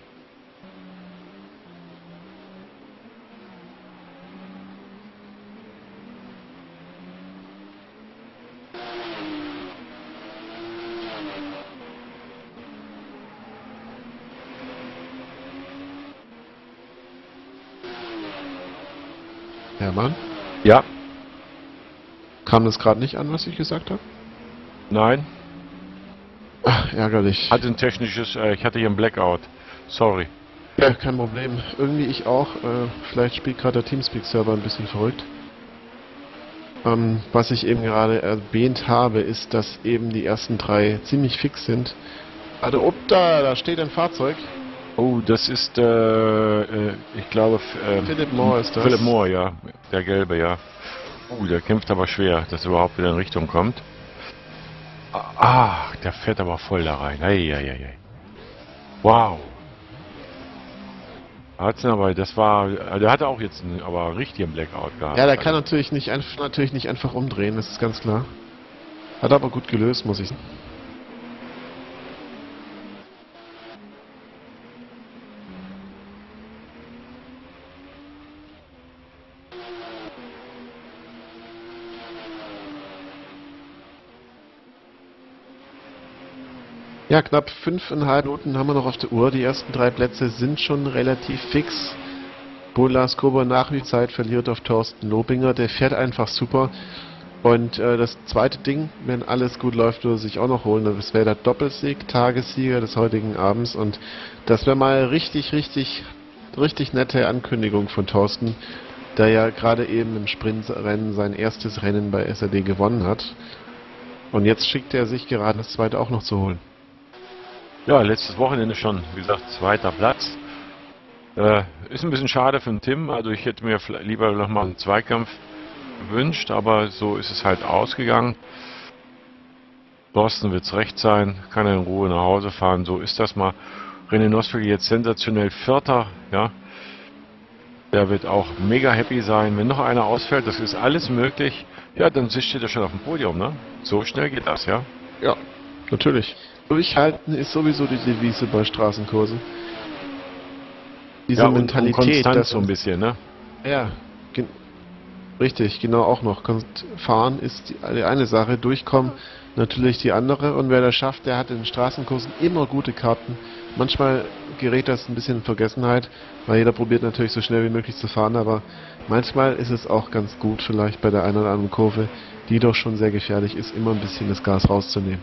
Hermann? Ja, Kam das gerade nicht an, was ich gesagt habe? nein, Ach, ärgerlich. hatte ein technisches, ich hatte hier einen Blackout. Sorry. Ja, kein Problem. Irgendwie ich auch. Vielleicht spielt gerade der Teamspeak-Server ein bisschen verrückt. Was ich eben gerade erwähnt habe, ist, dass eben die ersten 3 ziemlich fix sind. Also, da steht ein Fahrzeug. Oh, das ist, ich glaube, Philip Moore ist das. Philip Moore, ja. Der Gelbe, ja. Der kämpft aber schwer, dass er überhaupt wieder in Richtung kommt. Der fährt aber voll da rein. Eieiei. Wow. Der hatte auch jetzt einen aber richtigen Blackout gehabt. Ja, der kann natürlich nicht einfach umdrehen, das ist ganz klar. Hat aber gut gelöst, muss ich sagen. Ja, knapp 5,5 Minuten haben wir noch auf der Uhr. Die ersten 3 Plätze sind schon relativ fix. Lars Kober nach wie Zeit verliert auf Thorsten Lobinger. Der fährt einfach super. Und das zweite Ding, wenn alles gut läuft, würde er sich auch noch holen. Das wäre der Doppelsieg, Tagessieger des heutigen Abends. Und das wäre mal richtig nette Ankündigung von Thorsten, der ja gerade eben im Sprintrennen sein erstes Rennen bei SRD gewonnen hat. Und jetzt schickt er sich gerade das zweite auch noch zu holen. Ja, letztes Wochenende schon, wie gesagt, 2. Platz. Ist ein bisschen schade für den Tim, also ich hätte mir lieber nochmal einen Zweikampf gewünscht, aber so ist es halt ausgegangen. Thorsten wird es recht sein, kann er in Ruhe nach Hause fahren, so ist das mal. René Nosfeld jetzt sensationell Vierter, ja. Der wird auch mega happy sein. Wenn noch einer ausfällt, das ist alles möglich, ja, dann steht er schon auf dem Podium, ne? So schnell geht das, ja? Ja, natürlich. Durchhalten ist sowieso die Devise bei Straßenkursen. Diese ja, Mentalität, und Konstanz dass so ein bisschen, ne? Ja, richtig, genau auch noch. Fahren ist die eine Sache, durchkommen natürlich die andere. Und wer das schafft, der hat in den Straßenkursen immer gute Karten. Manchmal gerät das ein bisschen in Vergessenheit, weil jeder probiert natürlich so schnell wie möglich zu fahren, aber manchmal ist es auch ganz gut, vielleicht bei der einen oder anderen Kurve, die doch schon sehr gefährlich ist, immer ein bisschen das Gas rauszunehmen.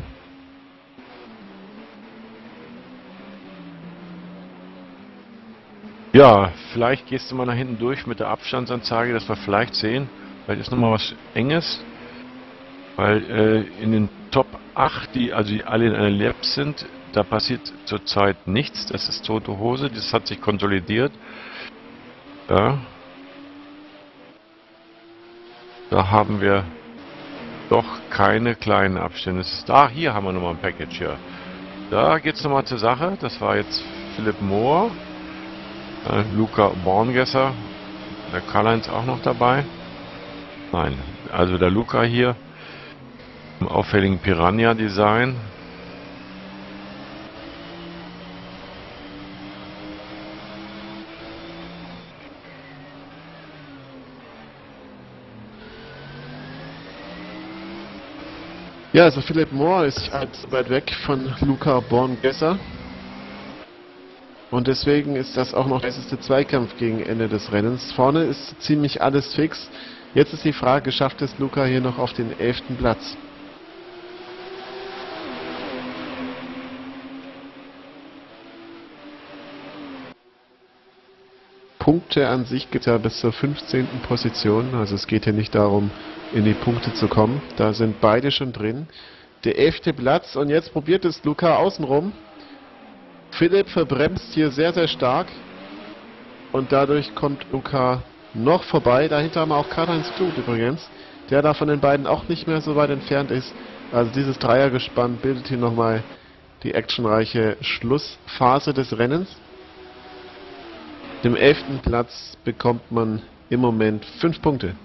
Ja, vielleicht gehst du mal nach hinten durch mit der Abstandsanzeige, dass wir vielleicht sehen, vielleicht ist nochmal was Enges, weil in den Top 8, die alle in einer Lab sind, da passiert zurzeit nichts, das ist tote Hose, das hat sich konsolidiert. Ja. Da haben wir doch keine kleinen Abstände. Hier haben wir nochmal ein Package, ja. Da geht es nochmal zur Sache, das war jetzt Philipp Mohr. Luca Borngesser, der Karl-Heinz auch noch dabei. Nein, also der Luca hier im auffälligen Piranha-Design. Ja, also Philipp Mohr ist halt weit weg von Luca Borngesser. Und deswegen ist das auch noch der heißeste Zweikampf gegen Ende des Rennens. Vorne ist ziemlich alles fix. Jetzt ist die Frage, schafft es Luca hier noch auf den 11. Platz? Punkte an sich gibt es ja bis zur 15. Position. Also es geht hier nicht darum, in die Punkte zu kommen. Da sind beide schon drin. Der 11. Platz und jetzt probiert es Luca außenrum. Philipp verbremst hier sehr, sehr stark und dadurch kommt Luca noch vorbei. Dahinter haben wir auch Karl-Heinz Kluth übrigens, der da von den beiden auch nicht mehr so weit entfernt ist. Also dieses Dreiergespann bildet hier nochmal die actionreiche Schlussphase des Rennens. Dem 11. Platz bekommt man im Moment 5 Punkte.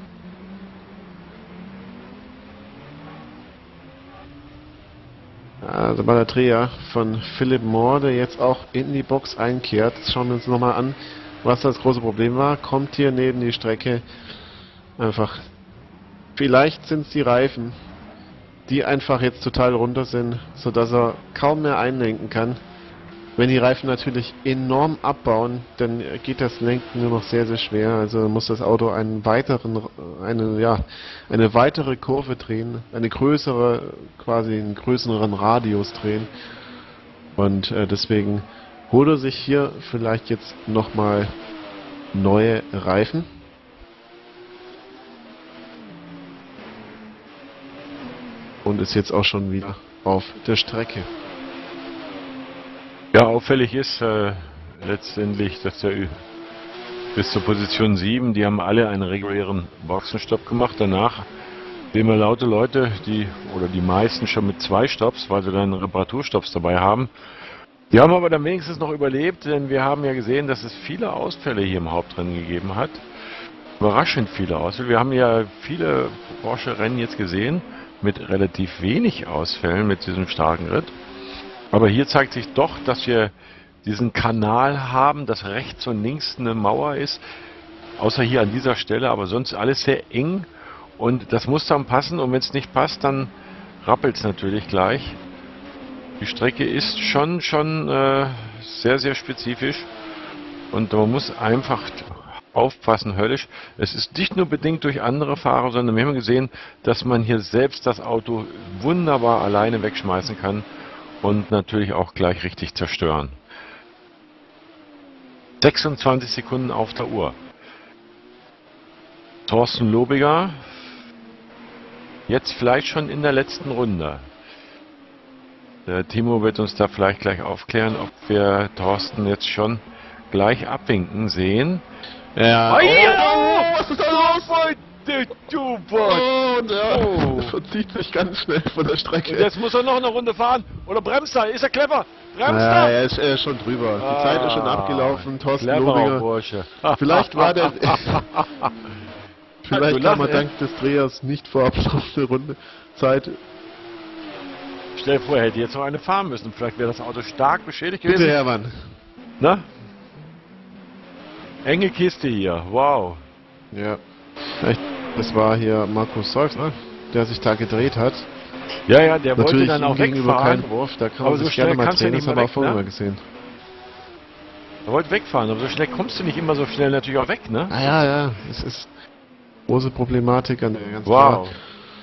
Also bei der Dreher von Philipp Mohr, der jetzt auch in die Box einkehrt. Jetzt schauen wir uns nochmal an, was das große Problem war. Kommt hier neben die Strecke einfach, vielleicht sind es die Reifen, die einfach jetzt total runter sind, sodass er kaum mehr einlenken kann. Wenn die Reifen natürlich enorm abbauen, dann geht das Lenken nur noch sehr, sehr schwer. Also muss das Auto eine weitere Kurve drehen, eine größere, quasi einen größeren Radius drehen. Und deswegen holt er sich hier vielleicht jetzt nochmal neue Reifen. Und ist jetzt auch schon wieder auf der Strecke. Ja, auffällig ist letztendlich, dass der bis zur Position 7, die haben alle einen regulären Boxenstopp gemacht. Danach sehen wir laute Leute, die meisten schon mit 2 Stopps, weil sie dann Reparaturstopps dabei haben. Die haben aber dann wenigstens noch überlebt, denn wir haben ja gesehen, dass es viele Ausfälle hier im Hauptrennen gegeben hat. Überraschend viele Ausfälle. Wir haben ja viele Porsche-Rennen jetzt gesehen mit relativ wenig Ausfällen mit diesem starken Ritt. Aber hier zeigt sich doch, dass wir diesen Kanal haben, dass rechts und links eine Mauer ist, außer hier an dieser Stelle, aber sonst alles sehr eng und das muss dann passen und wenn es nicht passt, dann rappelt es natürlich gleich. Die Strecke ist schon sehr, sehr spezifisch und man muss einfach aufpassen, höllisch. Es ist nicht nur bedingt durch andere Fahrer, sondern wir haben gesehen, dass man hier selbst das Auto wunderbar alleine wegschmeißen kann und natürlich auch gleich richtig zerstören. 26 Sekunden auf der Uhr. Thorsten Lobiger, jetzt vielleicht schon in der letzten Runde. Der Timo wird uns da vielleicht gleich aufklären, ob wir Thorsten jetzt schon gleich abwinken sehen. Ja. Was ist da los? Du und er verzieht sich ganz schnell von der Strecke. Jetzt muss er noch eine Runde fahren. Oder bremst er? Ist er clever? Bremst Ja, er? er ist schon drüber. Die Zeit ist schon abgelaufen. Thorsten Cleverer Lobinger. Bursche. Vielleicht war der... Vielleicht Du kam er lachst, dank des Drehers nicht vor Abschluss der Runde. Zeit. Stell dir vor, er hätte jetzt noch eine fahren müssen. Vielleicht wäre das Auto stark beschädigt Bitte, gewesen. Hermann. Na? Enge Kiste hier. Wow. Ja. Das war hier Markus Seufz, ne? Der sich da gedreht hat. Ja, ja, der wollte Natürlich dann ihm auch gegenüber wegfahren. kein Wurf, da kann Aber man so sich gerne schnell mal kannst du drehen, nicht das mehr haben wir auch weg, vorher ne? mal gesehen. Er wollte wegfahren, aber so schnell kommst du nicht immer so schnell natürlich auch weg, ne? Ah ja, es ist große Problematik an der ganz klar. Wow.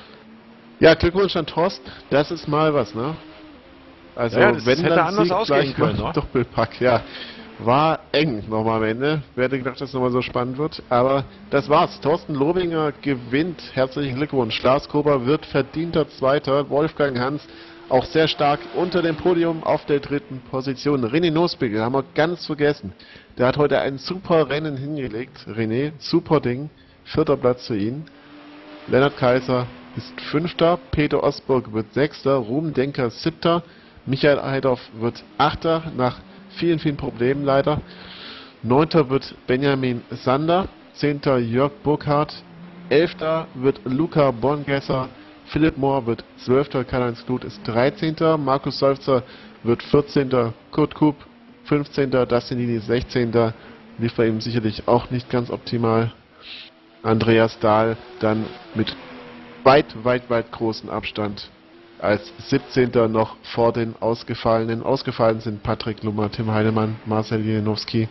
Ja, Glückwunsch an Thorsten, das ist mal was, ne? Also, Ja, das wenn hätte dann anders Sieg ausgehen gleich können, mal ne? Doppelpack, ja. War eng nochmal am Ende. Wer hätte gedacht, dass es nochmal so spannend wird. Aber das war's. Thorsten Lobinger gewinnt. Herzlichen Glückwunsch. Lars Kober wird verdienter Zweiter. Wolfgang Hans auch sehr stark unter dem Podium auf der dritten Position. René Nosbigel haben wir ganz vergessen. Der hat heute ein super Rennen hingelegt. René, super Ding. 4. Platz für ihn. Lennart Kaiser ist 5. Peter Osburg wird 6. Ruben Denker 7. Michael Eidorf wird 8. nach vielen, vielen Problemen leider. 9. wird Benjamin Sander. 10. Jörg Burkhardt. 11. wird Luca Bongesser. Philipp Mohr wird 12. Karl-Heinz Kluth ist 13. Markus Seufzer wird 14. Kurt Kup 15. Dustin Dini 16. Lief bei ihm sicherlich auch nicht ganz optimal. Andreas Dahl dann mit weit großen Abstand als 17. noch vor den Ausgefallenen. Ausgefallen sind Patrick Lummer, Tim Heidemann, Marcel Jelenowski,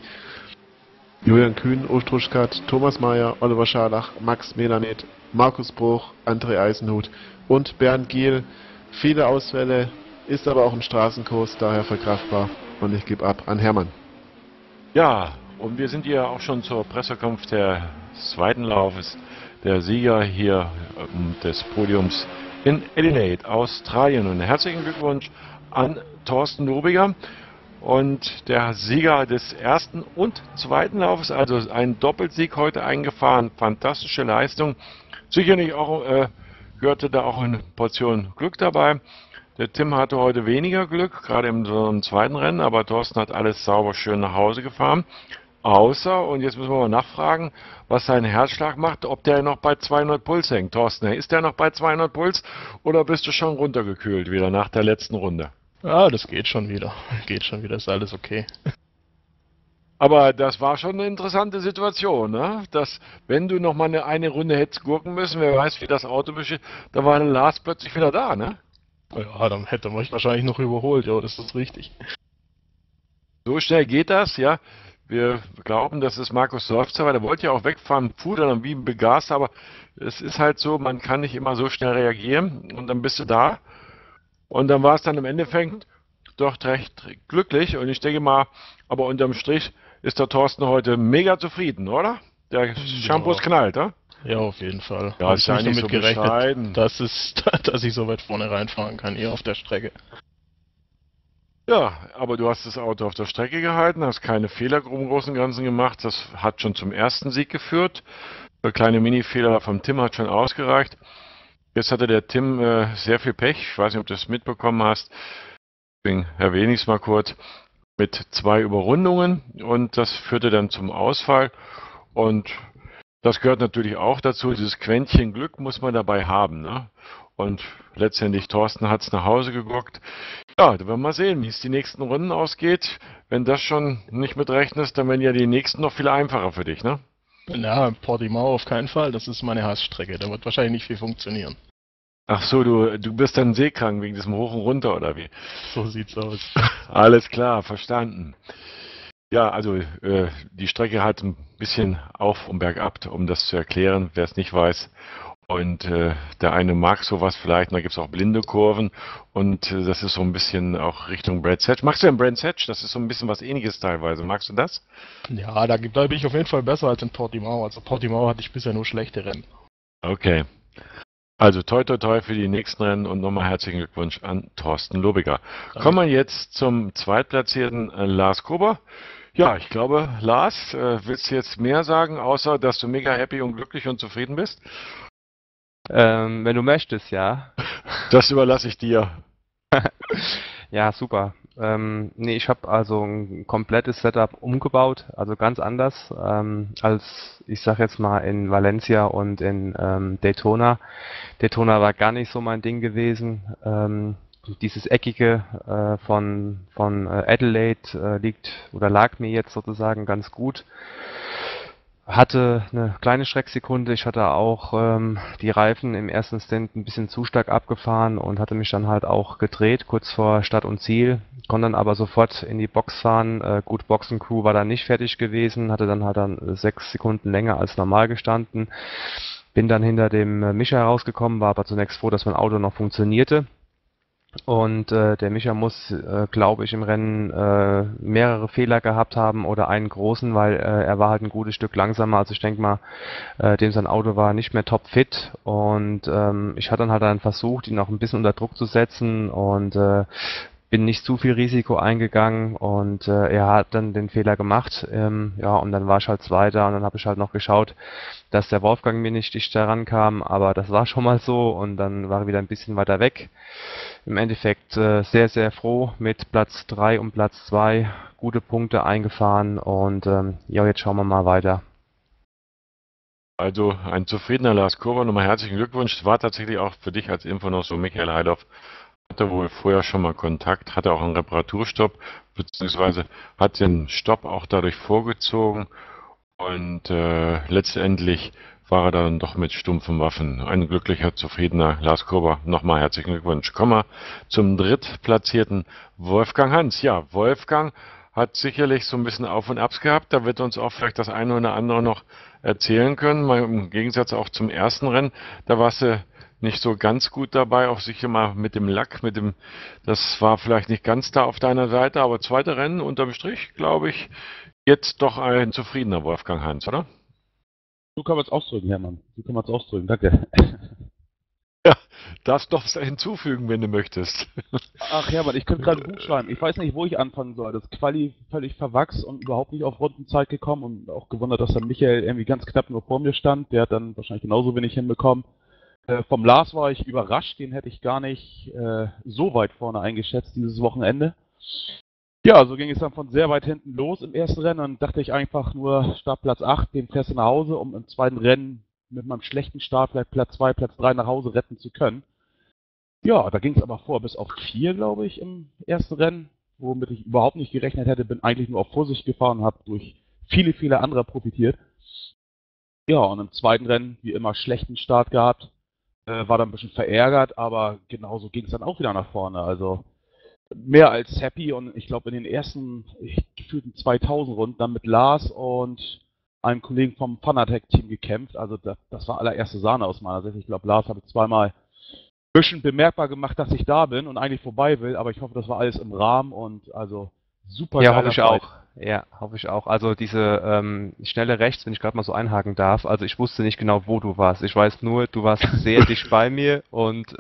Julian Kühn, Ulf Truschkat, Thomas Mayer, Oliver Scharlach, Max Melanet, Markus Bruch, André Eisenhut und Bernd Giel. Viele Ausfälle, ist aber auch ein Straßenkurs, daher verkraftbar. Und ich gebe ab an Hermann. Ja, und wir sind hier auch schon zur Pressekonferenz des zweiten Laufes. Der Sieger hier des Podiums in Adelaide, Australien. Und herzlichen Glückwunsch an Thorsten Lobiger. Und der Sieger des ersten und zweiten Laufes, also ein Doppelsieg heute eingefahren. Fantastische Leistung. Sicherlich auch gehörte da auch eine Portion Glück dabei. Der Tim hatte heute weniger Glück, gerade im so einem zweiten Rennen, aber Thorsten hat alles sauber schön nach Hause gefahren. Außer, und jetzt müssen wir mal nachfragen, was sein Herzschlag macht, ob der noch bei 200 Puls hängt. Thorsten, ist der noch bei 200 Puls oder bist du schon runtergekühlt wieder nach der letzten Runde? Ja, das geht schon wieder. Geht schon wieder, ist alles okay. Aber das war schon eine interessante Situation, ne? Dass, wenn du noch mal eine Runde hättest gurken müssen, wer weiß, wie das Auto besteht, da war der Lars plötzlich wieder da, ne? Ja, dann hätte man mich wahrscheinlich noch überholt, ja, das ist richtig. So schnell geht das, ja. Wir glauben, dass es Markus Seufzer war, der wollte ja auch wegfahren, fuhr dann wie ein Begaster, aber es ist halt so, man kann nicht immer so schnell reagieren und dann bist du da. Und dann war es dann im Endeffekt doch recht glücklich und ich denke mal, aber unterm Strich ist der Thorsten heute mega zufrieden, oder? Der Shampoo knallt, oder? Ja, auf jeden Fall. Ja, Hab ist ich ja nicht nicht damit so gerechnet, bescheiden. dass ich so weit vorne reinfahren kann, hier auf der Strecke. Ja, aber du hast das Auto auf der Strecke gehalten, hast keine Fehler im Großen und Ganzen gemacht. Das hat schon zum ersten Sieg geführt. Der kleine Mini-Fehler vom Tim hat schon ausgereicht. Jetzt hatte der Tim sehr viel Pech. Ich weiß nicht, ob du das mitbekommen hast. Deswegen erwähne ich es mal kurz. Mit 2 Überrundungen und das führte dann zum Ausfall. Und das gehört natürlich auch dazu. Dieses Quäntchen Glück muss man dabei haben, ne? Und letztendlich Thorsten hat es nach Hause geguckt. Ja, da werden wir mal sehen, wie es die nächsten Runden ausgeht. Wenn das schon nicht mitrechnest, dann werden ja die nächsten noch viel einfacher für dich, ne? Ja, Portimao auf keinen Fall, das ist meine Hassstrecke, da wird wahrscheinlich nicht viel funktionieren. Ach so, du bist dann seekrank wegen diesem Hoch und Runter, oder wie? So sieht's aus. Alles klar, verstanden. Ja, also die Strecke hat ein bisschen auf und bergab, um das zu erklären, wer es nicht weiß. Und der eine mag sowas vielleicht, und da gibt es auch blinde Kurven und das ist so ein bisschen auch Richtung Brands Hatch. Magst du denn Brands Hatch? Das ist so ein bisschen was Ähnliches teilweise. Magst du das? Ja, da bin ich auf jeden Fall besser als in Portimao. Also Portimao hatte ich bisher nur schlechte Rennen. Okay. Also toi toi toi für die nächsten Rennen und nochmal herzlichen Glückwunsch an Thorsten Lobiger. Kommen wir jetzt zum zweitplatzierten Lars Kober. Ja, ich glaube, Lars, willst du jetzt mehr sagen, außer dass du mega happy und glücklich und zufrieden bist? Wenn du möchtest, ja. Das überlasse ich dir. Ja, super. Nee, ich habe also ein komplettes Setup umgebaut, also ganz anders als, ich sag jetzt mal, in Valencia und in Daytona. Daytona war gar nicht so mein Ding gewesen. Dieses Eckige von Adelaide lag mir jetzt sozusagen ganz gut. Hatte eine kleine Schrecksekunde. Ich hatte auch die Reifen im ersten Stint ein bisschen zu stark abgefahren und hatte mich dann halt auch gedreht, kurz vor Start und Ziel. Konnte dann aber sofort in die Box fahren. Gut, Boxencrew war dann nicht fertig gewesen, hatte dann halt 6 Sekunden länger als normal gestanden. Bin dann hinter dem Micha herausgekommen, war aber zunächst froh, dass mein Auto noch funktionierte. Und der Micha muss, glaube ich, im Rennen mehrere Fehler gehabt haben oder einen großen, weil er war halt ein gutes Stück langsamer. Also ich denke mal, dem sein Auto war nicht mehr topfit. Und ich hatte dann versucht, ihn auch ein bisschen unter Druck zu setzen und bin nicht zu viel Risiko eingegangen und er hat dann den Fehler gemacht. Ja, und dann war ich halt Zweiter und dann habe ich halt noch geschaut, dass der Wolfgang mir nicht dicht herankam, aber das war schon mal so und dann war er wieder ein bisschen weiter weg. Im Endeffekt sehr, sehr froh mit Platz 3 und Platz 2, gute Punkte eingefahren und ja, jetzt schauen wir mal weiter. Also ein zufriedener Lars Kober, nochmal herzlichen Glückwunsch. War tatsächlich auch für dich als Info noch so, Michael Heidorf hatte wohl vorher schon mal Kontakt, hatte auch einen Reparaturstopp, beziehungsweise hat den Stopp auch dadurch vorgezogen und letztendlich war er dann doch mit stumpfen Waffen. Ein glücklicher, zufriedener Lars Kober. Nochmal herzlichen Glückwunsch. Kommen wir zum drittplatzierten Wolfgang Hans. Ja, Wolfgang hat sicherlich so ein bisschen Auf und Abs gehabt. Da wird uns auch vielleicht das eine oder andere noch erzählen können. Mal im Gegensatz auch zum ersten Rennen. Da warst du nicht so ganz gut dabei, auch sicher mal mit dem Lack, das war vielleicht nicht ganz da auf deiner Seite, aber zweite Rennen unterm Strich, glaube ich, jetzt doch ein zufriedener Wolfgang Hans, oder? So kann man es ausdrücken, Hermann. So kann man es ausdrücken, danke. Ja, darfst doch hinzufügen, wenn du möchtest. Ach Hermann, ich könnte gerade ein Buch schreiben. Ich weiß nicht, wo ich anfangen soll. Das Quali völlig verwachs und überhaupt nicht auf Rundenzeit gekommen und auch gewundert, dass dann Michael irgendwie ganz knapp nur vor mir stand. Der hat dann wahrscheinlich genauso wenig hinbekommen. Vom Lars war ich überrascht, den hätte ich gar nicht so weit vorne eingeschätzt dieses Wochenende. Ja, so ging es dann von sehr weit hinten los im ersten Rennen und dachte ich einfach nur Startplatz 8, den fährst du nach Hause, um im zweiten Rennen mit meinem schlechten Start vielleicht Platz 2, Platz 3 nach Hause retten zu können. Ja, da ging es aber vor bis auf 4, glaube ich, im ersten Rennen, womit ich überhaupt nicht gerechnet hätte, bin eigentlich nur auf Vorsicht gefahren und habe durch viele, viele andere profitiert. Ja, und im zweiten Rennen, wie immer, schlechten Start gehabt, war dann ein bisschen verärgert, aber genauso ging es dann auch wieder nach vorne, also mehr als happy und ich glaube in den ersten gefühlten 2000 Runden dann mit Lars und einem Kollegen vom Fanatec-Team gekämpft. Also das war allererste Sahne aus meiner Sicht. Ich glaube, Lars habe zweimal ein bisschen bemerkbar gemacht, dass ich da bin und eigentlich vorbei will, aber ich hoffe, das war alles im Rahmen und also super. Ja, hoffe ich auch. Ja, hoffe ich auch. Also diese schnelle Rechts, wenn ich gerade mal so einhaken darf, also ich wusste nicht genau, wo du warst. Ich weiß nur, du warst sehr dicht bei mir und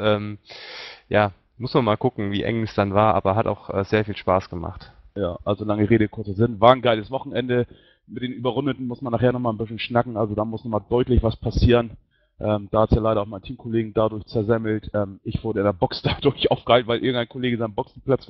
ja, muss man mal gucken, wie eng es dann war, aber hat auch sehr viel Spaß gemacht. Ja, also lange Rede, kurzer Sinn. War ein geiles Wochenende. Mit den Überrundeten muss man nachher nochmal ein bisschen schnacken, also da muss nochmal deutlich was passieren. Da hat es ja leider auch mein Teamkollegen dadurch zersemmelt. Ich wurde in der Box dadurch aufgehalten, weil irgendein Kollege seinen Boxenplatz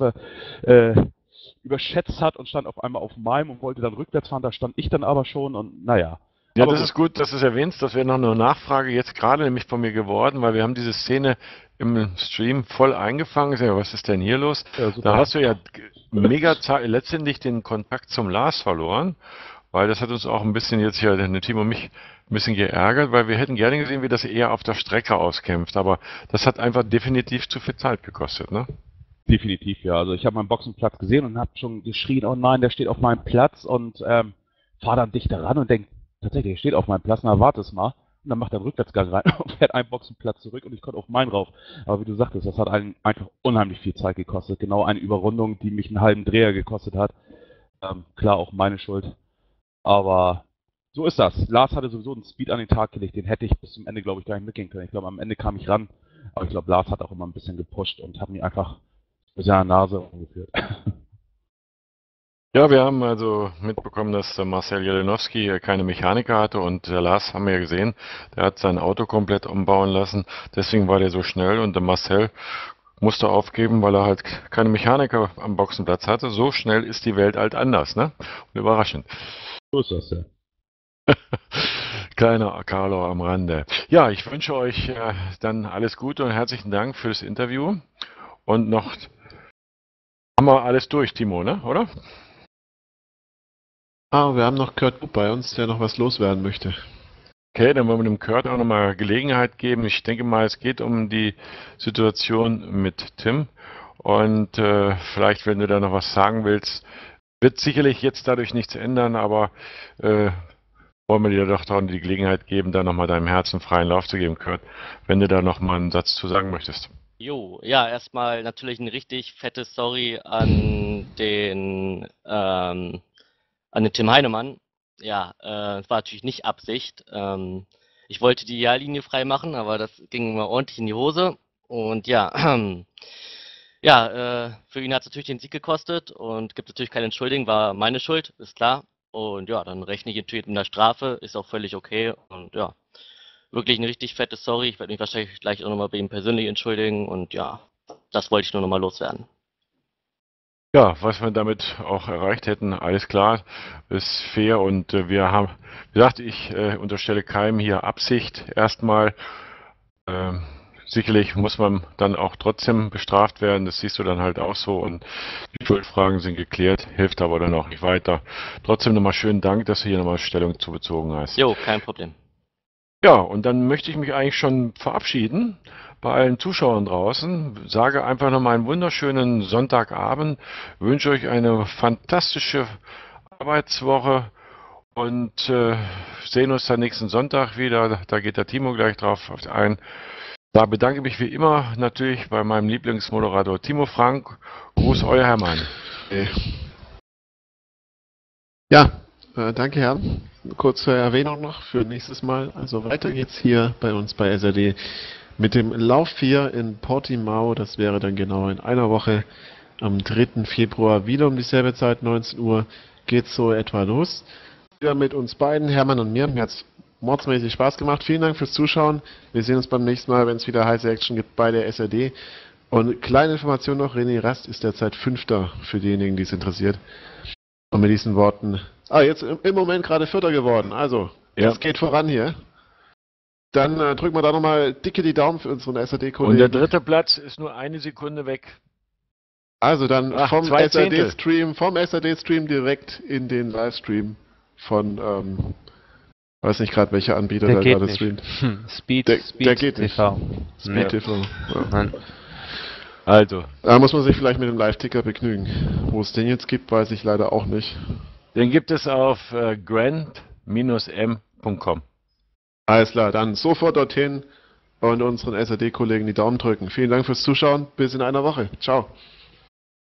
überschätzt hat und stand auf einmal auf meinem und wollte dann rückwärts fahren. Da stand ich dann aber schon und naja. Ja, das ist gut, dass du es erwähnst. Das wäre noch eine Nachfrage jetzt gerade nämlich von mir geworden, weil wir haben diese Szene im Stream voll eingefangen. Ich sage, was ist denn hier los? Ja, da hast du ja mega letztendlich den Kontakt zum Lars verloren, weil das hat uns auch ein bisschen jetzt hier, der Team und mich, ein bisschen geärgert, weil wir hätten gerne gesehen, wie das eher auf der Strecke auskämpft. Aber das hat einfach definitiv zu viel Zeit gekostet, ne? Definitiv, ja. Also ich habe meinen Boxenplatz gesehen und habe schon geschrien, oh nein, der steht auf meinem Platz und fahre dann dichter ran und denke, tatsächlich, der steht auf meinem Platz, na warte es mal. Und dann macht er einen Rückwärtsgang rein und fährt einen Boxenplatz zurück und ich konnte auf meinen rauf. Aber wie du sagtest, das hat einen einfach unheimlich viel Zeit gekostet. Genau eine Überrundung, die mich einen halben Dreher gekostet hat. Klar, auch meine Schuld. Aber so ist das. Lars hatte sowieso einen Speed an den Tag gelegt, den hätte ich bis zum Ende, glaube ich, gar nicht mitgehen können. Ich glaube, am Ende kam ich ran. Aber ich glaube, Lars hat auch immer ein bisschen gepusht und hat mich einfach mit seiner Nase umgeführt. Ja, wir haben also mitbekommen, dass der Marcel Jelenowski keine Mechaniker hatte und der Lars haben wir ja gesehen, der hat sein Auto komplett umbauen lassen, deswegen war der so schnell und der Marcel musste aufgeben, weil er halt keine Mechaniker am Boxenplatz hatte. So schnell ist die Welt halt anders, ne? Und überraschend. So ist das, ja. Kleiner Carlo am Rande. Ja, ich wünsche euch dann alles Gute und herzlichen Dank fürs Interview. Und noch haben wir alles durch, Timo, ne? Oder? Wir haben noch Kurt Buch bei uns, der noch was loswerden möchte. Okay, dann wollen wir dem Kurt auch nochmal Gelegenheit geben. Ich denke mal, es geht um die Situation mit Tim. Und vielleicht, wenn du da noch was sagen willst, wird sicherlich jetzt dadurch nichts ändern, aber wollen wir dir doch die Gelegenheit geben, da nochmal deinem Herzen freien Lauf zu geben, Kurt, wenn du da nochmal einen Satz zu sagen möchtest. Jo, ja, erstmal natürlich ein richtig fettes Sorry an den Tim Heinemann. Ja, es war natürlich nicht Absicht. Ich wollte die Ideallinie frei machen, aber das ging mir ordentlich in die Hose. Und ja, ja, für ihn hat es natürlich den Sieg gekostet und gibt natürlich kein Entschuldigen, war meine Schuld, ist klar. Und ja, dann rechne ich natürlich mit einer Strafe, ist auch völlig okay. Und ja, wirklich ein richtig fettes Sorry. Ich werde mich wahrscheinlich gleich auch nochmal bei ihm persönlich entschuldigen. Und ja, das wollte ich nur nochmal loswerden. Ja, was wir damit auch erreicht hätten, alles klar, ist fair und wir haben, wie gesagt, ich unterstelle keinem hier Absicht erstmal. Sicherlich muss man dann auch trotzdem bestraft werden, das siehst du dann halt auch so und die Schuldfragen sind geklärt, hilft aber dann auch nicht weiter. Trotzdem nochmal schönen Dank, dass du hier nochmal Stellung zu bezogen hast. Jo, kein Problem. Ja, und dann möchte ich mich eigentlich schon verabschieden bei allen Zuschauern draußen. Sage einfach nochmal einen wunderschönen Sonntagabend, wünsche euch eine fantastische Arbeitswoche und sehen uns dann nächsten Sonntag wieder. Da geht der Timo gleich drauf ein. Da bedanke ich mich wie immer natürlich bei meinem Lieblingsmoderator Timo Frank. Gruß, euer Hermann. Ja, danke Herrn. Kurze Erwähnung noch für nächstes Mal. Also weiter geht's hier bei uns bei SRD mit dem Lauf 4 in Portimao. Das wäre dann genau in einer Woche am 3. Februar wieder um dieselbe Zeit, 19 Uhr, geht's so etwa los. Wieder mit uns beiden, Hermann und mir. Mir hat's mordsmäßig Spaß gemacht. Vielen Dank fürs Zuschauen. Wir sehen uns beim nächsten Mal, wenn es wieder heiße Action gibt bei der SRD. Und kleine Information noch, René Rast ist derzeit 5. für diejenigen, die es interessiert. Und mit diesen Worten, jetzt im Moment gerade 4. geworden. Also, es geht voran hier. Dann drücken wir da nochmal dicke die Daumen für unseren SRD-Kollegen. Und der 3. Platz ist nur eine Sekunde weg. Also dann vom SRD-Stream direkt in den Livestream von, weiß nicht gerade, welcher Anbieter der da geht gerade nicht. streamt. Speed der geht nicht. TV. Speed TV. Ja. Nein. Also. Da muss man sich vielleicht mit dem Live-Ticker begnügen. Wo es den jetzt gibt, weiß ich leider auch nicht. Den gibt es auf grand-m.com. Alles klar, dann sofort dorthin und unseren SRD-Kollegen die Daumen drücken. Vielen Dank fürs Zuschauen. Bis in einer Woche. Ciao.